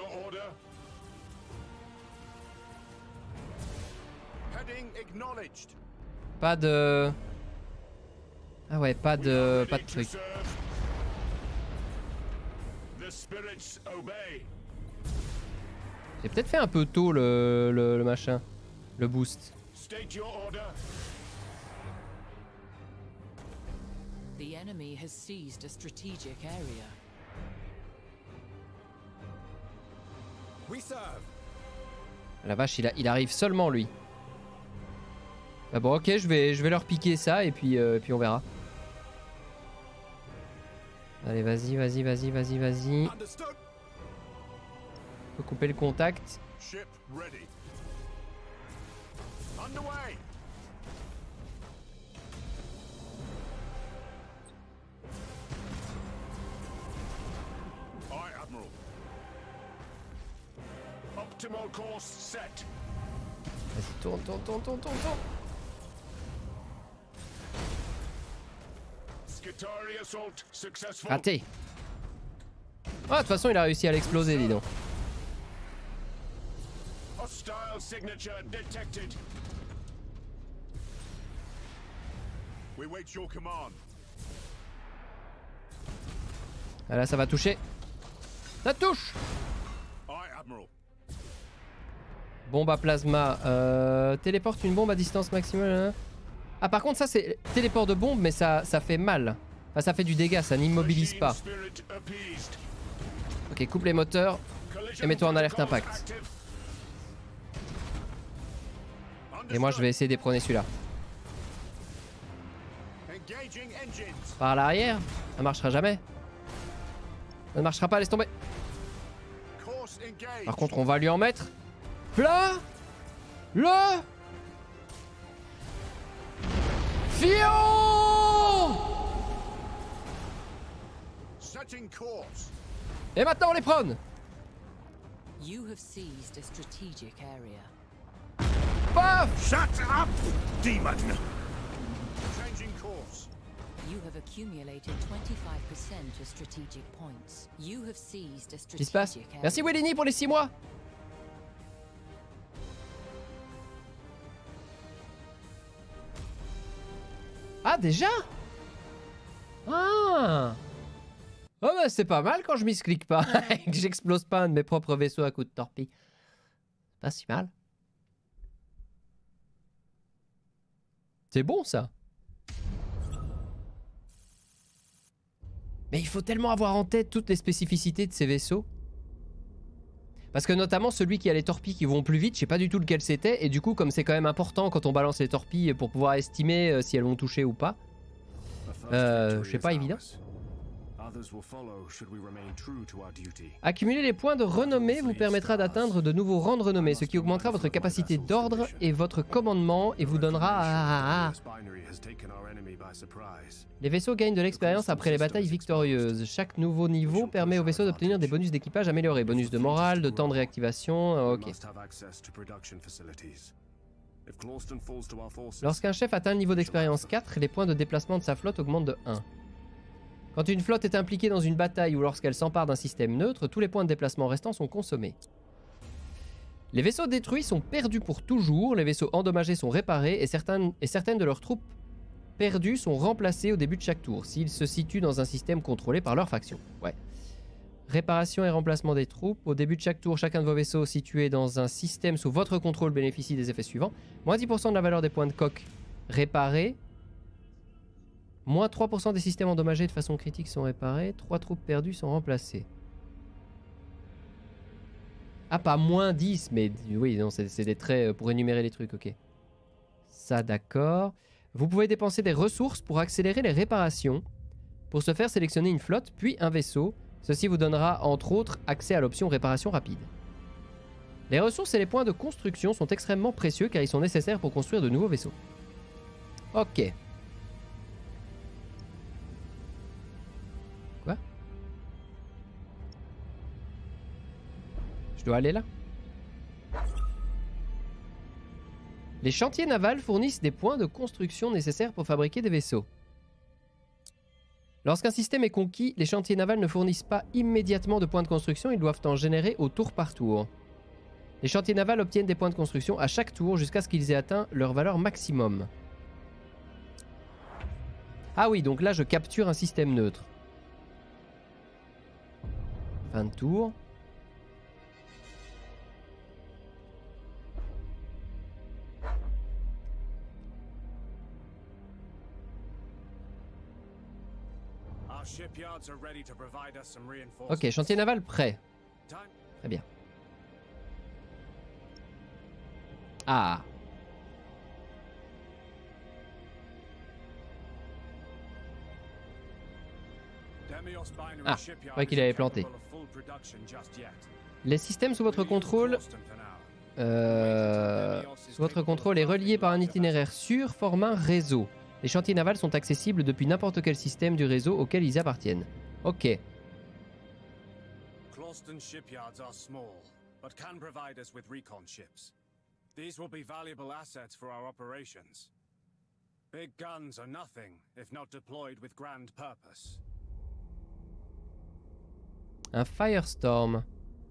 A: Pas de... Ah ouais, pas de truc. J'ai peut-être fait un peu tôt le machin. Le boost.
B: The enemy has seized a strategic area.
A: La vache, il arrive seulement lui. Ah bon ok, je vais leur piquer ça et puis on verra. Allez vas-y, vas-y, vas-y, vas-y, vas-y. Faut couper le contact. Vas-y, tourne. Raté. Ah, de toute façon, il a réussi à l'exploser, dis donc. Ah, là, ça va toucher. Ça touche. Bombe à plasma. Téléporte une bombe à distance maximale. Ah par contre ça c'est téléport de bombe mais ça fait mal. Enfin ça fait du dégât, ça n'immobilise pas. Ok, coupe les moteurs et mets-toi en alerte impact. Et moi je vais essayer d'éperonner celui-là. Par l'arrière, ça marchera jamais. Ça ne marchera pas, laisse tomber. Par contre on va lui en mettre plein le fion. Et maintenant on les prône. Paf.
C: Shut up, demon.
B: You have accumulated 25% of strategic points. You have seized a
A: Qu'est-ce qui se passe?
B: strategic area.
A: Merci Wellini pour les 6 mois. Ah déjà? Ah. Oh bah c'est pas mal quand je misclique pas et que j'explose pas un de mes propres vaisseaux à coups de torpille. Pas si mal. C'est bon ça. Mais il faut tellement avoir en tête toutes les spécificités de ces vaisseaux. Parce que notamment celui qui a les torpilles qui vont plus vite, je sais pas du tout lequel c'était. Et du coup comme c'est quand même important quand on balance les torpilles pour pouvoir estimer si elles vont toucher ou pas. C'est pas évident. Accumuler les points de renommée vous permettra d'atteindre de nouveaux rangs de renommée, ce qui augmentera votre capacité d'ordre et votre commandement et vous donnera... Les vaisseaux gagnent de l'expérience après les batailles victorieuses. Chaque nouveau niveau permet aux vaisseaux d'obtenir des bonus d'équipage améliorés. Bonus de morale, de temps de réactivation... Ok. Lorsqu'un chef atteint le niveau d'expérience 4, les points de déplacement de sa flotte augmentent de 1. Quand une flotte est impliquée dans une bataille ou lorsqu'elle s'empare d'un système neutre, tous les points de déplacement restants sont consommés. Les vaisseaux détruits sont perdus pour toujours, les vaisseaux endommagés sont réparés et certaines de leurs troupes perdues sont remplacées au début de chaque tour, s'ils se situent dans un système contrôlé par leur faction. Ouais. Réparation et remplacement des troupes. Au début de chaque tour, chacun de vos vaisseaux situés dans un système sous votre contrôle bénéficie des effets suivants. Moins 10% de la valeur des points de coque réparés. Moins 3% des systèmes endommagés de façon critique sont réparés. 3 troupes perdues sont remplacées. Ah, pas moins 10, mais oui, non, c'est des traits pour énumérer les trucs, ok. Ça, d'accord. Vous pouvez dépenser des ressources pour accélérer les réparations. Pour ce faire, sélectionnez une flotte, puis un vaisseau. Ceci vous donnera, entre autres, accès à l'option réparation rapide. Les ressources et les points de construction sont extrêmement précieux car ils sont nécessaires pour construire de nouveaux vaisseaux. Ok. Quoi? Je dois aller là? Les chantiers navals fournissent des points de construction nécessaires pour fabriquer des vaisseaux. Lorsqu'un système est conquis, les chantiers navals ne fournissent pas immédiatement de points de construction, ils doivent en générer au tour par tour. Les chantiers navals obtiennent des points de construction à chaque tour jusqu'à ce qu'ils aient atteint leur valeur maximum. Ah oui, donc là je capture un système neutre. Fin de tour. Ok, chantier naval prêt. Très bien. Ah. Ah, je croyais qu'il avait planté. Les systèmes sous votre contrôle... sous votre contrôle est relié par un itinéraire sûr, forme un réseau. Les chantiers navals sont accessibles depuis n'importe quel système du réseau auquel ils appartiennent. Ok.
L: Clauston shipyards are small, but can provide us with recon ships. These will be valuable assets for our operations. Big guns are nothing if not deployed with grand purpose.
A: Un Firestorm.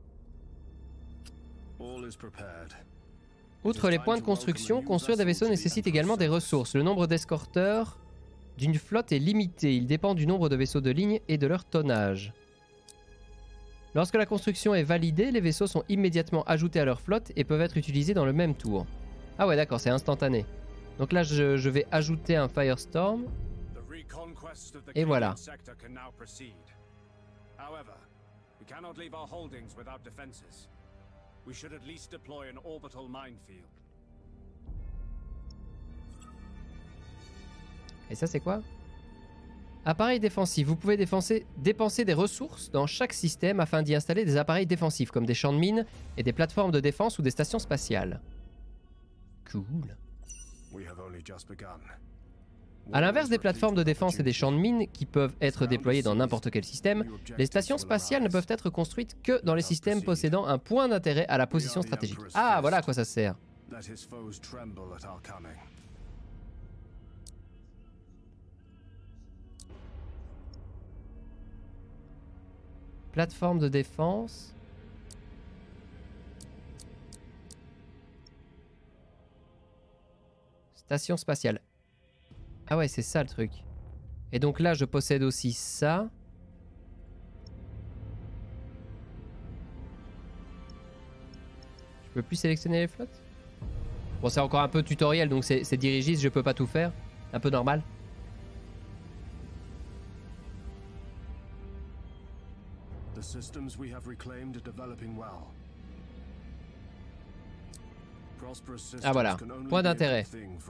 L: All is prepared.
A: Outre les points de construction, construire des vaisseaux nécessite également des ressources. Le nombre d'escorteurs d'une flotte est limité. Il dépend du nombre de vaisseaux de ligne et de leur tonnage. Lorsque la construction est validée, les vaisseaux sont immédiatement ajoutés à leur flotte et peuvent être utilisés dans le même tour. Ah ouais, d'accord, c'est instantané. Donc là, je vais ajouter un Firestorm. Et voilà.
L: We should at least deploy an orbital minefield.
A: Et ça c'est quoi? Appareil défensif. Vous pouvez dépenser des ressources dans chaque système afin d'y installer des appareils défensifs comme des champs de mines et des plateformes de défense ou des stations spatiales. Cool. A l'inverse des plateformes de défense et des champs de mines qui peuvent être déployés dans n'importe quel système, les stations spatiales ne peuvent être construites que dans les systèmes possédant un point d'intérêt à la position stratégique. Ah, voilà à quoi ça sert. Plateforme de défense. Station spatiale. Ah ouais, c'est ça le truc. Et donc là, je possède aussi ça. Je peux plus sélectionner les flottes? Bon, c'est encore un peu tutoriel, donc c'est dirigiste, je peux pas tout faire. Un peu normal. Ah voilà, point d'intérêt.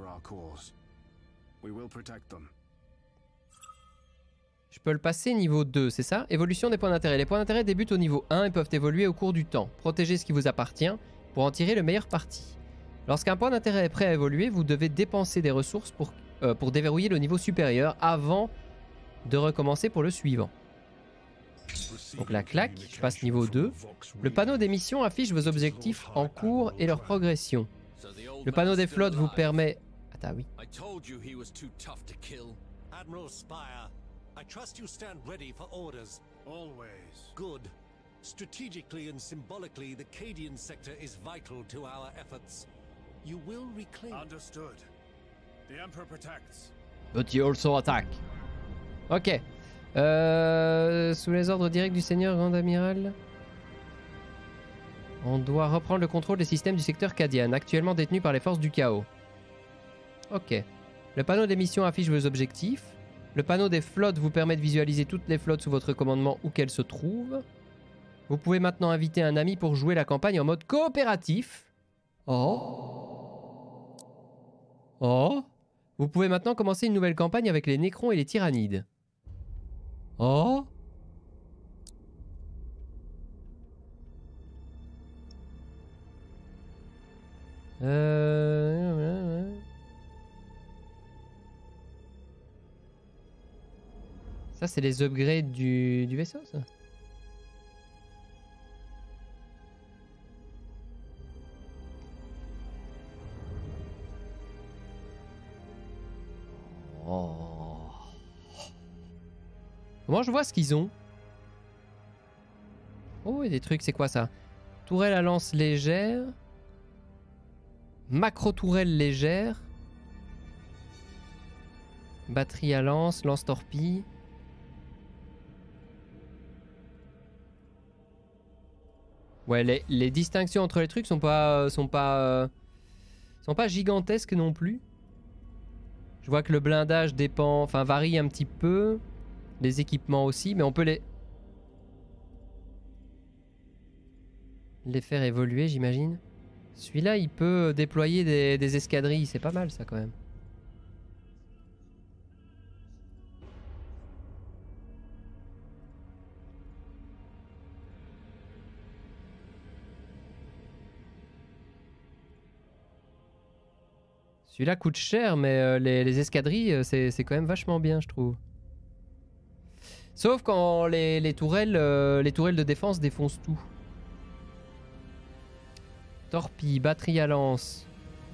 A: Je peux le passer niveau 2, c'est ça? Évolution des points d'intérêt. Les points d'intérêt débutent au niveau 1 et peuvent évoluer au cours du temps. Protégez ce qui vous appartient pour en tirer le meilleur parti. Lorsqu'un point d'intérêt est prêt à évoluer, vous devez dépenser des ressources pour déverrouiller le niveau supérieur avant de recommencer pour le suivant. Donc la claque, je passe niveau 2. Le panneau des missions affiche vos objectifs en cours et leur progression. Le panneau des flottes vous permet... Ah oui.
G: I told you he was too tough to kill.
I: Admiral Spire, I trust you stand ready for orders.
L: Always.
I: Good. Strategically and symbolically, the Cadian sector is vital to our efforts. You will reclaim.
L: Understood. The Emperor protects.
A: But you also attack. Ok. Sous les ordres directs du Seigneur Grand Amiral, on doit reprendre le contrôle des systèmes du secteur Cadian, actuellement détenu par les forces du chaos. Ok. Le panneau des missions affiche vos objectifs. Le panneau des flottes vous permet de visualiser toutes les flottes sous votre commandement où qu'elles se trouvent. Vous pouvez maintenant inviter un ami pour jouer la campagne en mode coopératif. Oh. Oh. Vous pouvez maintenant commencer une nouvelle campagne avec les Nécrons et les Tyrannides. Oh. Ça, c'est les upgrades du vaisseau, ça. Oh. Comment je vois ce qu'ils ont? Oh, il y a des trucs, c'est quoi ça? Tourelle à lance légère. Macro tourelle légère. Batterie à lance, lance torpille. Ouais, les distinctions entre les trucs sont pas gigantesques non plus. Je vois que le blindage dépend, enfin varie un petit peu. Les équipements aussi, mais on peut les faire évoluer, j'imagine. Celui-là, il peut déployer des escadrilles, c'est pas mal ça quand même. Celui-là coûte cher, mais les escadrilles, c'est quand même vachement bien, je trouve. Sauf quand les tourelles de défense défoncent tout. Torpille, batterie à lance.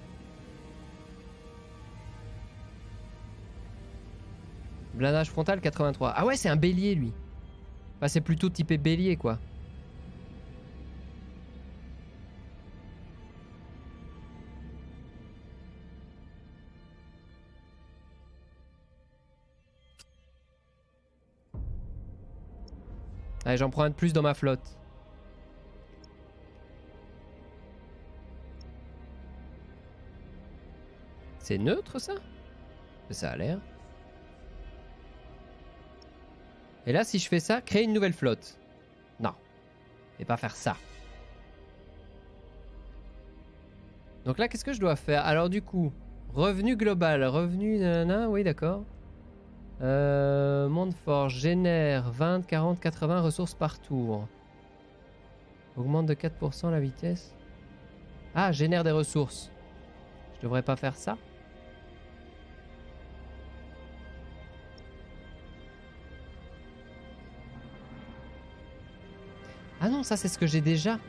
A: Blindage frontal 83. Ah ouais, c'est un bélier lui. Enfin, c'est plutôt typé bélier quoi. Allez, j'en prends un de plus dans ma flotte. C'est neutre ça? Ça a l'air. Et là, si je fais ça, créer une nouvelle flotte. Non. Et pas faire ça. Donc là, qu'est-ce que je dois faire? Alors du coup, revenu global, revenu nanana, oui d'accord. Monde fort génère 20, 40, 80 ressources par tour. Augmente de 4% la vitesse. Ah, génère des ressources. Je devrais pas faire ça? Ah non, ça c'est ce que j'ai déjà.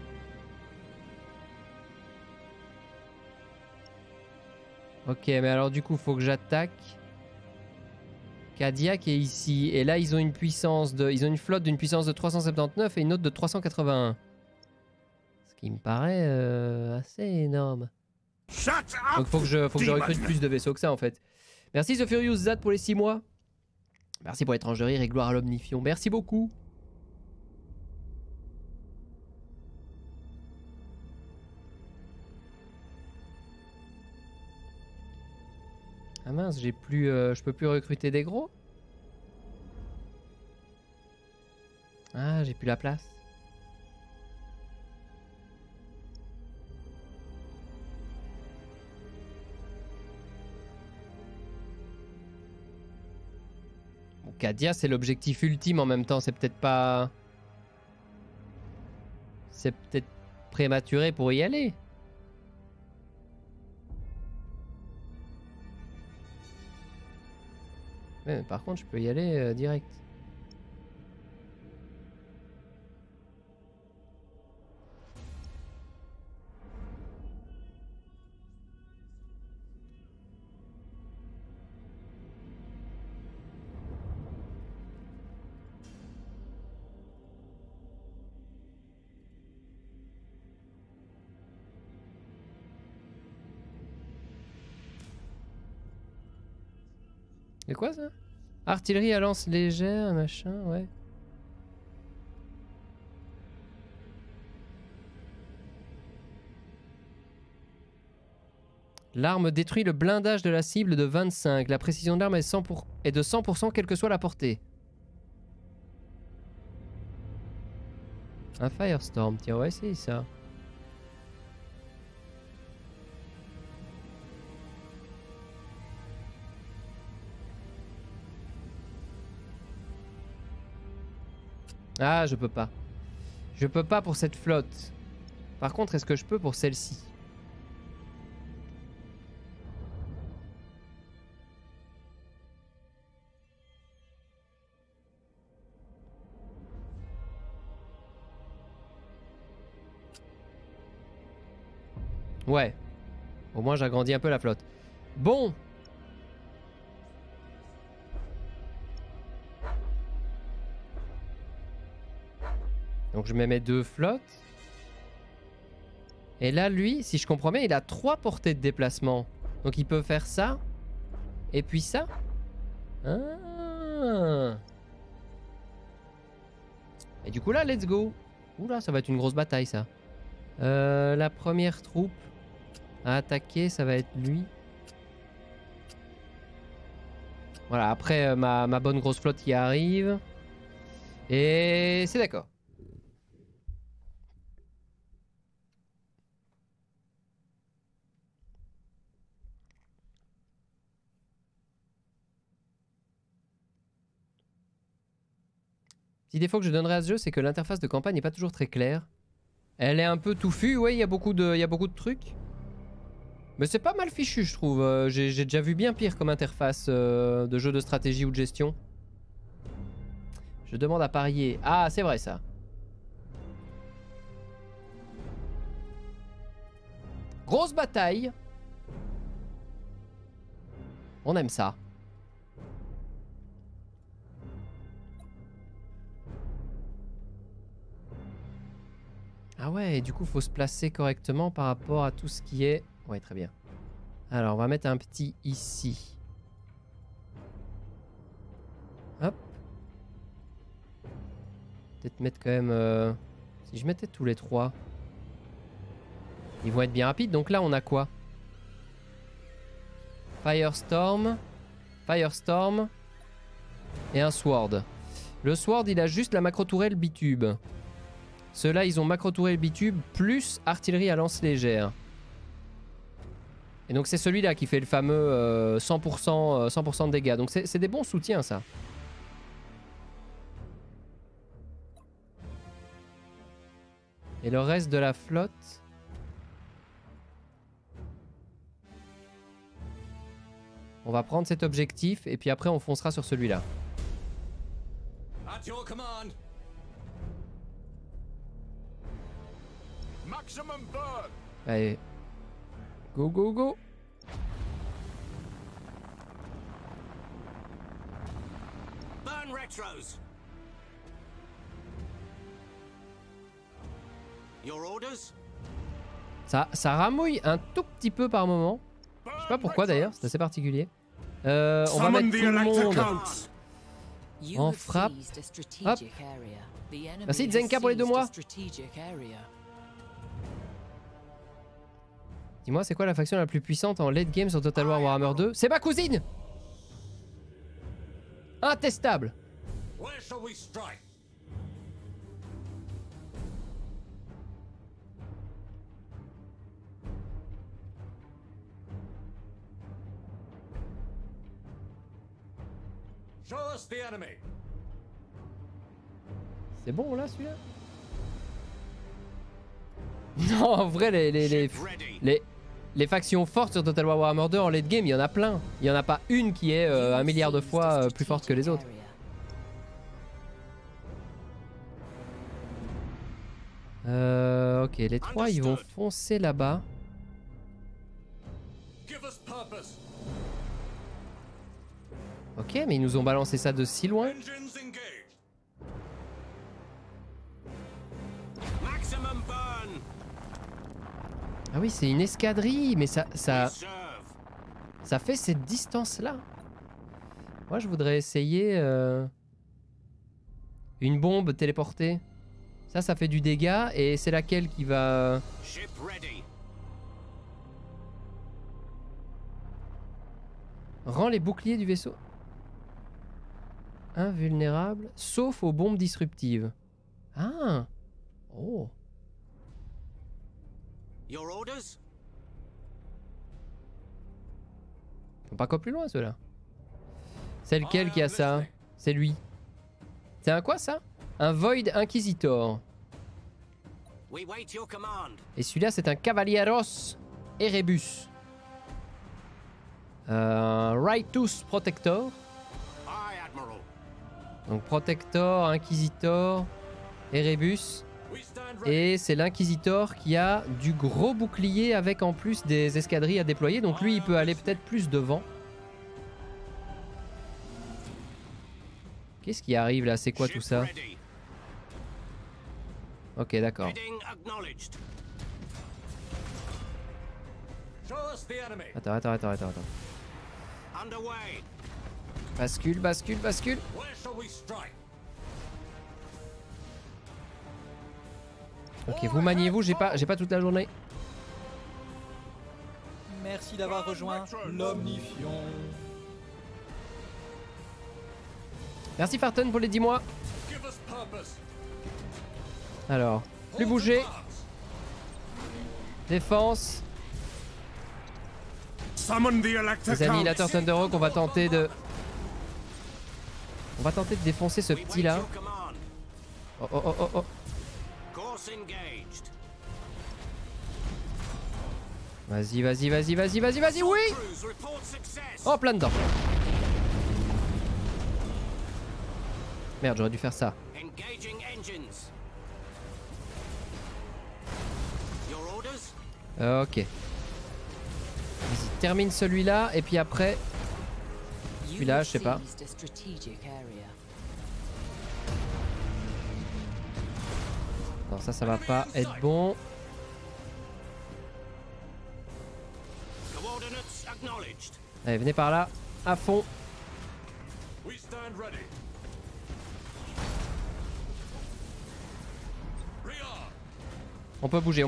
A: Ok, mais alors du coup, faut que j'attaque. Cadillac est ici. Et là, ils ont une puissance de... Ils ont une flotte d'une puissance de 379 et une autre de 381. Ce qui me paraît assez énorme. Donc faut que je recrute plus de vaisseaux que ça en fait. Merci The Furious Zad pour les 6 mois. Merci pour l'étrangerie et gloire à l'omnifion. Merci beaucoup. Ah mince, j'ai plus, je peux plus recruter des gros. Ah, j'ai plus la place. Bon, Cadia, c'est l'objectif ultime en même temps. C'est peut-être pas... C'est peut-être prématuré pour y aller. Ouais, mais par contre, je peux y aller direct. C'est quoi ça? Artillerie à lance légère, machin, ouais. L'arme détruit le blindage de la cible de 25. La précision de l'arme est de 100% quelle que soit la portée. Un Firestorm, tiens, on va essayer ça. Ah, je peux pas. Je peux pas pour cette flotte. Par contre, est-ce que je peux pour celle-ci? Ouais. Au moins j'agrandis un peu la flotte. Bon. Donc je mets mes 2 flottes. Et là, lui, si je comprends bien, il a 3 portées de déplacement. Donc il peut faire ça. Et puis ça. Ah. Et du coup là, let's go. Oula, ça va être une grosse bataille ça. La première troupe à attaquer, ça va être lui. Voilà, après ma bonne grosse flotte qui arrive. Et c'est d'accord. Petit défaut que je donnerais à ce jeu, c'est que l'interface de campagne n'est pas toujours très claire. Elle est un peu touffue, ouais, il y a beaucoup de trucs. Mais c'est pas mal fichu, je trouve. J'ai déjà vu bien pire comme interface de jeu de stratégie ou de gestion. Je demande à parier. Ah, c'est vrai ça. Grosse bataille. On aime ça. Ah ouais, et du coup, faut se placer correctement par rapport à tout ce qui est... Ouais, très bien. Alors, on va mettre un petit ici. Hop. Peut-être mettre quand même... Si je mettais tous les 3... Ils vont être bien rapides. Donc là, on a quoi? Firestorm. Firestorm. Et un Sword. Le Sword, il a juste la macro-tourelle bitube. Ceux-là, ils ont macro-tourelle bitube plus artillerie à lance légère. Et donc c'est celui-là qui fait le fameux 100% de dégâts. Donc c'est des bons soutiens, ça. Et le reste de la flotte... On va prendre cet objectif et puis après on foncera sur celui-là.
J: At your command.
C: Maximum burn.
A: Allez. Go, go, go.
I: Burn retros. Your orders?
A: Ça ramouille un tout petit peu par moment. Je sais pas pourquoi d'ailleurs, c'est assez particulier. On va mettre tout le monde en frappe. Hop. Merci Zenka pour les 2 mois. Dis-moi, c'est quoi la faction la plus puissante en late game sur Total War Warhammer 2? C'est ma cousine! Intestable!
J: Where shall we strike? Show us the enemy.
A: C'est bon là celui-là? Non, en vrai, les factions fortes sur Total War Warhammer 2 en late game, il y en a plein. Il n'y en a pas une qui est 1 milliard de fois plus forte que les autres. Ok, les 3 ils vont foncer là-bas. Ok, mais ils nous ont balancé ça de si loin. Ah oui, c'est une escadrille, mais ça fait cette distance-là. Moi, je voudrais essayer une bombe téléportée. Ça fait du dégât, et c'est laquelle qui va... Rend les boucliers du vaisseau invulnérables, sauf aux bombes disruptives. Ah. Oh.
I: Your orders?
A: Ils sont pas quoi plus loin ceux-là. C'est lequel qui a ça? C'est lui. C'est un quoi ça? Un Void Inquisitor.
I: We wait your command.
A: Et celui-là c'est un Cavalieros Erebus. Rightus Protector.
I: Aye, Admiral.
A: Donc Protector, Inquisitor, Erebus. Et c'est l'Inquisitor qui a du gros bouclier avec en plus des escadrilles à déployer. Donc lui, il peut aller peut-être plus devant. Qu'est-ce qui arrive là? C'est quoi tout ça? Ok, d'accord. Attends. Bascule. Ok, vous maniez-vous, j'ai pas toute la journée.
M: Merci d'avoir rejoint l'Omnifion.
A: Merci Farton pour les 10 mois. Alors, plus bouger. Défense. Les annihilateurs Thunderhawk, on va tenter de défoncer ce petit là. Oh. Vas-y, oui! Oh, plein dedans. Merde, j'aurais dû faire ça. Ok. Vas-y, termine celui-là et puis après... Celui-là, je sais pas. Non, ça va pas être bon. Allez, venez par là, à fond. On peut bouger.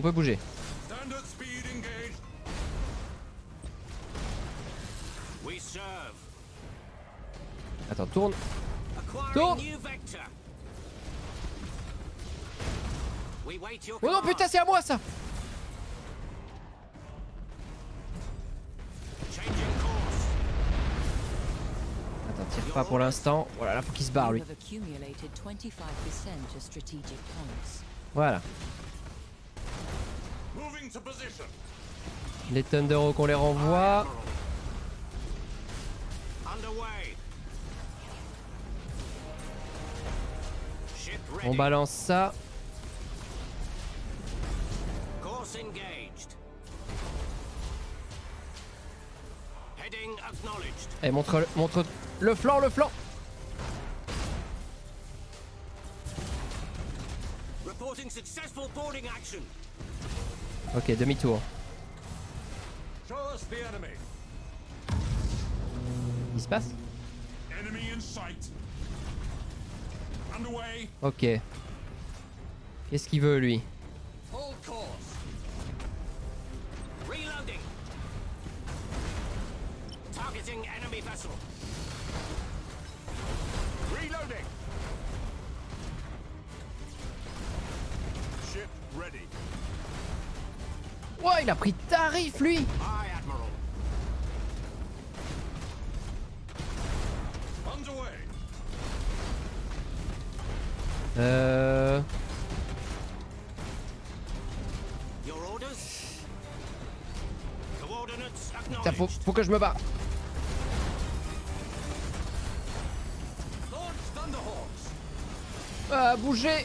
A: Attends, tourne. Oh non, putain, c'est à moi ça. Attends, tire pas pour l'instant. Voilà, là faut qu'il se barre lui. Voilà. Les Thunderhawk on les renvoie. On balance ça. Et montre le flanc, Ok, demi-tour. Il se passe? Ok. Qu'est-ce qu'il veut lui? Ouais, il a pris tarif lui. Putain, faut que je me bats. Bougez.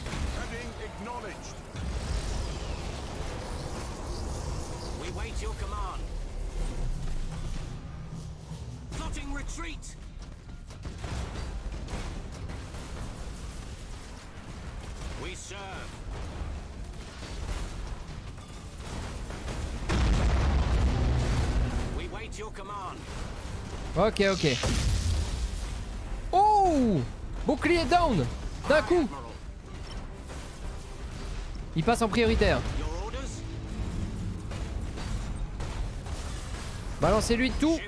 A: Ok. Oh, bouclier down d'un coup. Il passe en prioritaire. Balancez-lui tout.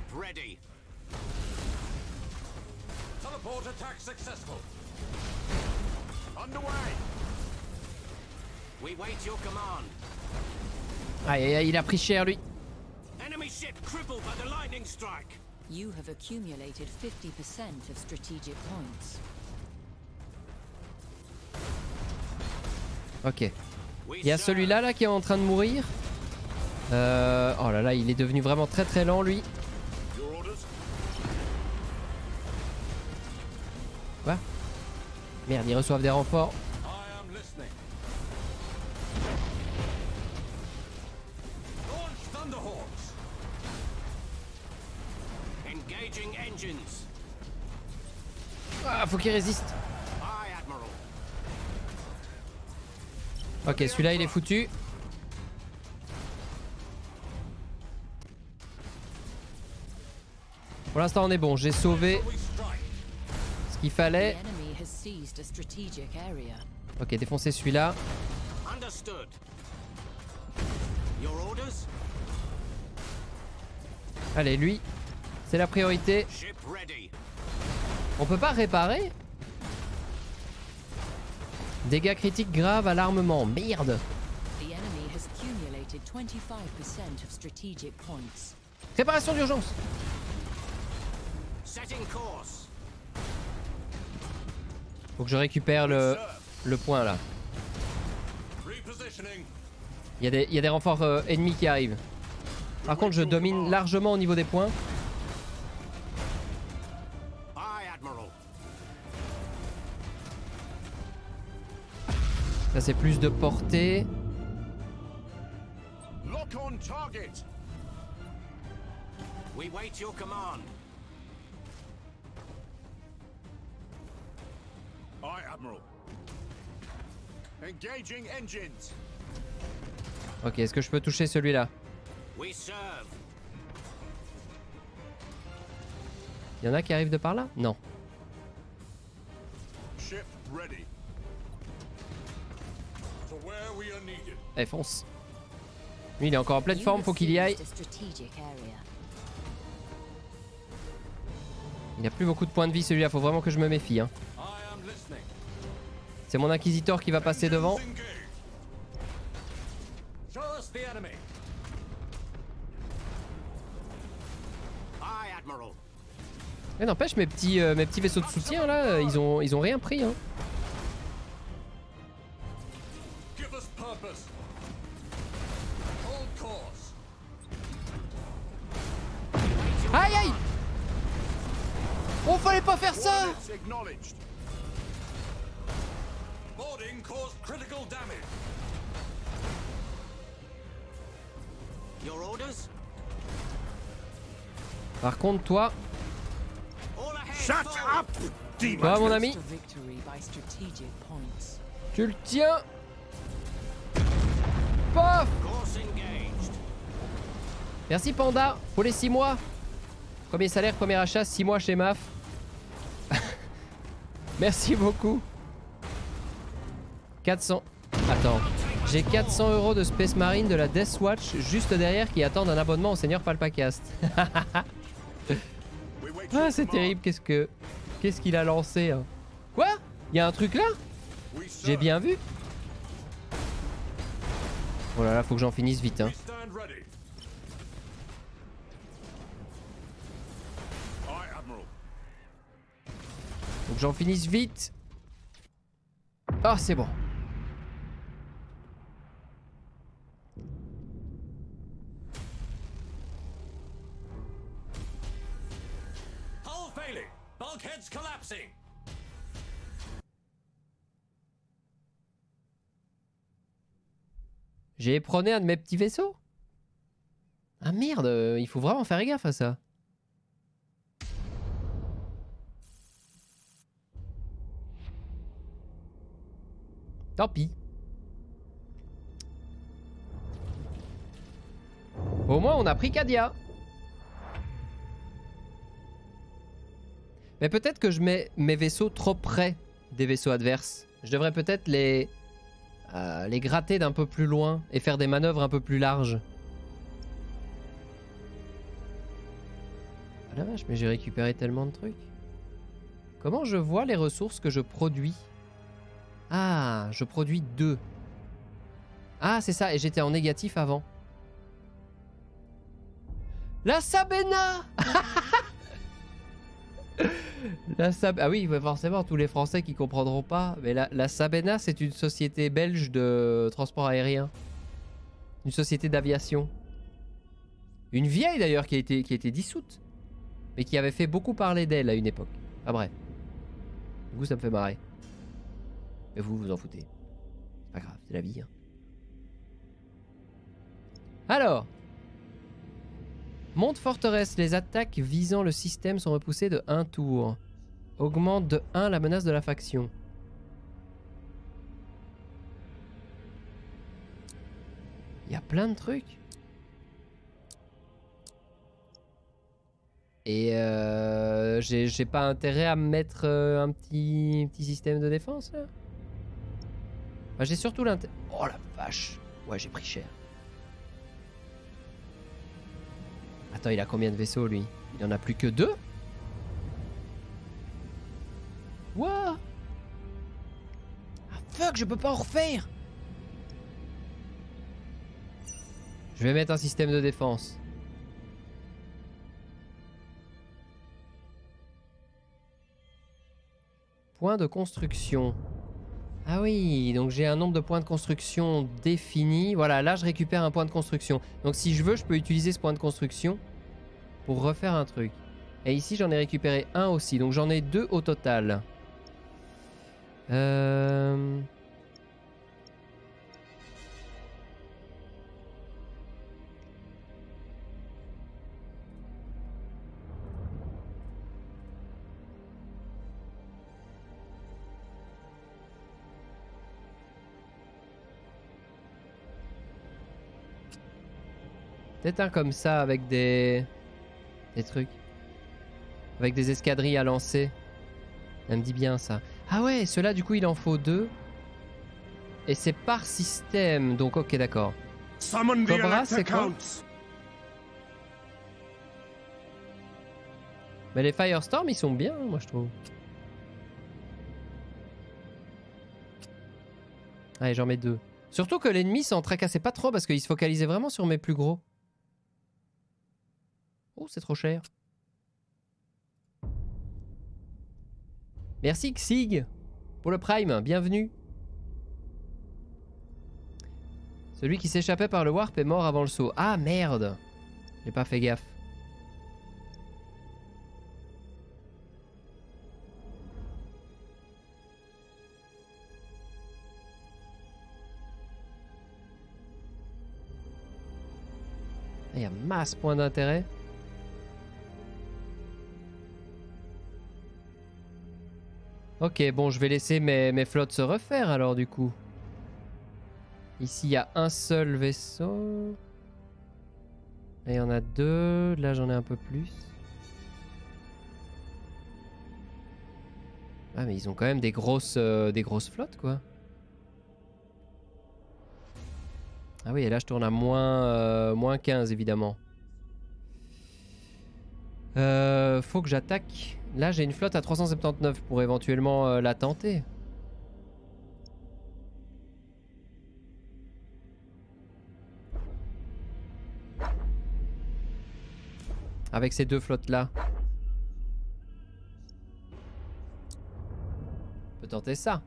A: Aïe, il a pris cher lui.
B: You have accumulated 50% of strategic points.
A: Ok. Il y a celui-là là qui est en train de mourir. Oh là là, il est devenu vraiment très lent lui. Quoi? Merde, ils reçoivent des renforts. Ah, faut qu'il résiste. Ok, celui-là il est foutu. Pour l'instant on est bon, j'ai sauvé ce qu'il fallait. Ok, défoncer celui-là. Allez, lui, c'est la priorité. On peut pas réparer? Dégâts critiques graves à l'armement, merde. Réparation d'urgence. Faut que je récupère le point là. Il y a des renforts ennemis qui arrivent. Par contre, je domine largement au niveau des points. Ça c'est plus de portée. Ok, est-ce que je peux toucher celui-là? Il y en a qui arrivent de par là? Non. Allez, fonce. Lui, il est encore en pleine forme, faut qu'il y aille. Il n'a plus beaucoup de points de vie celui-là, faut vraiment que je me méfie. Hein. C'est mon inquisiteur qui va passer devant. Mais n'empêche, mes petits vaisseaux de soutien là, ils ont rien pris. Hein. Aïe aïe! Oh, fallait pas faire ça! Par contre, toi... Toi, mon ami, tu le tiens. Paf! Merci Panda pour les 6 mois. Premier salaire, premier achat, 6 mois chez MAF. Merci beaucoup. 400. Attends. J'ai 400 € de Space Marine de la Death Watch juste derrière qui attendent un abonnement au Seigneur Palpacast. Ah, c'est terrible. Qu'est-ce qu'il a lancé hein? Quoi? Il y a un truc là? J'ai bien vu. Oh là là, faut que j'en finisse vite hein. Faut que j'en finisse vite. Ah, c'est bon. J'ai éperonné un de mes petits vaisseaux. Ah merde, il faut vraiment faire gaffe à ça. Tant pis. Au moins on a pris Cadia. Mais peut-être que je mets mes vaisseaux trop près des vaisseaux adverses. Je devrais peut-être les gratter d'un peu plus loin et faire des manœuvres un peu plus larges. Ah la vache, mais j'ai récupéré tellement de trucs. Comment je vois les ressources que je produis? Ah, je produis 2. Ah, c'est ça, et j'étais en négatif avant. La Sabena. Ah oui, forcément, tous les Français qui comprendront pas. Mais la Sabena, c'est une société belge de transport aérien. Une société d'aviation. Une vieille d'ailleurs qui a été dissoute. Mais qui avait fait beaucoup parler d'elle à une époque. Ah bref. Du coup, ça me fait marrer. Et vous, vous en foutez. C'est pas grave, c'est la vie. Hein. Alors. Monte forteresse. Les attaques visant le système sont repoussées de 1 tour. Augmente de 1 la menace de la faction. Il y a plein de trucs. Et j'ai pas intérêt à me mettre un petit système de défense là. Bah, j'ai surtout l'intérêt... Oh la vache. Ouais, j'ai pris cher. Attends, il a combien de vaisseaux lui? Il en a plus que 2? What? Ah fuck, je peux pas en refaire. Je vais mettre un système de défense. Point de construction. Ah oui, donc j'ai un nombre de points de construction défini. Voilà, là je récupère un point de construction. Donc si je veux, je peux utiliser ce point de construction pour refaire un truc. Et ici j'en ai récupéré un aussi, donc j'en ai 2 au total. Peut-être un comme ça avec des trucs. Avec des escadrilles à lancer. Ça me dit bien ça. Ah ouais, ceux-là du coup il en faut 2. Et c'est par système. Donc ok, d'accord. Cobra c'est quoi? Mais les Firestorm ils sont bien, moi je trouve. Allez, j'en mets 2. Surtout que l'ennemi s'en tracassait pas trop parce qu'il se focalisait vraiment sur mes plus gros. Oh, c'est trop cher. Merci Xig pour le Prime, bienvenue. Celui qui s'échappait par le warp est mort avant le saut. Ah merde, j'ai pas fait gaffe. Il y a masse point d'intérêt. Ok, bon, je vais laisser mes flottes se refaire alors du coup. Ici, il y a un seul vaisseau. Là, il y en a 2. Là, j'en ai un peu plus. Ah, mais ils ont quand même des grosses flottes, quoi. Ah oui, et là, je tourne à moins 15, évidemment. Faut que j'attaque. Là, j'ai une flotte à 379 pour éventuellement la tenter. Avec ces 2 flottes-là. On peut tenter ça.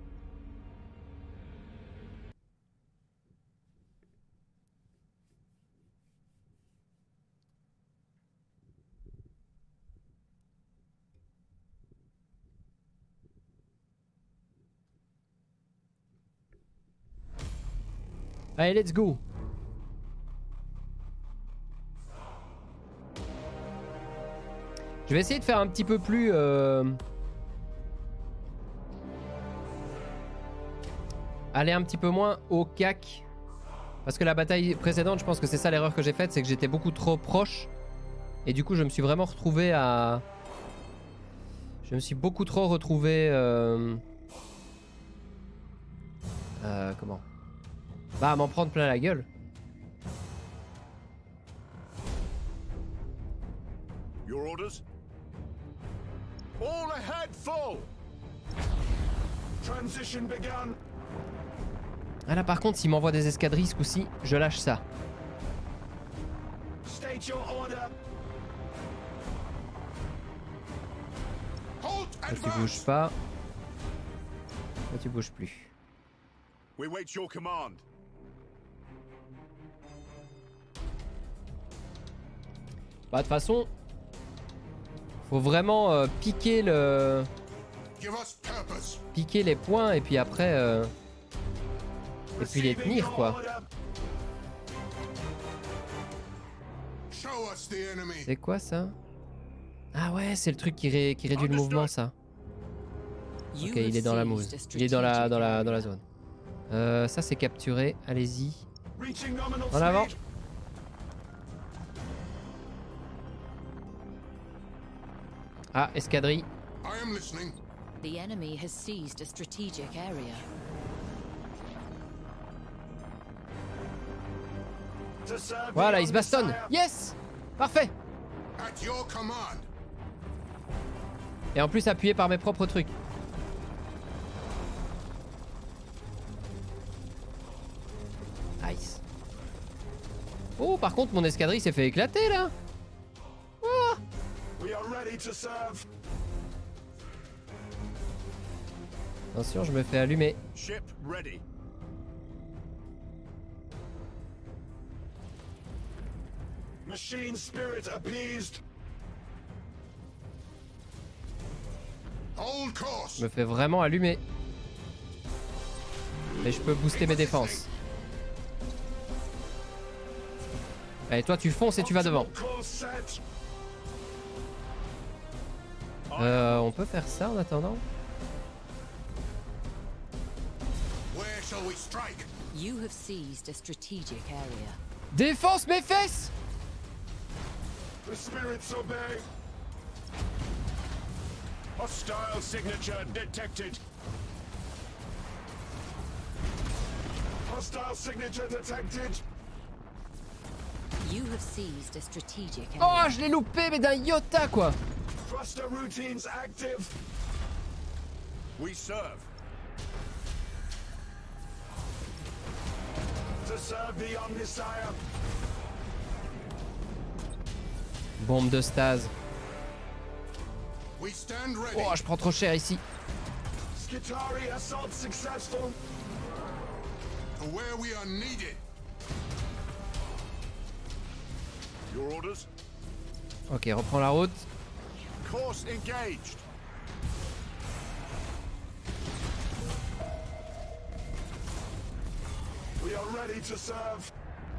A: Allez, let's go. Je vais essayer de faire un petit peu plus... aller un petit peu moins au cac. Parce que la bataille précédente, je pense que c'est ça l'erreur que j'ai faite, c'est que j'étais beaucoup trop proche. Et du coup, je me suis vraiment retrouvé à... Je me suis beaucoup trop retrouvé... comment? Bah, à m'en prendre plein la gueule.
C: Your orders? All ahead, full. Transition begun.
A: Ah là, par contre, s'il m'envoie des escadrilles ce coup-ci, je lâche ça.
C: State your order.
A: Là, tu bouges pas. Là, tu bouges plus.
C: We wait your command.
A: Bah, de toute façon, faut vraiment piquer le... Piquer les points et puis après... et puis les tenir, quoi. C'est quoi ça? Ah ouais, c'est le truc qui réduit le mouvement, ça. Ok, il est dans la mousse. Il est dans la zone. Ça c'est capturé. Allez-y. En avant. Ah, escadrille.
B: The enemy has seized a strategic area.
A: Voilà, il se bastonne. Yes! Parfait. Et en plus appuyé par mes propres trucs. Nice. Oh, par contre, mon escadrille s'est fait éclater là. Oh. Attention, je me fais allumer.
C: Machine spirit appeased.
A: Je me fais vraiment allumer. Mais je peux booster mes défenses. Allez, toi tu fonces et tu vas devant. On peut faire ça en attendant.
B: You have seized a strategic area.
A: Défonce mes fesses!
C: The spirits obey. Hostile signature detected. Hostile signature detected.
B: You have seized a strategic area.
A: Oh, je l'ai loupé, mais d'un iota quoi.
C: Thruster routines active. We serve. To serve the Omnisire.
A: Bombe de stase.
C: We stand ready.
A: Oh, je prends trop cher ici.
C: Skitari assault successful. To where we are needed. Your orders?
A: Ok, reprends la route.
C: Course engaged. We are ready to serve.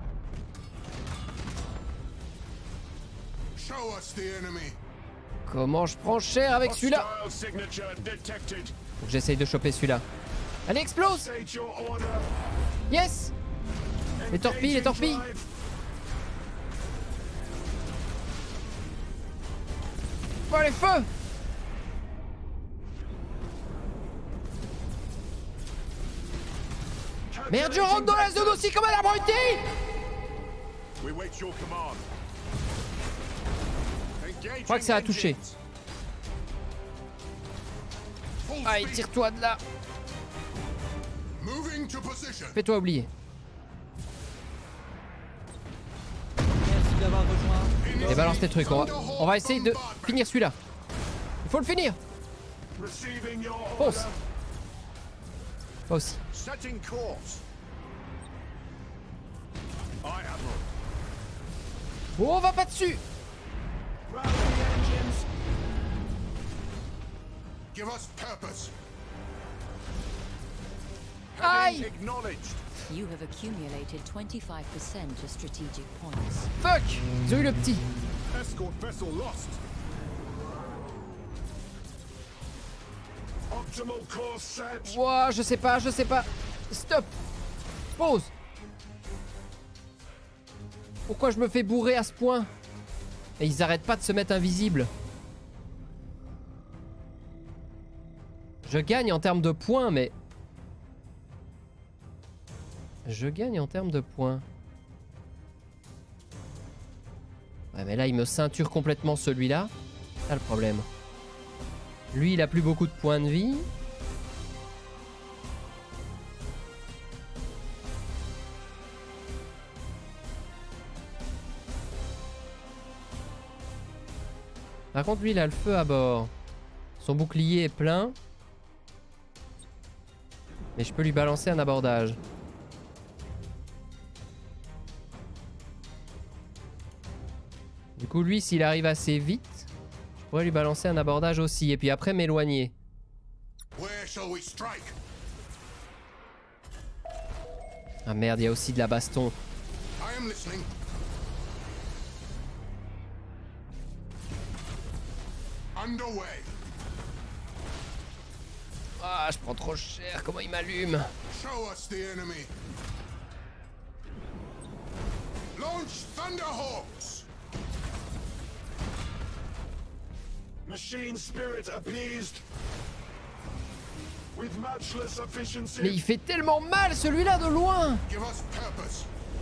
C: Show us the enemy.
A: Comment je prends cher avec celui-là? Faut que j'essaye de choper celui-là. Allez, explose! Yes! Les torpilles, les torpilles! Oh, les feux! Merde, je rentre dans la zone aussi comme un abruti! Je crois que ça a touché. Allez, tire-toi de là. Fais-toi oublier.
M: Merci d'avoir rejoint.
A: Et balance tes trucs. On va essayer de finir celui-là. Il faut le finir. Fonce. Toi aussi. Oh, on va pas dessus.
C: Give us purpose.
A: Aïe!
B: You have accumulated 25% of strategic points.
A: Fuck! Ils ont eu le petit.
C: Escort vessel lost. Optimal course set.
A: Ouah, je sais pas. Stop. Pause. Pourquoi je me fais bourrer à ce point? Et ils arrêtent pas de se mettre invisibles. Je gagne en termes de points, mais... Je gagne en termes de points. Ouais, mais là, il me ceinture complètement celui-là. C'est ça le problème. Lui, il a plus beaucoup de points de vie. Par contre, lui, il a le feu à bord. Son bouclier est plein. Mais je peux lui balancer un abordage. Du coup, lui, s'il arrive assez vite, je pourrais lui balancer un abordage aussi. Et puis après, m'éloigner. Ah merde, il y a aussi de la baston. Ah, je prends trop cher, comment il m'allume.
C: Show us the enemy. Launch Thunderhawks.
E: Machine spirit appeased. With matchless efficiency.
A: Mais il fait tellement mal celui-là de loin.
C: Give us purpose.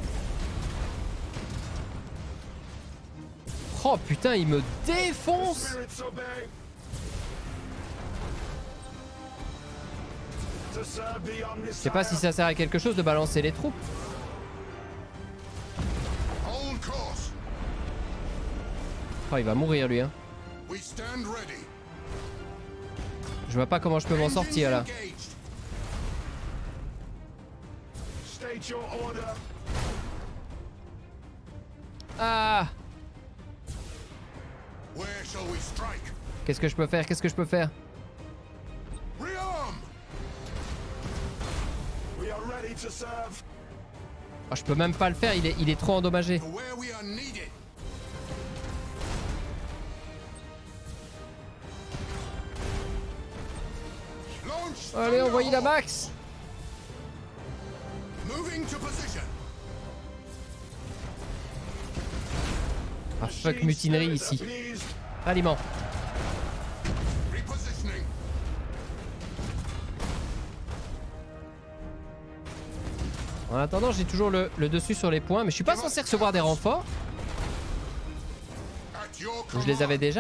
A: Oh putain, il me défonce. Je sais pas si ça sert à quelque chose de balancer les troupes. Oh, il va mourir lui, hein. Je vois pas comment je peux m'en sortir là. Ah! Qu'est-ce que je peux faire? Qu'est-ce que je peux faire? Oh, je peux même pas le faire, il est trop endommagé. Allez, envoyez la max. Ah fuck, mutinerie ici. Aliment. En attendant, j'ai toujours le dessus sur les points, mais je suis pas censé recevoir des renforts. Ou je les avais déjà.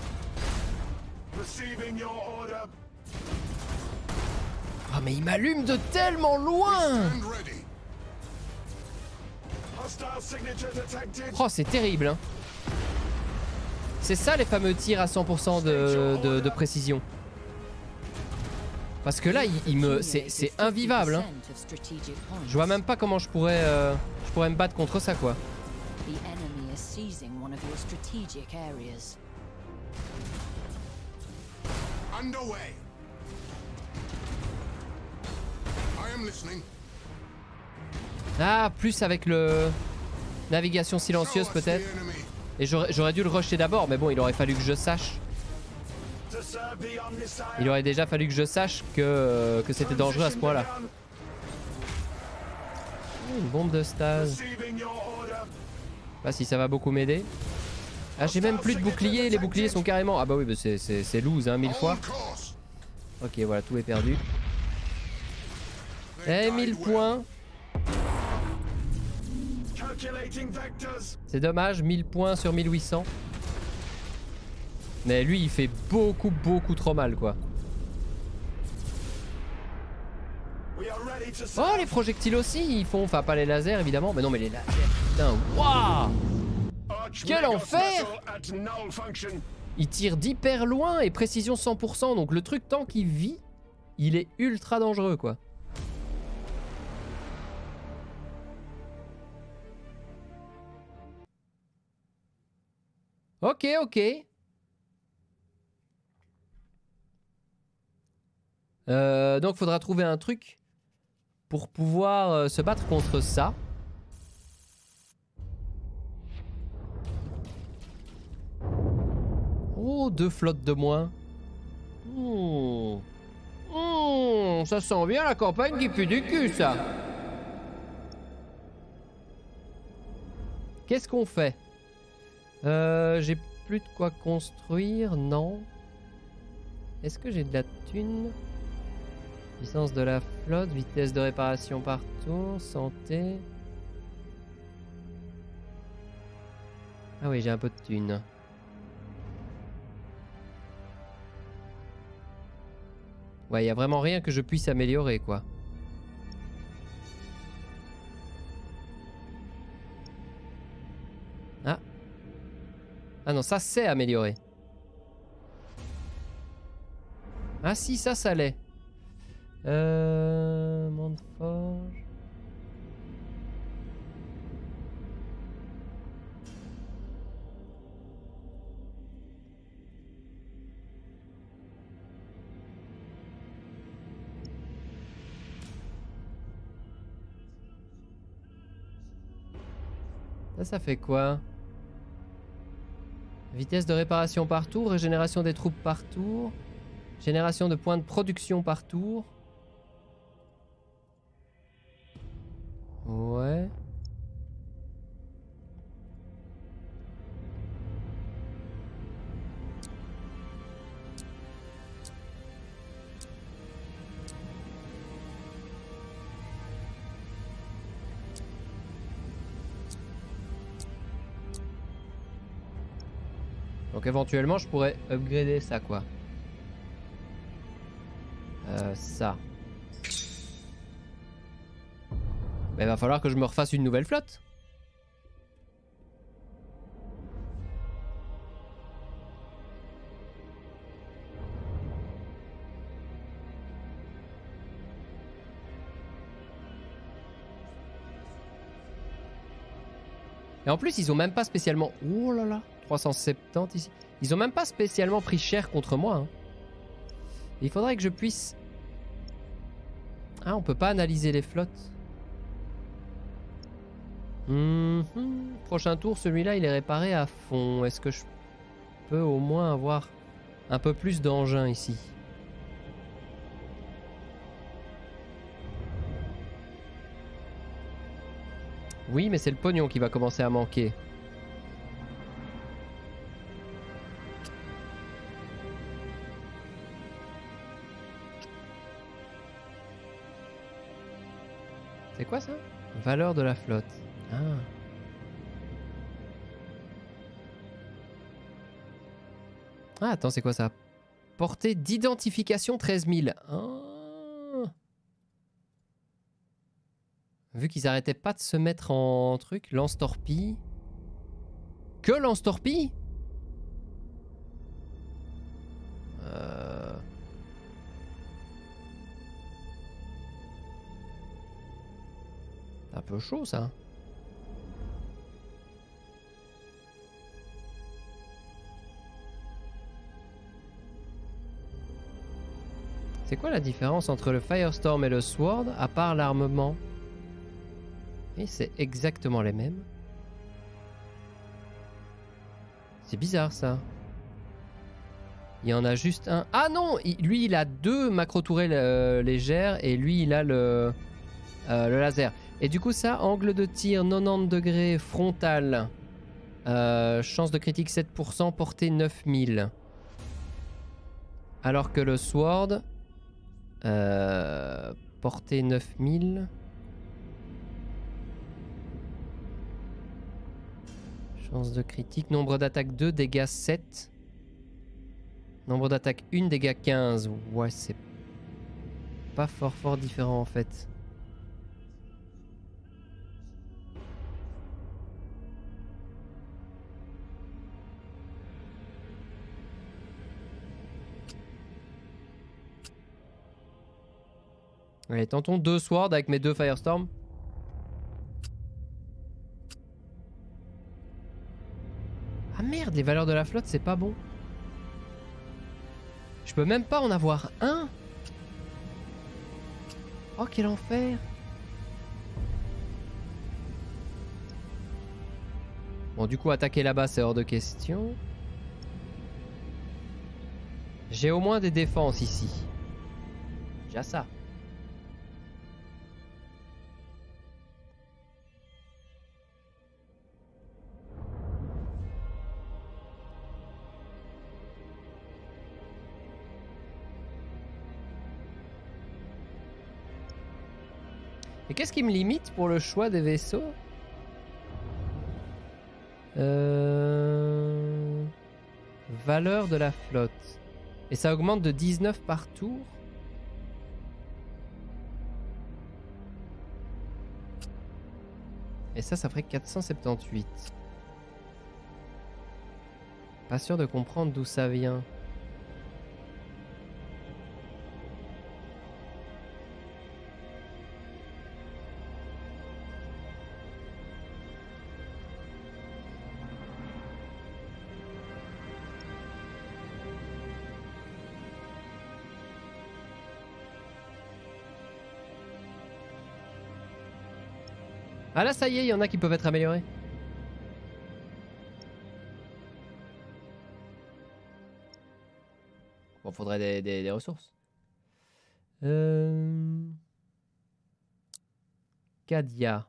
A: Oh mais il m'allume de tellement loin. Oh c'est terrible hein. C'est ça les fameux tirs à 100% de précision. Parce que là c'est invivable hein. Je vois même pas comment je pourrais me battre contre ça quoi. Ah, plus avec le navigation silencieuse peut-être. Et j'aurais dû le rusher d'abord, mais bon, il aurait fallu que je sache. Il aurait déjà fallu que je sache que c'était dangereux à ce point-là. Une bombe de stase. Je sais pas si ça va beaucoup m'aider. Ah, j'ai même plus de boucliers. Les boucliers sont carrément... Ah bah oui, bah c'est loose, hein, 1000 fois. Ok, voilà, tout est perdu. Et 1000 points. C'est dommage, 1000 points sur 1800. Mais lui, il fait beaucoup trop mal, quoi. Oh, les projectiles aussi, ils font... Enfin, pas les lasers, évidemment. Mais non, mais les lasers, putain, waouh! Quel enfer! Il tire d'hyper loin et précision 100%. Donc le truc, tant qu'il vit, il est ultra dangereux, quoi. Ok, ok. Donc faudra trouver un truc pour pouvoir se battre contre ça. Oh, 2 flottes de moins. Ça sent bien la campagne qui pue du cul, ça. Qu'est-ce qu'on fait? J'ai plus de quoi construire, non. Est-ce que j'ai de la thune? Puissance de la flotte, vitesse de réparation partout, santé. Ah oui, j'ai un peu de thune. Ouais, il y a vraiment rien que je puisse améliorer, quoi. Ah. Ah non, ça c'est amélioré. Ah si, ça l'est. Monde forge. Ça fait quoi? Vitesse de réparation par tour, régénération des troupes par tour, génération de points de production par tour. Ouais. Donc éventuellement je pourrais upgrader ça quoi. Ça. Mais il va falloir que je me refasse une nouvelle flotte. Et en plus ils ont même pas spécialement... Oh là là, 370 ici. Ils ont même pas spécialement pris cher contre moi. Hein. Il faudrait que je puisse... Ah, on peut pas analyser les flottes. Prochain tour, celui-là, il est réparé à fond. Est-ce que je peux au moins avoir un peu plus d'engins ici? Oui, mais c'est le pognon qui va commencer à manquer. C'est quoi ça? Valeur de la flotte. Ah. Ah, attends, c'est quoi ça? Portée d'identification 13 000. Ah. Vu qu'ils arrêtaient pas de se mettre en truc, lance-torpille. Que lance-torpille? C'est un peu chaud ça. C'est quoi la différence entre le Firestorm et le Sword, à part l'armement? Et c'est exactement les mêmes. C'est bizarre ça. Il y en a juste un. Ah non, lui il a deux macro-tourelles légères et lui il a le laser. Et du coup ça, angle de tir 90 degrés frontal. Chance de critique 7%, portée 9000. Alors que le Sword... portée 9000. Chance de critique. Nombre d'attaques 2, dégâts 7. Nombre d'attaques 1, dégâts 15. Ouais, c'est pas fort différent en fait. Allez, tentons 2 swords avec mes 2 Firestorm. Ah merde, les valeurs de la flotte, c'est pas bon. Je peux même pas en avoir un. Oh, quel enfer. Bon, du coup, attaquer là-bas, c'est hors de question. J'ai au moins des défenses ici. Déjà ça. Et qu'est-ce qui me limite pour le choix des vaisseaux? Valeur de la flotte. Et ça augmente de 19 par tour. Et ça ferait 478. Pas sûr de comprendre d'où ça vient. Ah là ça y est, il y en a qui peuvent être améliorés. Bon, faudrait des ressources. Cadia.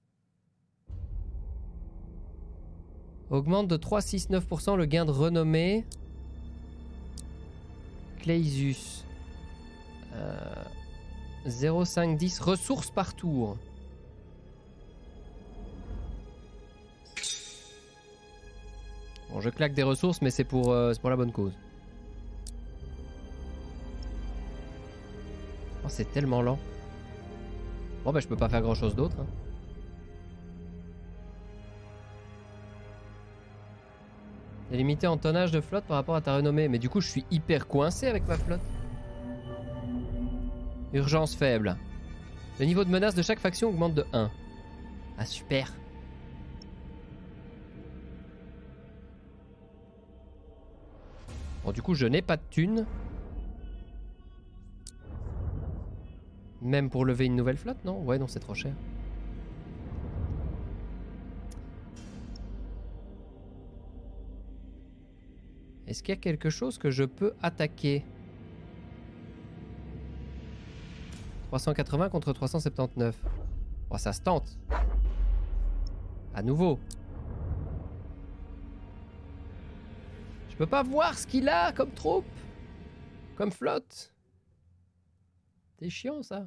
A: Augmente de 3,69% le gain de renommée. Claysus. 0,510 ressources par tour. Bon, je claque des ressources, mais c'est pour la bonne cause. Oh, c'est tellement lent. Bon, bah, je peux pas faire grand chose d'autre. Hein. T'es limité en tonnage de flotte par rapport à ta renommée. Mais du coup, je suis hyper coincé avec ma flotte. Urgence faible. Le niveau de menace de chaque faction augmente de 1. Ah, super. Bon, du coup, je n'ai pas de thunes. Même pour lever une nouvelle flotte, non? Ouais, non, c'est trop cher. Est-ce qu'il y a quelque chose que je peux attaquer? 380 contre 379. Oh, ça se tente. À nouveau. Je peux pas voir ce qu'il a comme troupe. Comme flotte. C'est chiant ça.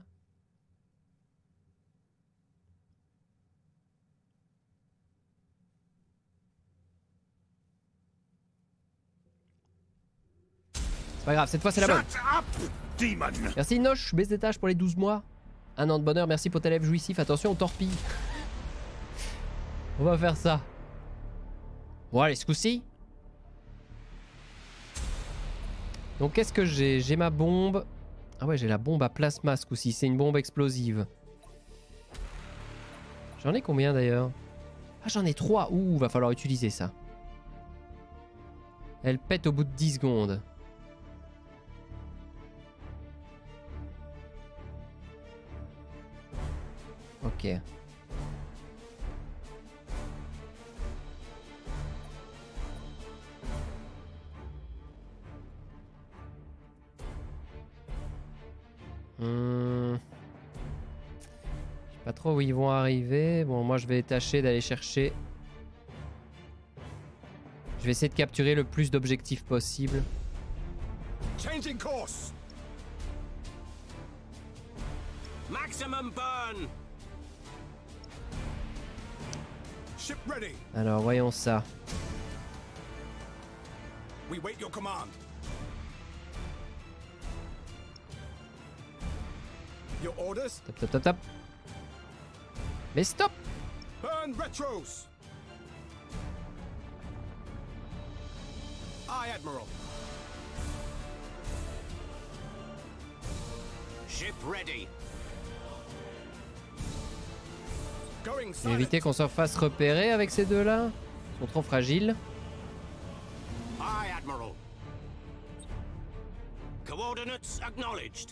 A: C'est pas grave, cette fois c'est la bonne. Merci Noche, baisse des tâches pour les 12 mois. Un an de bonheur, merci pour tes lèvres jouissifs. Attention, on torpille. On va faire ça. Bon allez, ce coup-ci. Donc qu'est-ce que j'ai? J'ai ma bombe. Ah ouais, j'ai la bombe à plasma ce coup-ci. C'est une bombe explosive. J'en ai combien d'ailleurs? Ah, j'en ai 3. Ouh, va falloir utiliser ça. Elle pète au bout de 10 secondes. Ok. Je sais pas trop où ils vont arriver. Bon, moi je vais tâcher d'aller chercher. Je vais essayer de capturer le plus d'objectifs possible.
C: Changing course. Maximum burn. Ship ready.
A: Alors voyons ça.
C: We wait your command. Your orders?
A: Tap tap tap tap. Mais stop!
C: Burn retros. Aye, Admiral. Ship ready. Going
A: Je vais éviter qu'on se fasse repérer avec ces deux-là. Ils sont trop fragiles.
C: Aye, Admiral. Coordinates acknowledged.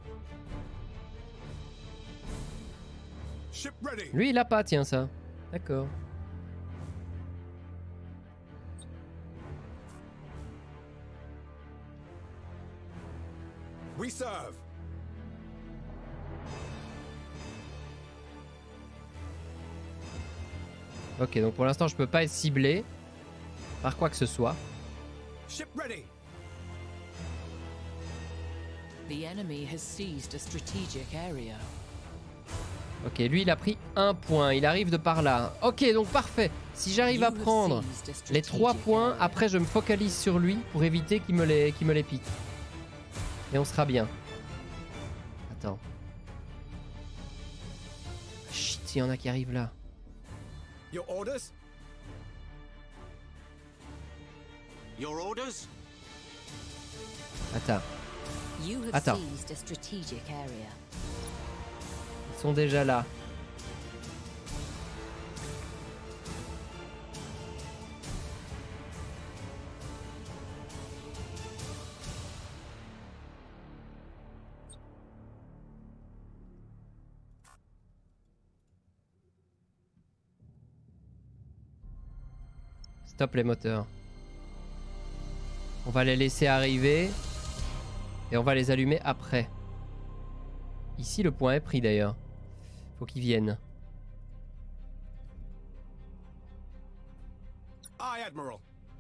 C: Ship ready.
A: Lui, il a pas, tiens, ça. D'accord.
C: We serve.
A: Ok, donc pour l'instant, je peux pas être ciblé par quoi que ce soit.
C: Ship ready.
B: The enemy has seized a strategic area.
A: Ok, lui il a pris 1 point, il arrive de par là. Ok, donc parfait. Si j'arrive à prendre les 3 points, après je me focalise sur lui pour éviter qu'il me les pique. Et on sera bien. Attends. Shit, il y en a qui arrivent là.
C: Your orders? Your orders?
A: Attends.
B: You have
A: Attends.
B: seized a strategic area.
A: Ils sont déjà là. Stop les moteurs. On va les laisser arriver. Et on va les allumer après. Ici, le point est pris d'ailleurs. Faut qu'ils viennent.
L: Aye, Admiral.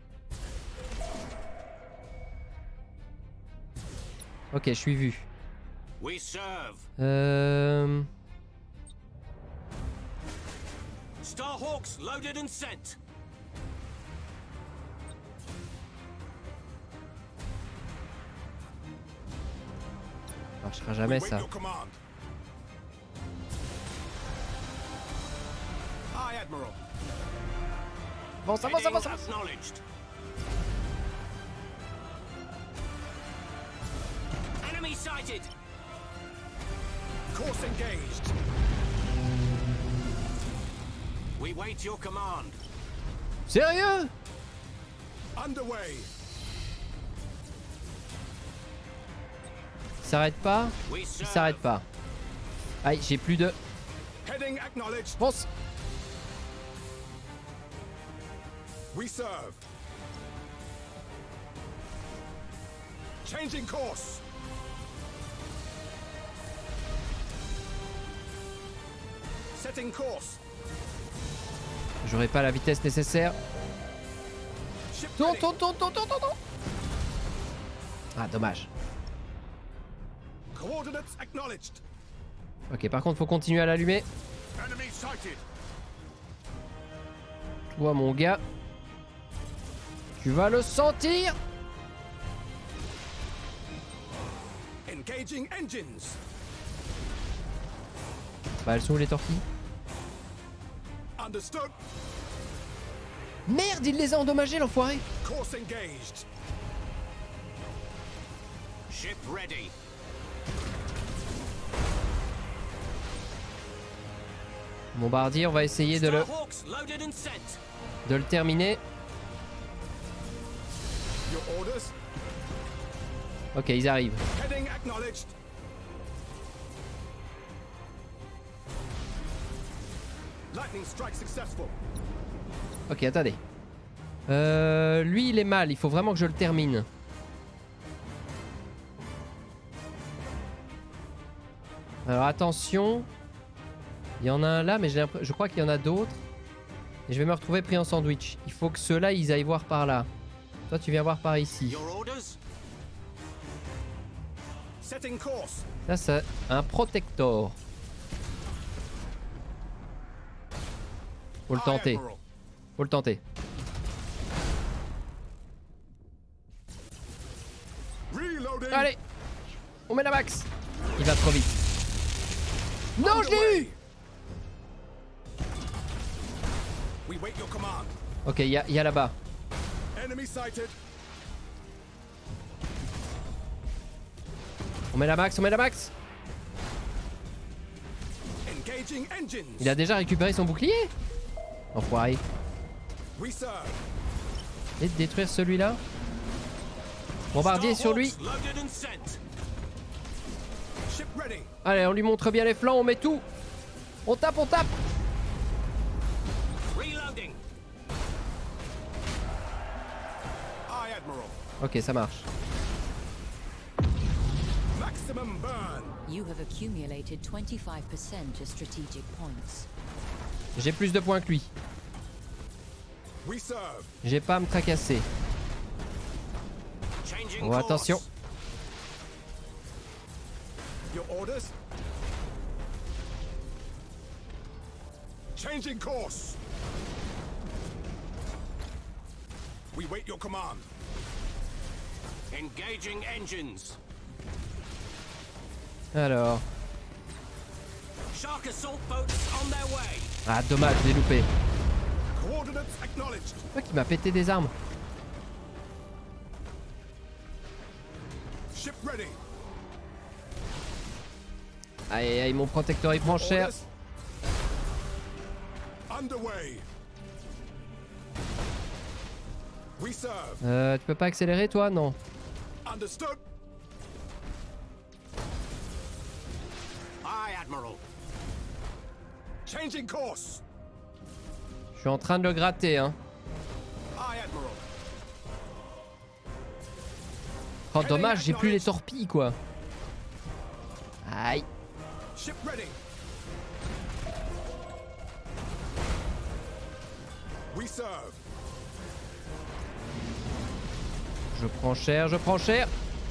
A: Ok, je suis vu.
I: We serve. Starhawks loaded and sent.
A: Ça marchera jamais ça.
L: Aye, Admiral.
A: Bon, ça va, ça va, ça va.
I: Enemy sighted.
L: Course engaged.
I: We wait your command.
A: Sérieux?
L: Underway.
A: Il s'arrête pas? Il s'arrête pas. Aïe, j'ai plus de...
L: Heading acknowledged.
A: Fonce.
L: We serve. Changing course. Setting course.
A: J'aurai pas la vitesse nécessaire. Tourne, tourne, tourne, tourne, tourne, tourne. Ah, dommage.
L: Coordinates acknowledged.
A: Ok, par contre, faut continuer à l'allumer.
L: Enemy sighted.
A: Toi, mon gars, tu vas le sentir.
L: Engaging engines.
A: Bah, elles sont où les torpilles?
L: Understood.
A: Merde, il les a endommagés, l'enfoiré.
L: Course engaged.
I: Ship ready.
A: Bombardier, on va essayer de le terminer.
L: Your orders.
A: Ok, ils arrivent.
L: Heading acknowledged. Lightning strike successful.
A: Ok, attendez. Lui, il est mal. Il faut vraiment que je le termine. Alors, attention. Il y en a un là, mais je crois qu'il y en a d'autres. Et je vais me retrouver pris en sandwich. Il faut que ceux-là, ils aillent voir par là. Toi, tu viens voir par ici. Ça, c'est un protector. Faut le tenter. Faut le tenter. Allez, on met la max. Il va trop vite. Non, je l'ai eu. Ok, il y a là-bas. On met la max, on met la max. Il a déjà récupéré son bouclier. Enfoiré. Et de détruire celui-là. Bombardier sur lui. Allez, on lui montre bien les flancs, on met tout. On tape, on tape. Ok, ça marche.
L: Maximum burn.
B: You have accumulated 25% of strategic points.
A: J'ai plus de points que lui. J'ai pas à me tracasser. Oh, attention.
L: Your orders. Changing course. We wait your command.
I: Engaging engines.
A: Alors.
I: Shark assault boats on their way.
A: Ah, dommage, je l'ai loupé.
L: Coordinates acknowledged.
A: C'est toi qui m'a pété des armes.
L: Ship ready.
A: Aïe, aïe, mon protecteur il prend cher.
L: Underway. We serve.
A: Tu peux pas accélérer toi? Non.
L: Understood.
I: Aye, Admiral.
L: Changing course.
A: Je suis en train de le gratter, hein.
L: Aye, Admiral.
A: Oh dommage, j'ai plus les torpilles quoi. Aïe. Je prends cher, je prends cher.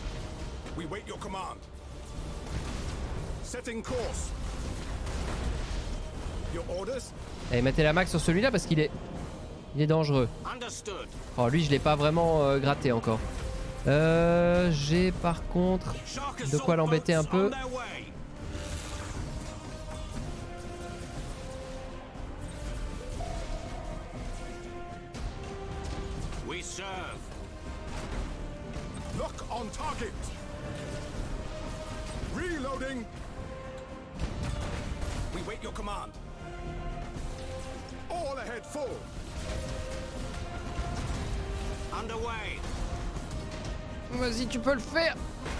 A: Allez, mettez la max sur celui-là parce qu'il est... Il est dangereux. Oh lui je l'ai pas vraiment gratté encore. J'ai par contre de quoi l'embêter un peu.
C: Lock on target. Reloading. We wait your command. All ahead full. Underway.
A: Vas-y, tu peux le faire.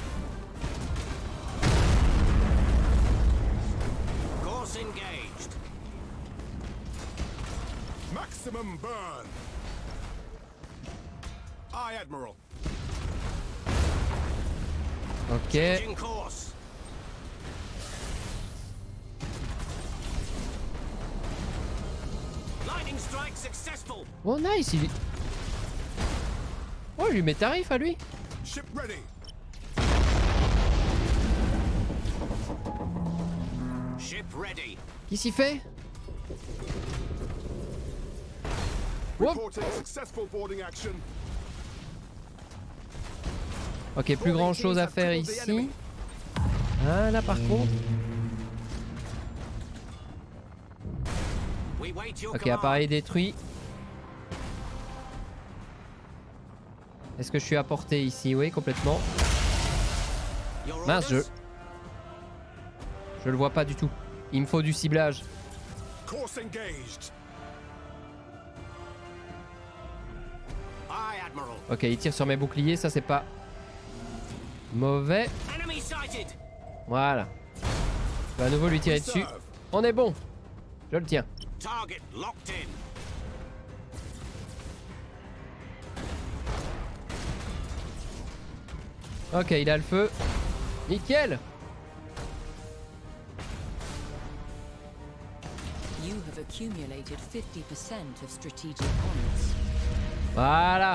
C: Course engaged. Maximum burn. Aye, Admiral.
A: Ok. Oh nice, il... Oh, il lui met tarif à lui. Qui s'y fait? Ok, plus grand chose à faire ici. Ah là par contre. Ok, appareil détruit. Est-ce que je suis à portée ici? Oui, complètement. Mince, je le vois pas du tout. Il me faut du ciblage. Ok, il tire sur mes boucliers, ça c'est pas mauvais. Voilà. Je vais à nouveau lui tirer dessus. On est bon. Je le tiens. Ok, il a le feu. Nickel.
B: You have accumulated 50% of strategic points.
A: Voilà.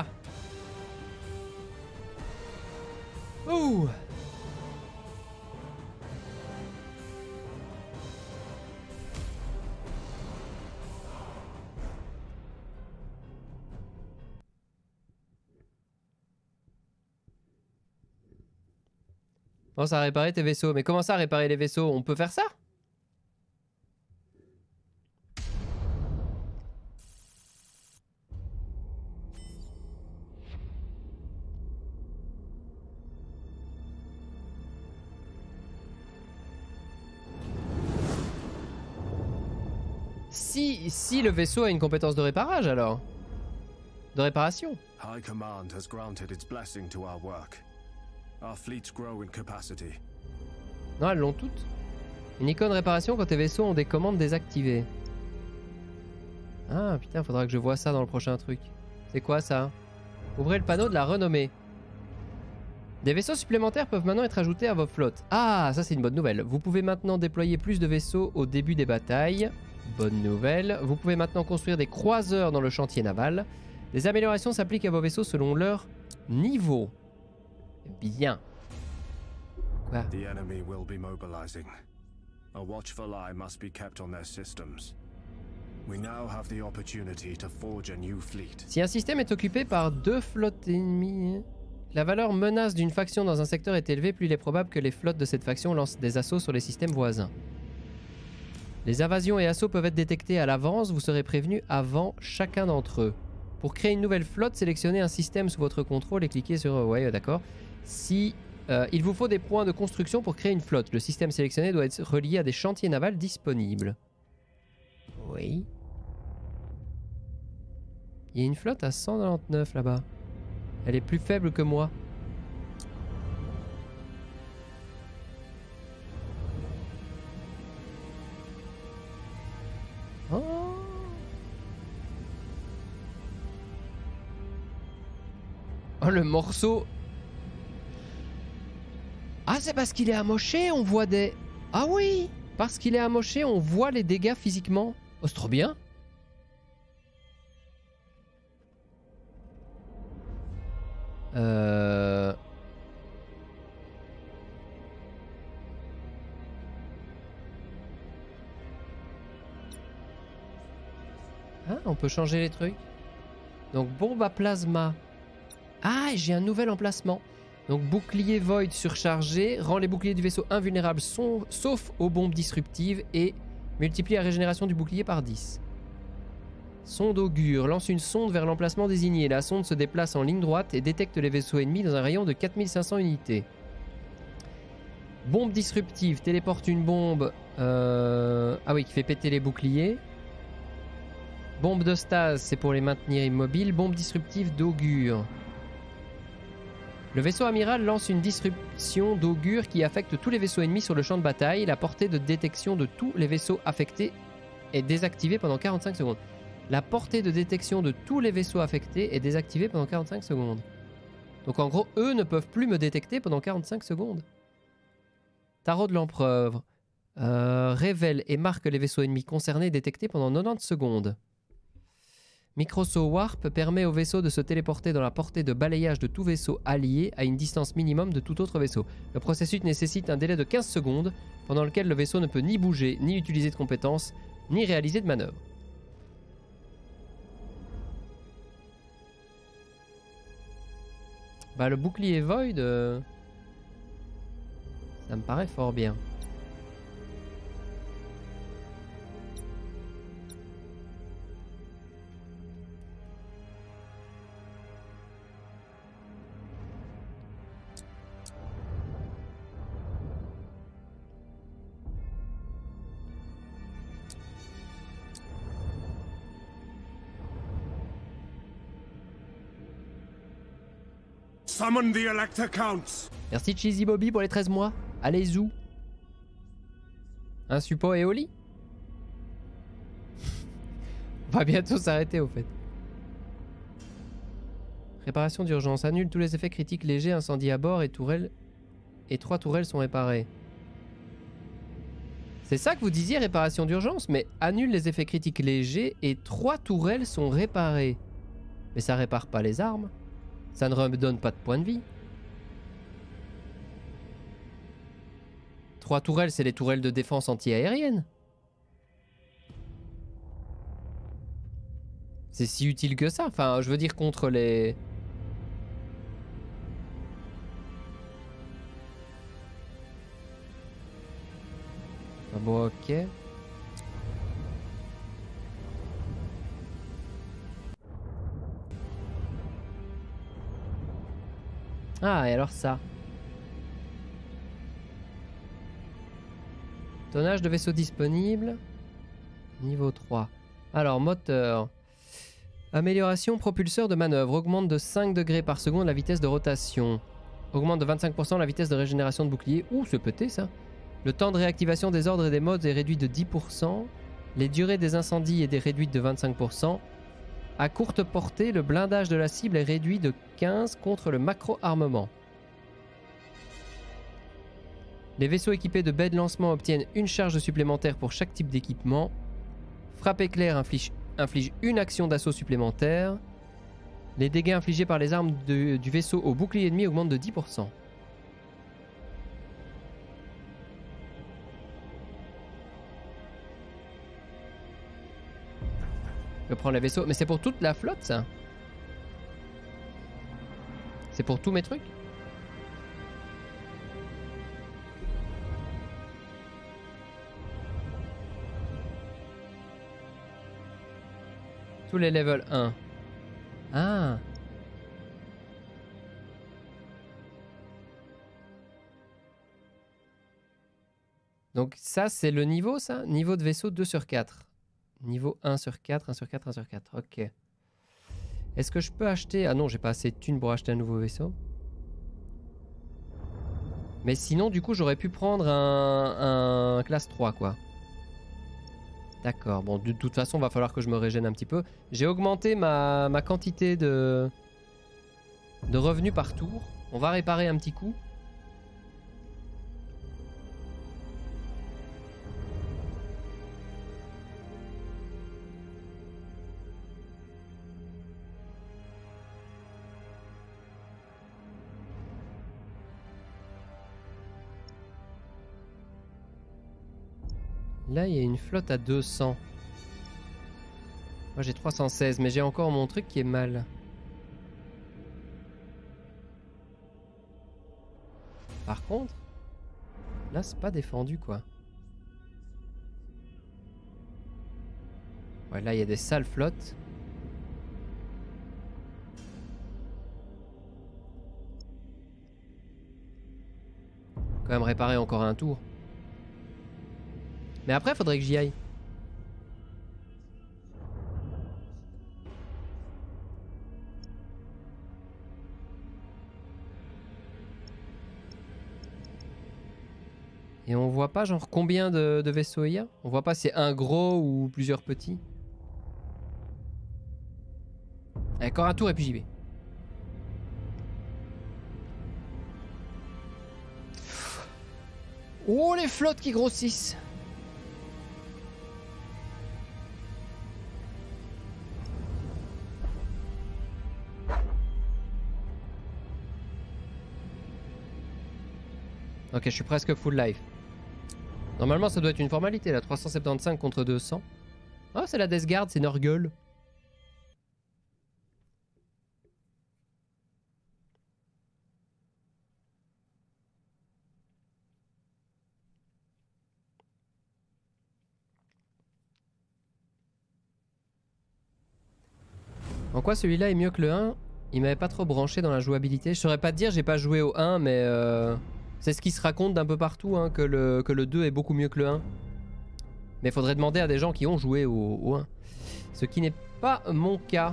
A: Ouh. Bon, ça a réparé tes vaisseaux. Mais comment ça réparer les vaisseaux? On peut faire ça? Si le vaisseau a une compétence de réparage alors? De réparation?
N: High Command has granted its blessing to our work. Our fleets grow in capacity.
A: Non, elles l'ont toutes. Une icône réparation quand tes vaisseaux ont des commandes désactivées. Ah putain, faudra que je vois ça dans le prochain truc. C'est quoi ça? Ouvrez le panneau de la renommée. Des vaisseaux supplémentaires peuvent maintenant être ajoutés à vos flottes. Ah, ça c'est une bonne nouvelle. Vous pouvez maintenant déployer plus de vaisseaux au début des batailles. Bonne nouvelle. Vous pouvez maintenant construire des croiseurs dans le chantier naval. Les améliorations s'appliquent à vos vaisseaux selon leur niveau. Bien. Quoi?
N: The enemy will be mobilizing. A watchful eye must be kept on their systems. We now have the opportunity to forge a new fleet.
A: Si un système est occupé par 2 flottes ennemies, la valeur menace d'une faction dans un secteur est élevée, plus il est probable que les flottes de cette faction lancent des assauts sur les systèmes voisins. Les invasions et assauts peuvent être détectés à l'avance, vous serez prévenu avant chacun d'entre eux. Pour créer une nouvelle flotte, sélectionnez un système sous votre contrôle et cliquez sur... Ouais, d'accord. Si il vous faut des points de construction pour créer une flotte, le système sélectionné doit être relié à des chantiers navals disponibles. Oui. Il y a une flotte à 199 là-bas. Elle est plus faible que moi. Oh. Oh, le morceau. Ah, c'est parce qu'il est amoché, on voit des... Ah oui, parce qu'il est amoché, on voit les dégâts physiquement. Oh, c'est trop bien. Ah, on peut changer les trucs. Donc bombe à plasma. Ah, j'ai un nouvel emplacement. Donc bouclier void surchargé rend les boucliers du vaisseau invulnérables sauf aux bombes disruptives et multiplie la régénération du bouclier par 10. Sonde augure lance une sonde vers l'emplacement désigné. La sonde se déplace en ligne droite et détecte les vaisseaux ennemis dans un rayon de 4500 unités. Bombe disruptive téléporte une bombe ah oui, qui fait péter les boucliers. Bombe de stase, c'est pour les maintenir immobiles. Bombe disruptive d'augure. Le vaisseau amiral lance une disruption d'augure qui affecte tous les vaisseaux ennemis sur le champ de bataille. La portée de détection de tous les vaisseaux affectés est désactivée pendant 45 secondes. La portée de détection de tous les vaisseaux affectés est désactivée pendant 45 secondes. Donc en gros, eux ne peuvent plus me détecter pendant 45 secondes. Tarot de l'empereur révèle et marque les vaisseaux ennemis concernés détectés pendant 90 secondes. Microsaut Warp permet au vaisseau de se téléporter dans la portée de balayage de tout vaisseau allié à une distance minimum de tout autre vaisseau. Le processus nécessite un délai de 15 secondes pendant lequel le vaisseau ne peut ni bouger, ni utiliser de compétences, ni réaliser de manœuvres. Bah le bouclier Void, ça me paraît fort bien.
C: Summon the Elector Counts.
A: Merci Cheesy Bobby pour les 13 mois. Allez zou. Un suppôt et au lit. On va bientôt s'arrêter au fait. Réparation d'urgence. Annule tous les effets critiques légers, incendie à bord et tourelles. Et 3 tourelles sont réparées. C'est ça que vous disiez, réparation d'urgence? Mais annule les effets critiques légers et 3 tourelles sont réparées. Mais ça répare pas les armes. Ça ne redonne pas de points de vie. 3 tourelles, c'est les tourelles de défense anti-aérienne. C'est si utile que ça. Enfin, je veux dire contre les... Ah bon, ok. Ah, et alors ça. Tonnage de vaisseau disponible. Niveau 3. Alors, moteur. Amélioration propulseur de manœuvre. Augmente de 5 degrés par seconde la vitesse de rotation. Augmente de 25% la vitesse de régénération de bouclier. Ouh, c'est pété ça. Le temps de réactivation des ordres et des modes est réduit de 10%. Les durées des incendies est réduite de 25%. À courte portée, le blindage de la cible est réduit de 15 contre le macro-armement. Les vaisseaux équipés de baies de lancement obtiennent une charge supplémentaire pour chaque type d'équipement. Frappe éclair inflige une action d'assaut supplémentaire. Les dégâts infligés par les armes du vaisseau au bouclier ennemi augmentent de 10%. Je prends les vaisseaux. Mais c'est pour toute la flotte, ça? C'est pour tous mes trucs? Tous les level 1. Ah. Donc ça, c'est le niveau, ça? Niveau de vaisseau 2 sur 4. Niveau 1 sur 4, 1 sur 4, 1 sur 4. Ok. Est-ce que je peux acheter... Ah non, j'ai pas assez de thunes pour acheter un nouveau vaisseau. Mais sinon, du coup, j'aurais pu prendre un classe 3, quoi. D'accord. Bon, de toute façon, va falloir que je me régène un petit peu. J'ai augmenté ma quantité de revenus par tour. On va réparer un petit coup. Là, il y a une flotte à 200. Moi, j'ai 316, mais j'ai encore mon truc qui est mal. Par contre, là, c'est pas défendu, quoi. Ouais, là, il y a des sales flottes. Quand même réparer encore un tour. Mais après, faudrait que j'y aille. Et on voit pas genre combien de vaisseaux il y a? On voit pas si c'est un gros ou plusieurs petits. Allez, encore un tour et puis j'y vais. Oh, les flottes qui grossissent. Ok, je suis presque full life. Normalement, ça doit être une formalité, là. 375 contre 200. Ah, c'est la Death Guard, c'est Nurgle. En quoi celui-là est mieux que le 1? Il m'avait pas trop branché dans la jouabilité. Je saurais pas te dire, j'ai pas joué au 1, mais c'est ce qui se raconte d'un peu partout, hein, que le 2 est beaucoup mieux que le 1. Mais faudrait demander à des gens qui ont joué au 1. Ce qui n'est pas mon cas.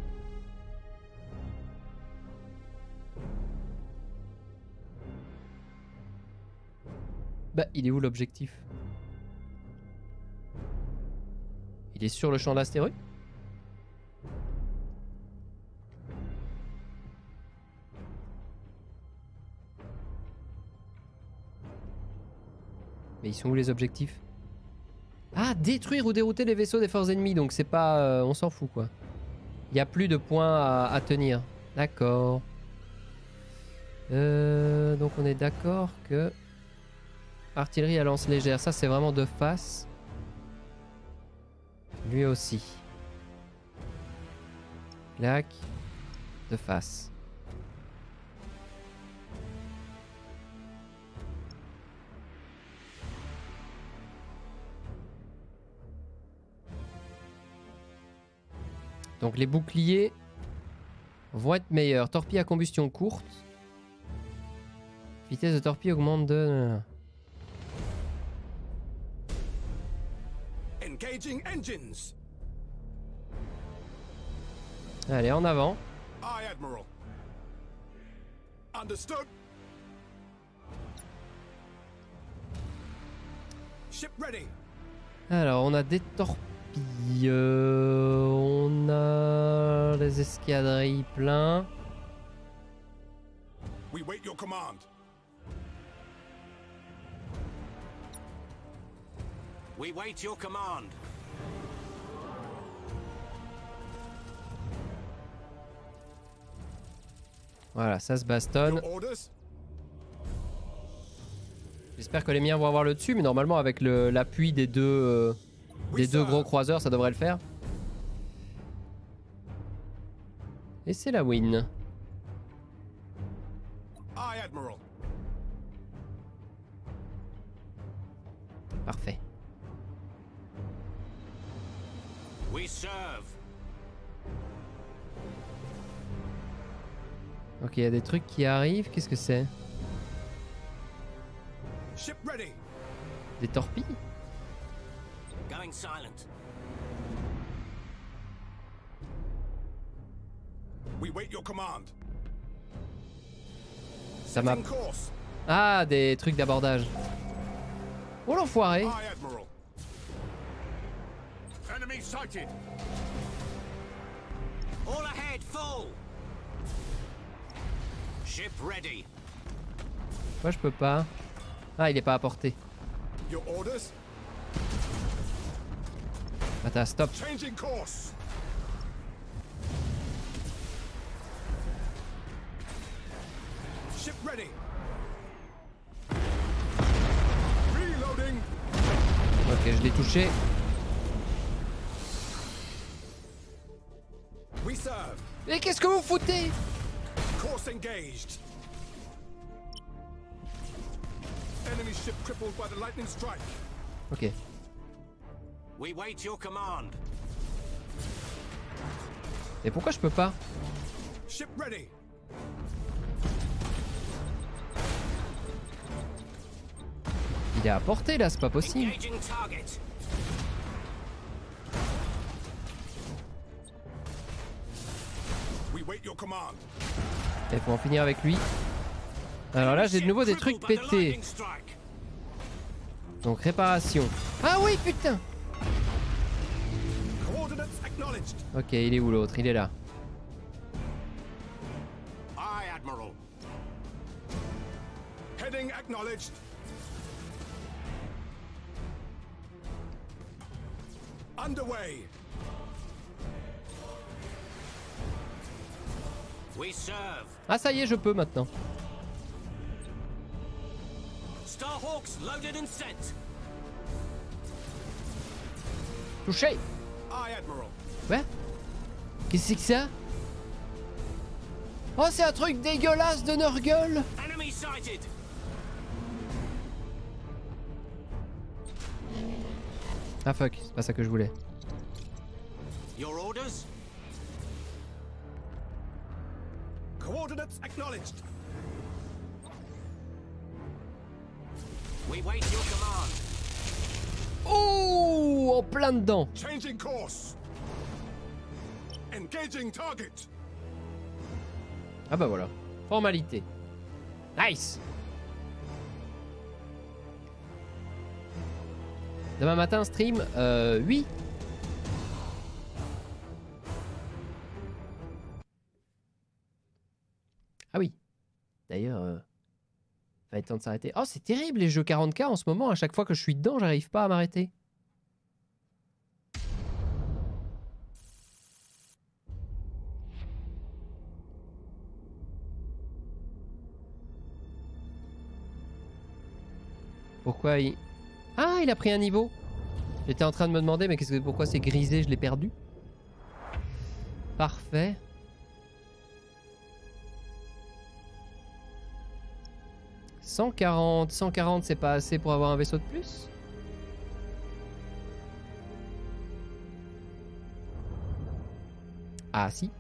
A: Bah, il est où l'objectif? Il est sur le champ d'astéroïdes? Mais ils sont où les objectifs? Ah, détruire ou dérouter les vaisseaux des forces ennemies. Donc c'est pas... on s'en fout quoi. Il n'y a plus de points à tenir. D'accord. Donc on est d'accord que... Artillerie à lance légère. Ça c'est vraiment de face. Lui aussi. Clac. De face. Donc les boucliers vont être meilleurs. Torpille à combustion courte. Vitesse de torpille augmente de...
L: Engaging engines.
A: Allez, en avant.
L: Aye, Admiral. Understood. Ship ready.
A: Alors, on a des torpilles. On a les escadrilles plein.
L: We wait your command. We wait your command.
A: Voilà, ça se bastonne. J'espère que les miens vont avoir le dessus, mais normalement avec l'appui des deux gros croiseurs, ça devrait le faire. Et c'est la win.
L: Aye, Admiral.
A: Parfait.
L: We serve.
A: Ok, il y a des trucs qui arrivent. Qu'est-ce que c'est?
L: Ship ready.
A: Des torpilles?
L: Going silent. We wait your command.
A: Ça m'a... Ah, des trucs d'abordage. Oh l'enfoiré.
L: Enemy sighted. All ahead, full. Ship ready.
A: Moi je peux pas. Ah, il est pas à portée.
L: Your orders?
A: Attends, stop.
L: Changing course. Ship ready. Reloading.
A: Ok. je l'ai touché. Mais qu'est-ce que vous foutez? Ok. Et pourquoi je peux pas? Il est à portée là, c'est pas possible. Il faut en finir avec lui. Alors là j'ai de nouveau des trucs pétés. Donc réparation. Ah oui putain. Ok, il est où l'autre? Il est là.
C: Underway.
A: Ah ça y est, je peux maintenant.
I: Starhawks loaded and set.
A: Touché. Ouais. Qu'est-ce que c'est que ça? Oh, c'est un truc dégueulasse de Nurgle.
I: Enemy sighted.
A: Ah fuck, c'est pas ça que je voulais.
I: Your orders?
C: Coordinates acknowledged.
I: We wait your command.
A: Oh, en plein dedans.
C: Changing course. Engaging target.
A: Ah bah voilà. Formalité. Nice. Demain matin, stream, oui. Ah oui. D'ailleurs, va être temps de s'arrêter. Oh, c'est terrible les jeux 40K en ce moment. À chaque fois que je suis dedans, j'arrive pas à m'arrêter. Pourquoi il... Ah, il a pris un niveau. J'étais en train de me demander, mais pourquoi c'est grisé, je l'ai perdu. Parfait. « 140, 140, c'est pas assez pour avoir un vaisseau de plus ?» Ah si.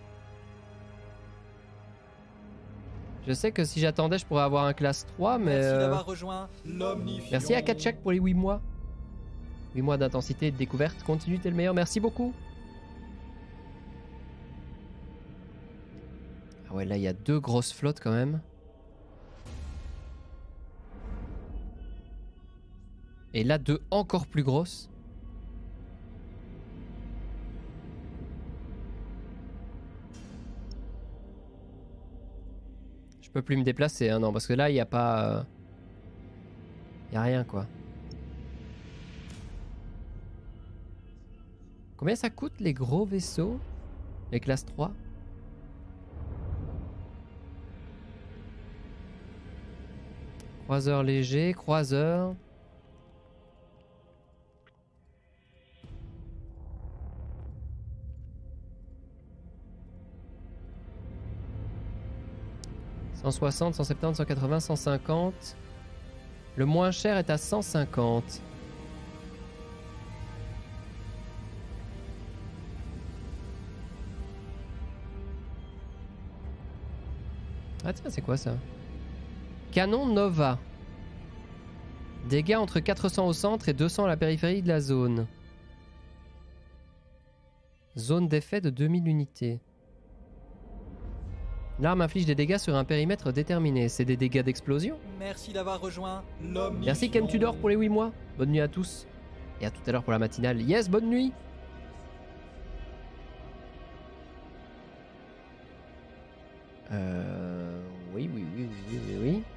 A: Je sais que si j'attendais, je pourrais avoir un classe 3, mais...
M: Merci d'avoir rejoint l'Omnifion.
A: Merci à Katchak pour les 8 mois. 8 mois d'intensité et de découverte. Continue, t'es le meilleur. Merci beaucoup. Ah ouais, là, il y a 2 grosses flottes quand même. Et là, 2 encore plus grosses. Je peux plus me déplacer, hein, non, parce que là, il n'y a pas... Il n'y a rien, quoi. Combien ça coûte, les gros vaisseaux? Les classes 3? Croiseur léger, croiseur... « 160, 170, 180, 150. Le moins cher est à 150. Ah tiens, c'est quoi ça? Canon Nova. Dégâts entre 400 au centre et 200 à la périphérie de la zone. Zone d'effet de 2000 unités. L'arme inflige des dégâts sur un périmètre déterminé. C'est des dégâts d'explosion.
M: Merci d'avoir rejoint l'Omnifion.
A: Merci Ken Tudor pour les 8 mois. Bonne nuit à tous. Et à tout à l'heure pour la matinale. Yes, bonne nuit. Oui.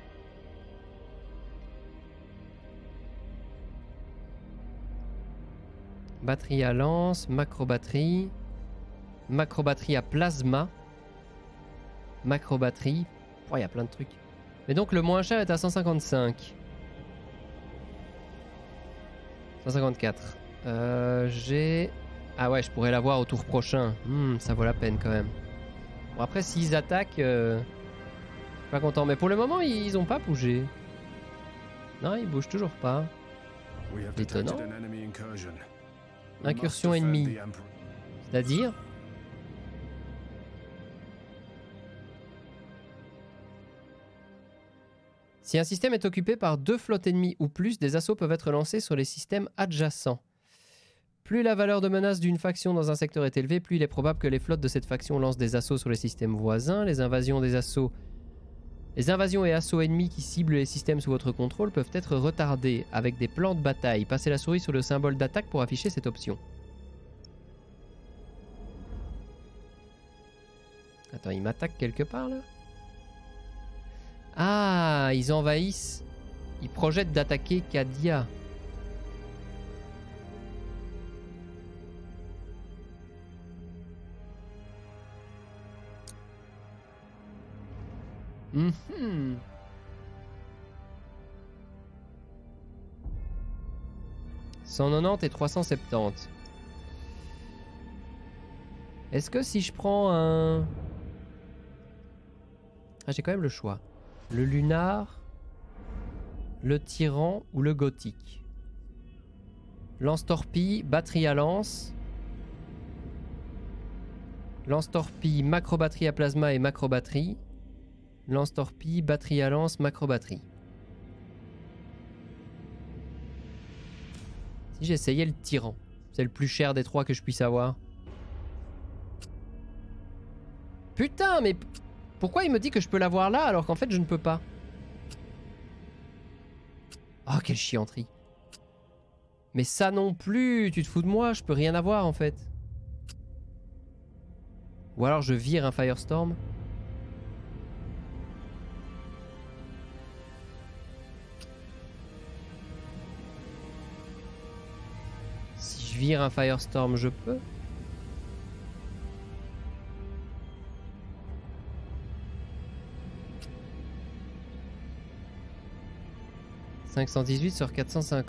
A: Batterie à lance, macro-batterie. Macro-batterie à plasma. Macro-batterie. Oh, il y a plein de trucs. Mais donc le moins cher est à 155. 154. J'ai... Ah ouais, je pourrais l'avoir au tour prochain. Ça vaut la peine quand même. Bon après, s'ils attaquent... Je suis pas content. Mais pour le moment, ils ont pas bougé. Non, ils bougent toujours pas. Étonnant. Incursion ennemie. C'est-à-dire... Si un système est occupé par 2 flottes ennemies ou plus, des assauts peuvent être lancés sur les systèmes adjacents. Plus la valeur de menace d'une faction dans un secteur est élevée, plus il est probable que les flottes de cette faction lancent des assauts sur les systèmes voisins. Les invasions et assauts ennemis qui ciblent les systèmes sous votre contrôle peuvent être retardés avec des plans de bataille. Passez la souris sur le symbole d'attaque pour afficher cette option. Attends, il m'attaque quelque part là? Ah, ils envahissent. Ils projettent d'attaquer Cadia. – 190 et 370. Est-ce que si je prends un... Ah, j'ai quand même le choix. Le lunar, le tyran ou le gothique. Lance-torpille, batterie à lance. Lance-torpille, macro-batterie à plasma et macro-batterie. Lance-torpille, batterie à lance, macro-batterie. Si j'essayais le tyran, c'est le plus cher des 3 que je puisse avoir. Putain, mais... Pourquoi il me dit que je peux l'avoir là alors qu'en fait je ne peux pas? Oh, quelle chianterie. Mais ça non plus, tu te fous de moi, je peux rien avoir en fait. Ou alors je vire un Firestorm. Si je vire un Firestorm, je peux. « 518 sur 450. »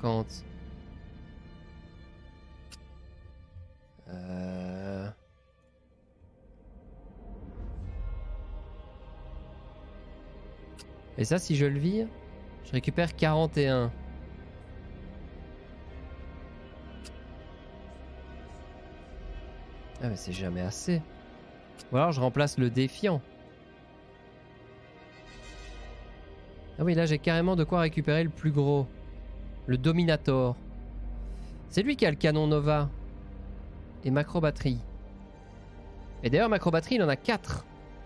A: Et ça, si je le vire, je récupère 41. Ah mais c'est jamais assez. Ou alors je remplace le défiant. Ah oui, là j'ai carrément de quoi récupérer le plus gros. Le Dominator. C'est lui qui a le canon Nova. Et macro-batterie. Et d'ailleurs macro-batterie il en a 4.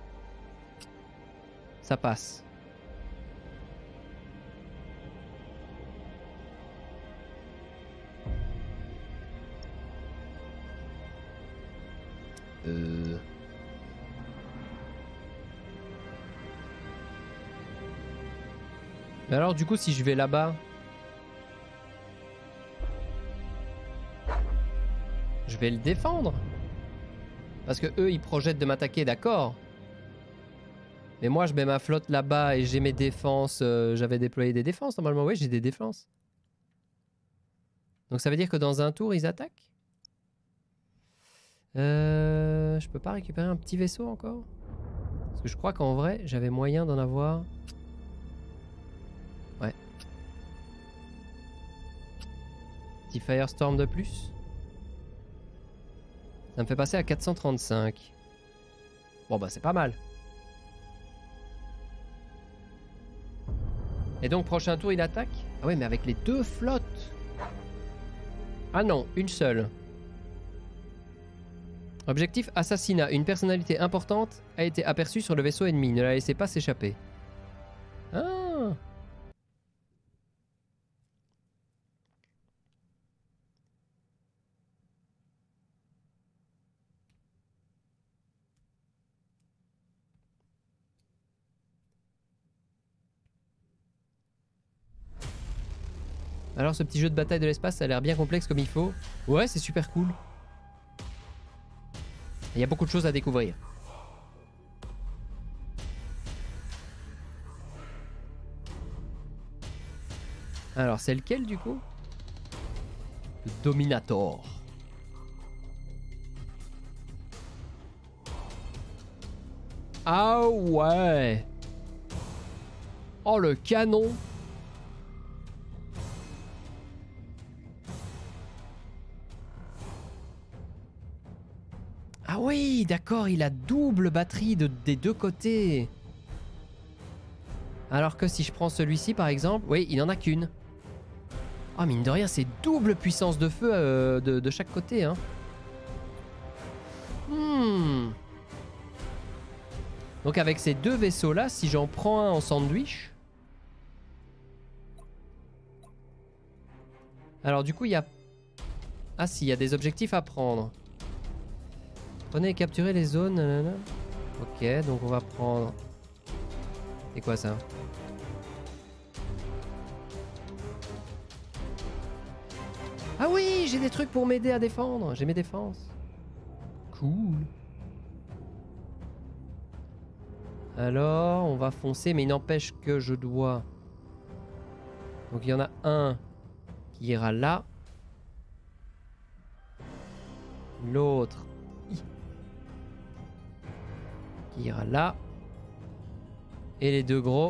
A: Ça passe. Mais alors du coup si je vais là-bas, je vais le défendre. Parce que eux ils projettent de m'attaquer, d'accord. Mais moi je mets ma flotte là-bas et j'ai mes défenses. J'avais déployé des défenses normalement, oui j'ai des défenses. Donc ça veut dire que dans un tour ils attaquent. Je peux pas récupérer un petit vaisseau encore? Parce que je crois qu'en vrai j'avais moyen d'en avoir. Ouais. Petit Firestorm de plus. Ça me fait passer à 435. Bon bah c'est pas mal. Et donc prochain tour il attaque? Ah ouais mais avec les 2 flottes. Ah non, une seule. Objectif assassinat. Une personnalité importante a été aperçue sur le vaisseau ennemi. Ne la laissez pas s'échapper. Ah. Alors ce petit jeu de bataille de l'espace, ça a l'air bien complexe comme il faut. Ouais, c'est super cool. Il y a beaucoup de choses à découvrir. Alors c'est lequel du coup? Le Dominator. Ah ouais. Oh le canon. Ah oui, d'accord, il a double batterie des deux côtés. Alors que si je prends celui-ci par exemple, oui, il en a qu'une. Ah, mine de rien, c'est double puissance de feu de chaque côté, hein. Donc avec ces deux vaisseaux-là, si j'en prends un en sandwich... Alors du coup, il y a... Ah si, il y a des objectifs à prendre. Prenez et capturez les zones... Nanana. Ok, donc on va prendre... C'est quoi ça? Ah oui, j'ai des trucs pour m'aider à défendre. J'ai mes défenses. Cool. Alors, on va foncer, mais il n'empêche que je dois... Donc il y en a un qui ira là. L'autre qui ira là. Et les deux gros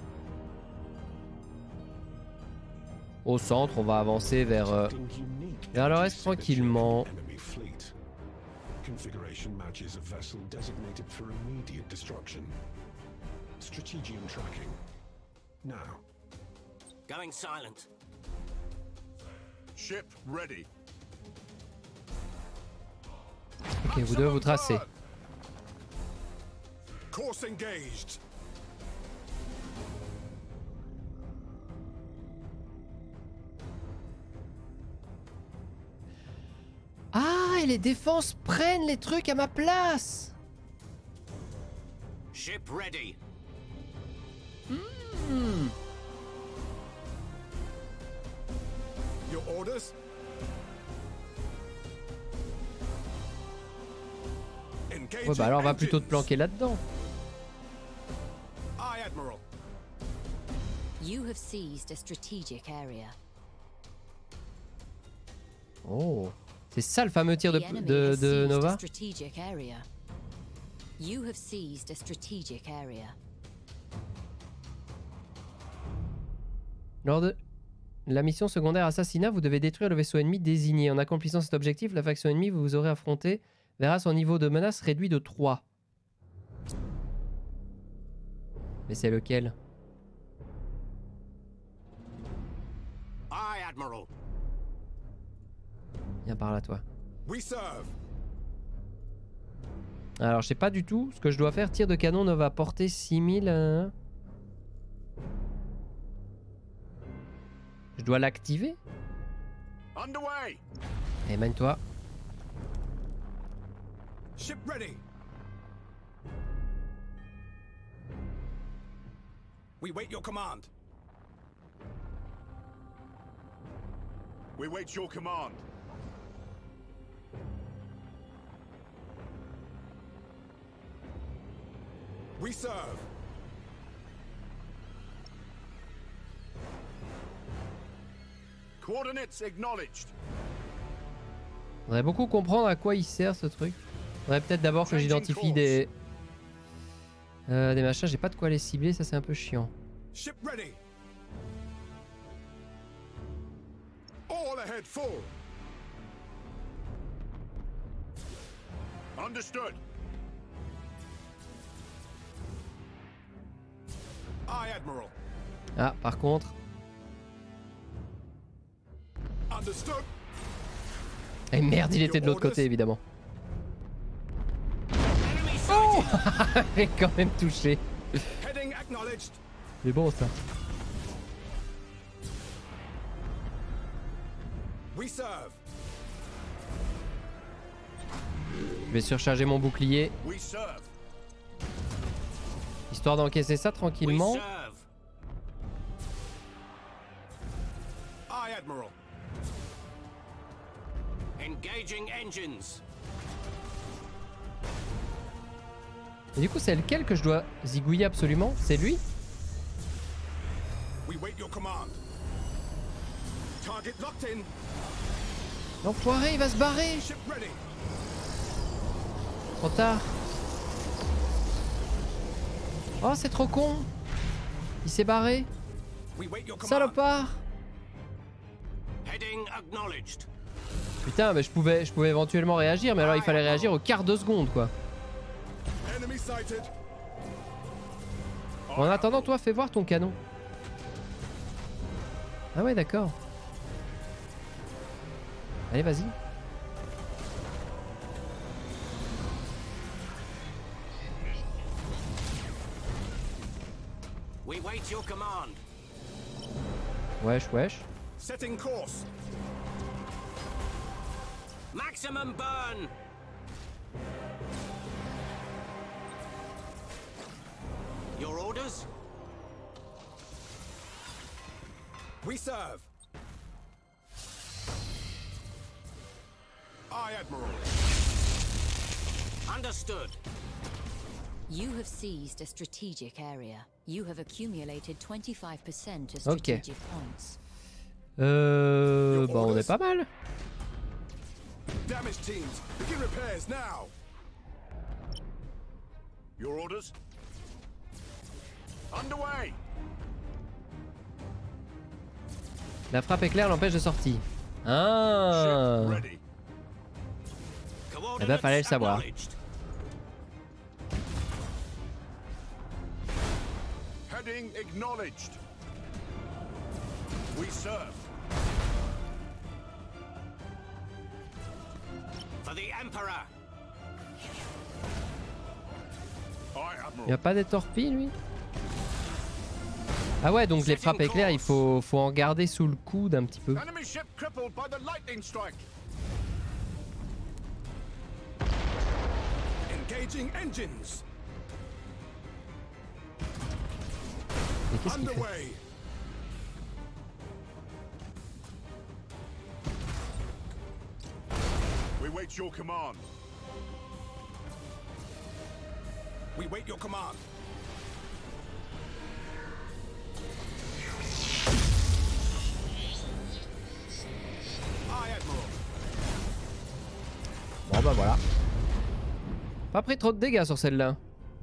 A: au centre. On va avancer vers le reste tranquillement.
K: Configuration matches a vessel designated for immediate destruction. Strategium tracking. Now.
I: Going silent.
C: Ship ready.
A: Ok, vous devez vous tracer.
C: Course engaged.
A: Ah, et les défenses prennent les trucs à ma place.
I: Ship ready.
C: Your orders?
A: Ouais, bah alors on va plutôt te planquer là-dedans.
C: Aye, Admiral.
B: You have seized a strategic area.
A: Oh. C'est ça le fameux tir de Nova?
B: You have seized a strategic area.
A: Lors de la mission secondaire assassinat, vous devez détruire le vaisseau ennemi désigné. En accomplissant cet objectif, la faction ennemie que vous aurez affrontée verra son niveau de menace réduit de 3. Mais c'est lequel?
I: Aye, Admiral.
A: Viens par là, toi.
C: We serve.
A: Alors, je sais pas du tout ce que je dois faire. Tir de canon Nova, portée 6000. Je dois l'activer?
C: Underway.
A: Eh, mène-toi.
C: Ship ready. We wait your command. We wait your command. We serve. Coordinates acknowledged.
A: Faudrait beaucoup comprendre à quoi il sert ce truc. Faudrait peut-être d'abord que j'identifie des machins. J'ai pas de quoi les cibler, ça c'est un peu chiant.
C: Ship ready. All ahead full. Understood. Aye, Admiral.
A: Ah, par contre.
C: Understood.
A: Eh merde, il était de l'autre côté évidemment. Oh. J'ai quand même touché.
C: Heading acknowledged.
A: C'est bon ça.
C: We serve.
A: Je vais surcharger mon bouclier.
C: We serve.
A: Histoire d'encaisser ça tranquillement.
C: Aye, Admiral.
I: Engaging engines.
A: Et du coup, c'est lequel que je dois zigouiller absolument? C'est lui?
C: We wait your command. Target locked in.
A: L'enfoiré, il va se barrer. Trop tard. Oh, c'est trop con. Il s'est barré. Salopard. Putain, mais je pouvais éventuellement réagir, mais alors il fallait réagir au quart de seconde, quoi. En attendant, toi, fais voir ton canon. Ah ouais, d'accord. Allez, vas-y. Wesh, wesh.
L: Setting course. Maximum burn. Your orders? We serve.
C: Aye, Admiral.
B: Understood. You have seized a strategic area. You have accumulated 25% of strategic points.
A: Bah on est pas mal.
C: Damage teams, begin repairs now. Your orders? Underway.
A: La frappe éclair l'empêche de sortir. Ah. Eh ben fallait le savoir.
C: Heading acknowledged. We serve.
L: For the Emperor.
A: Il y a pas des torpilles lui? Ah ouais, donc les frappes éclairs, il faut en garder sous le coude un petit peu.
C: Enemy ship crippled by the lightning strike.
L: Engaging engines.
A: Mais qu'est-ce qu'il fait?
C: We wait your command.
L: We wait your command. Aye, Admiral.
A: Bon bah voilà. Pas pris trop de dégâts sur celle-là.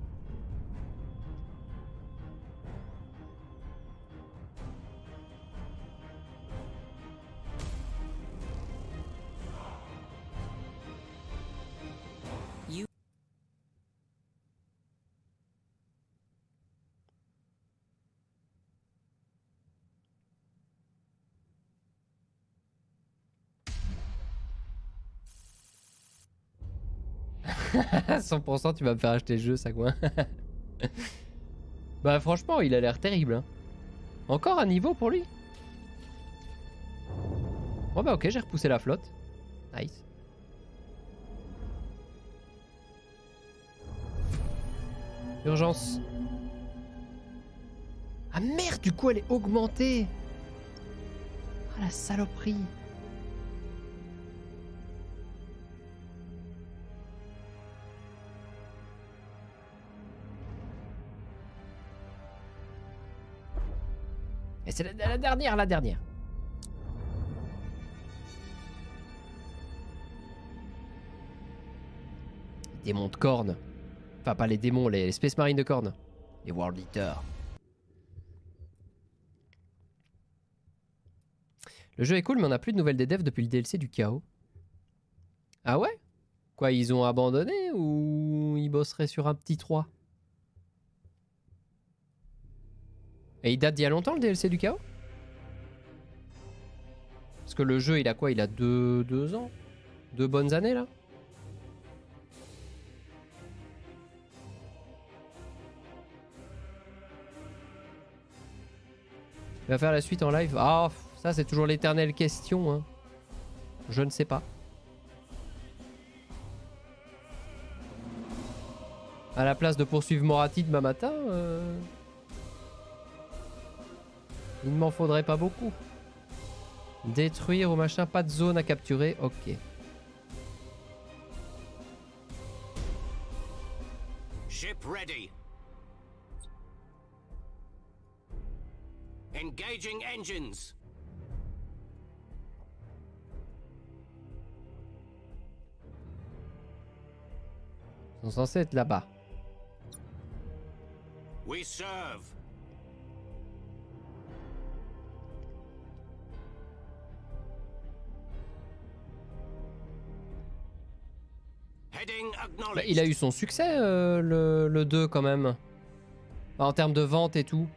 A: À 100% tu vas me faire acheter le jeu, ça quoi. Bah franchement il a l'air terrible hein. Encore un niveau pour lui. Bon bah ok, j'ai repoussé la flotte. Nice. Urgence. Ah merde, du coup elle est augmentée. Ah la saloperie. Et c'est la dernière. Démons de cornes. Enfin, pas les démons, les Space Marines de cornes. Les World Eaters. Le jeu est cool, mais on n'a plus de nouvelles des devs depuis le DLC du chaos. Ah ouais? Quoi, ils ont abandonné ou ils bosseraient sur un petit 3? Et il date d'il y a longtemps le DLC du chaos? Parce que le jeu il a quoi? Il a 2 ans? 2 bonnes années là? Il va faire la suite en live? Ah, ça c'est toujours l'éternelle question hein. Je ne sais pas. À la place de poursuivre Moratti demain matin, il ne m'en faudrait pas beaucoup. Détruire ou machin, pas de zone à capturer, ok.
L: Ship ready. Engaging engines.
A: Ils sont censés être là-bas.
I: We serve.
A: Bah, il a eu son succès, le 2 quand même. En termes de vente et tout.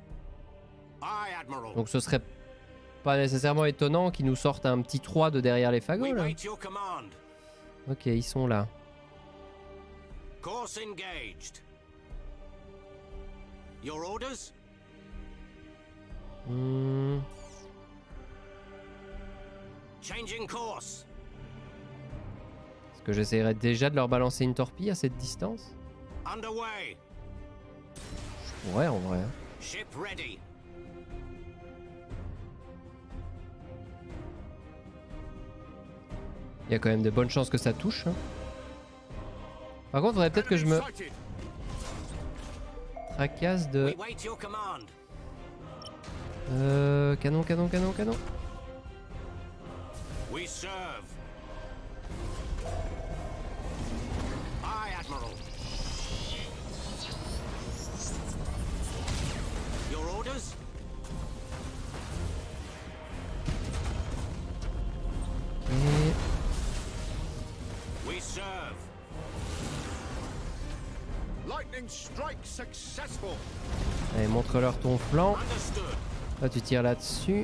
A: Donc ce serait pas nécessairement étonnant qu'ils nous sortent un petit 3 de derrière les fagots là. Ok, ils sont là.
I: Course engaged. Your orders? Changing course.
A: Est-ce que j'essaierai déjà de leur balancer une torpille à cette distance?
I: Underway.
A: Je pourrais en vrai.
I: Ship ready.
A: Il y a quand même de bonnes chances que ça touche. Hein. Par contre, il faudrait peut-être que je me tracasse de... canon, canon, canon, canon.
I: We serve. Aye, Admiral. Your orders?
A: Et...
I: We serve.
C: Lightning strike successful.
A: Allez, montre-leur ton flanc. Là, tu tires là-dessus.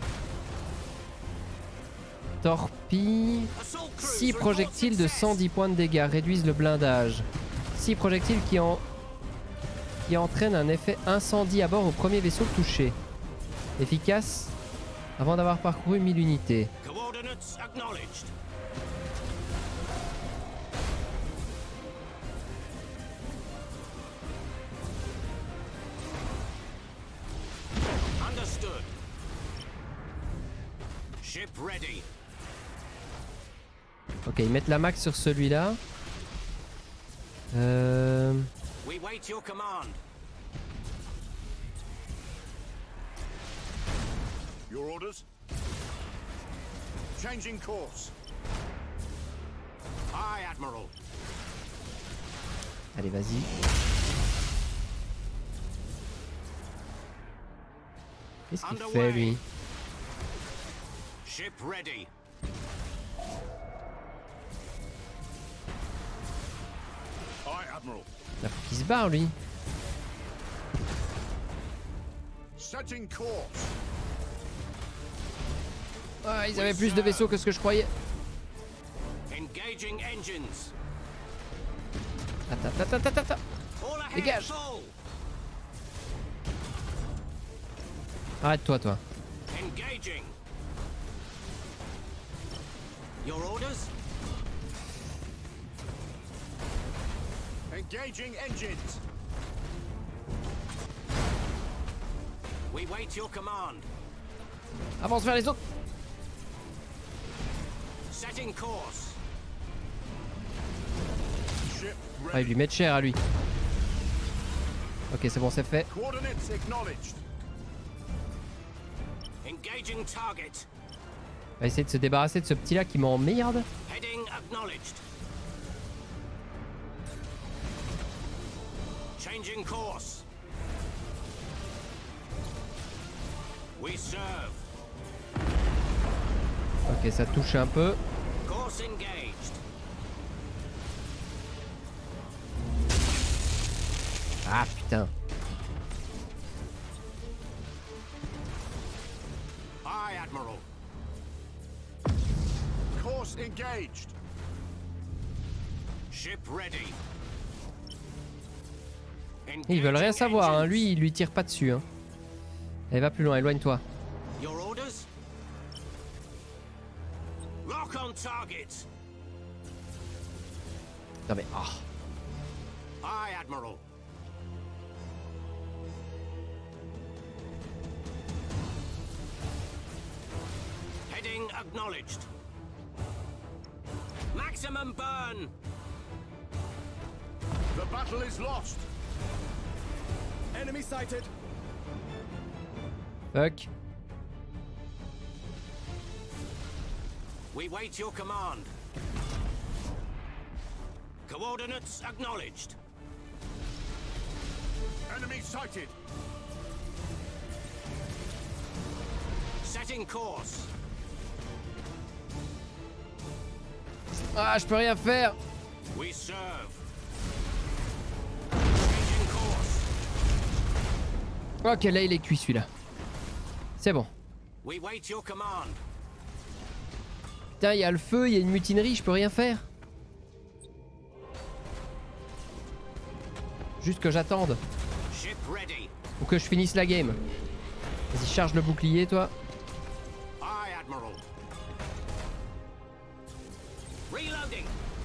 A: Torpille. 6 projectiles de 110 points de dégâts réduisent le blindage. 6 projectiles qui entraînent un effet incendie à bord au premier vaisseau touché. Efficace avant d'avoir parcouru 1000 unités.
I: Coordinates acknowledged. Understood. Ship ready.
A: Ok, ils mettent la max sur celui-là.
I: We wait your command.
C: Your orders? Changing course.
I: Aye, Admiral.
A: Allez, vas-y. Qu'est-ce qu'il fait, lui?
I: Ship ready.
C: Aye, Admiral.
A: Là, faut qu'il se barre, lui.
C: Setting course.
A: Ah, ils avaient plus de vaisseaux que ce que je croyais.
I: Engaging engines.
A: Attends. Dégage. Arrête-toi, toi.
I: Engaging. Your orders?
C: Engaging engines.
I: We wait your command.
A: Avance vers les autres.
I: Setting course.
A: Ah, il lui met cher à lui. Ok, c'est bon, c'est fait.
C: Coordinates acknowledged.
I: Engaging target.
A: On va essayer de se débarrasser de ce petit là qui m'emmerde.
I: Heading acknowledged. Changing course. We serve.
A: Ok, ça touche un peu.
I: Course engaged.
A: Ah putain.
I: Aye, Admiral.
C: Course engaged.
I: Ship ready.
A: Ils veulent rien savoir, hein. Lui, il lui tire pas dessus. Hein. Allez, va plus loin, éloigne-toi.
I: Your orders? Lock on target.
A: Non mais ah.
I: Aye, Admiral. Heading acknowledged. Maximum burn.
C: The battle is lost.
L: Enemy sighted.
A: Fuck.
I: We wait your command. Coordinates acknowledged.
C: Enemy sighted.
I: Setting course.
A: Ah, je peux rien faire.
I: We serve.
A: Ok, là il est cuit celui-là. C'est bon.
I: We wait your command.
A: Putain, il y a le feu, il y a une mutinerie, je peux rien faire. Juste que j'attende. Ou que je finisse la game. Vas-y, charge le bouclier, toi.
I: Aye, Admiral. Reloading.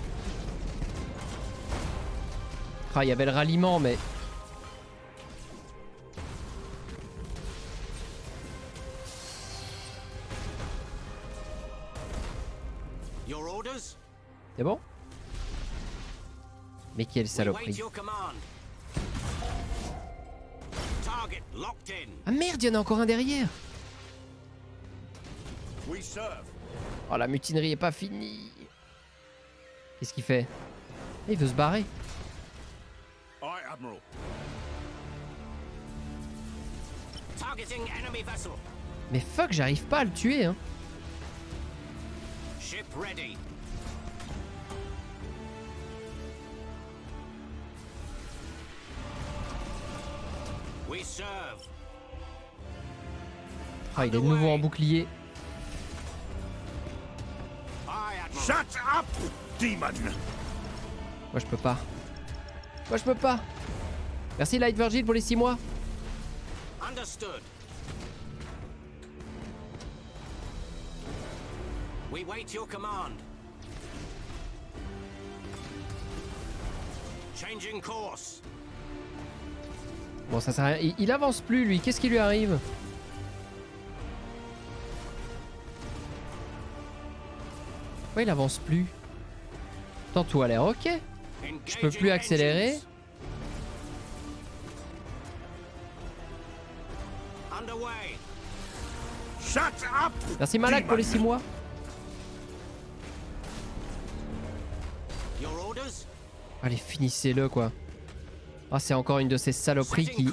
A: Ah, il y avait le ralliement, mais...
I: Your orders?
A: C'est bon? Mais quelle saloperie. Ah merde, il y en a encore un derrière. Oh, la mutinerie est pas finie. Qu'est-ce qu'il fait? Il veut se barrer. Mais fuck, j'arrive pas à le tuer, hein.
I: Ship ready. We serve.
A: Ah, il est de nouveau en bouclier.
C: Shut up, demon.
A: Moi je peux pas. Moi je peux pas. Merci Light Virgil pour les 6 mois.
I: Understood. We wait your command. Changing course.
A: Bon, ça sert à rien. Il avance plus lui. Qu'est-ce qui lui arrive? Ouais, il avance plus. Tant tout a l'air ok. Je peux plus accélérer. Merci Malak pour les 6 mois. Allez, finissez-le quoi. Ah, c'est encore une de ces saloperies qui...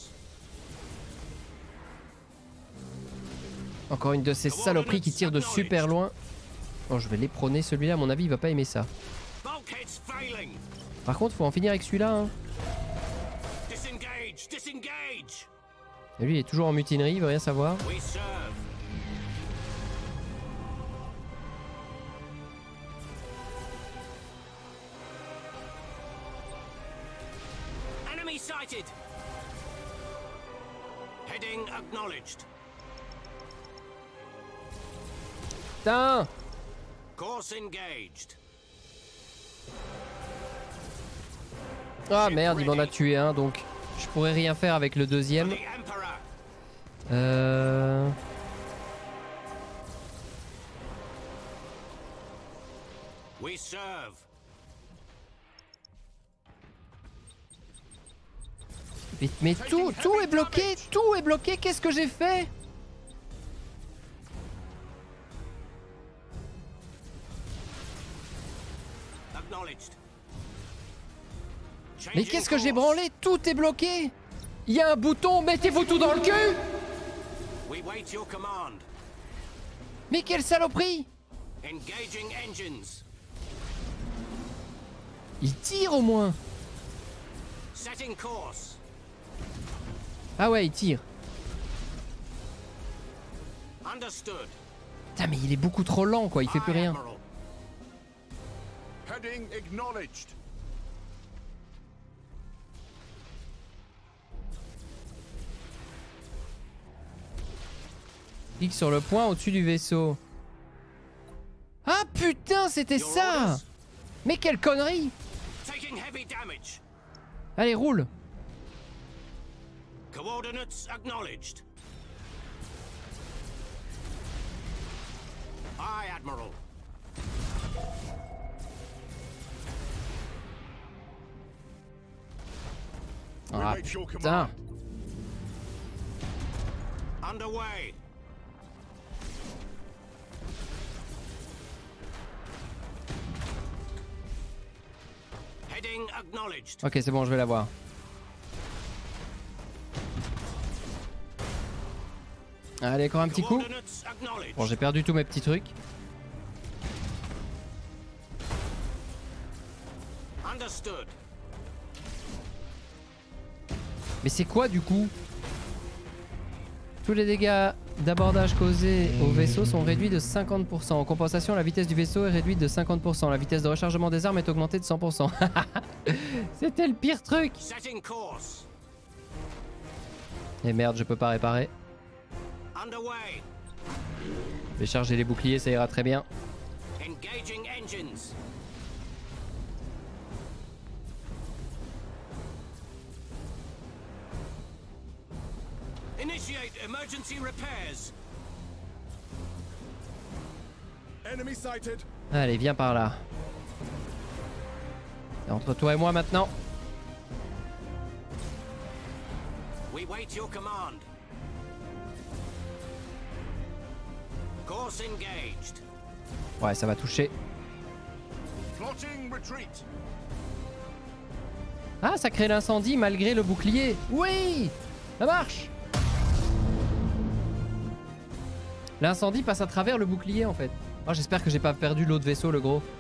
A: Encore une de ces saloperies qui tire de super loin. Bon, je vais l'éperonner celui-là, à mon avis il va pas aimer ça. Par contre faut en finir avec celui-là hein. Et lui il est toujours en mutinerie, il veut rien savoir.
I: Enemy sighted. Heading acknowledged.
A: Putain!
I: Course engaged.
A: Ah merde, il m'en a tué un donc je pourrais rien faire avec le deuxième.
I: We serve.
A: Mais tout est bloqué, qu'est-ce que j'ai fait? Mais qu'est-ce que j'ai branlé? Tout est bloqué. Il y a un bouton, mettez-vous tout dans le cul. Mais quelle saloperie. Il tire au moins. Ah ouais, il tire. Putain, mais il est beaucoup trop lent quoi, il fait plus rien.
C: Heading acknowledged.
A: Clique sur le point au-dessus du vaisseau. Ah putain, c'était ça. Mais quelle connerie. Allez, roule.
I: Coordinates acknowledged. Aye, Admiral.
A: Ah putain.
I: Underway.
A: Ok, c'est bon, je vais l'avoir. Allez, encore un petit coup. Bon, j'ai perdu tous mes petits trucs. Mais c'est quoi du coup? Tous les dégâts d'abordage causés au vaisseau sont réduits de 50%. En compensation, la vitesse du vaisseau est réduite de 50%. La vitesse de rechargement des armes est augmentée de 100%. C'était le pire truc. Et merde, je peux pas réparer. Je vais charger les boucliers, ça ira très bien.
C: Initiate emergency repairs. Enemy sighted.
A: Allez, viens par là. C'est entre toi et moi maintenant.
C: We wait your command. Course engaged.
A: Ouais, ça va toucher.
C: Plotting retreat.
A: Ah, ça crée l'incendie malgré le bouclier. Oui, ça marche. L'incendie passe à travers le bouclier en fait. Oh, j'espère que j'ai pas perdu l'autre vaisseau, le gros.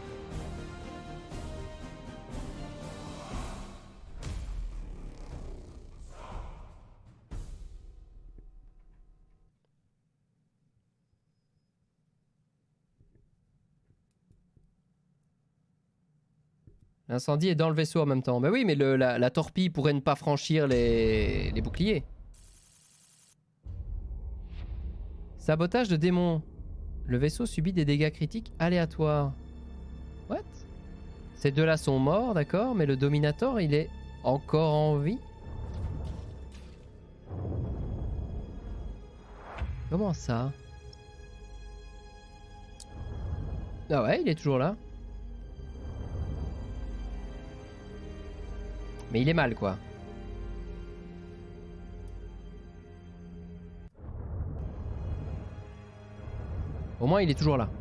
A: L'incendie est dans le vaisseau en même temps. Bah oui, mais la torpille pourrait ne pas franchir les boucliers. Sabotage de démons. Le vaisseau subit des dégâts critiques aléatoires. What? Ces deux-là sont morts, d'accord, mais le Dominator, il est encore en vie? Comment ça? Ah ouais, il est toujours là. Mais il est mal, quoi. Au moins, il est toujours là.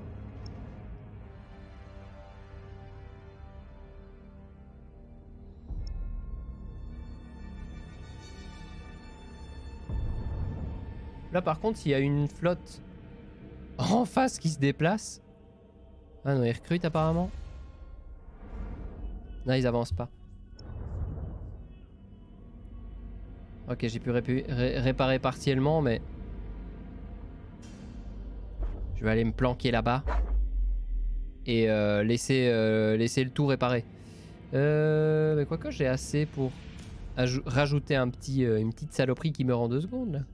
A: Là, par contre, s'il y a une flotte en face qui se déplace... Ah non, ils recrutent apparemment. Non, ils avancent pas. Ok, j'ai pu réparer partiellement, mais... Je vais aller me planquer là-bas. Et laisser le tout réparé. Mais quoique j'ai assez pour rajouter une petite saloperie qui meurt en 2 secondes. Là.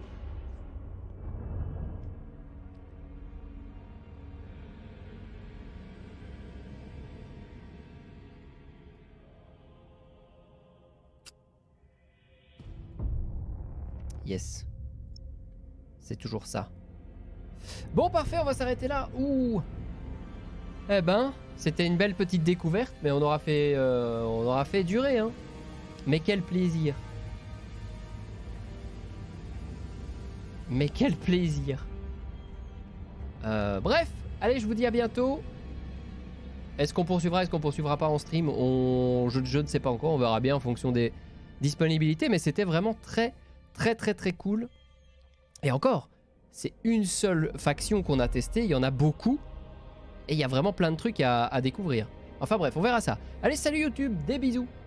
A: Yes. C'est toujours ça. Bon, parfait, on va s'arrêter là. Ouh. Eh ben, c'était une belle petite découverte, mais on aura fait durer, hein. Mais quel plaisir. Mais quel plaisir. Bref, allez, je vous dis à bientôt. Est-ce qu'on poursuivra, est-ce qu'on poursuivra pas en stream? Je ne sais pas encore, on verra bien en fonction des disponibilités, mais c'était vraiment très cool. Et encore, c'est une seule faction qu'on a testée, il y en a beaucoup. Et il y a vraiment plein de trucs à découvrir. Enfin bref, on verra ça. Allez, salut YouTube, des bisous.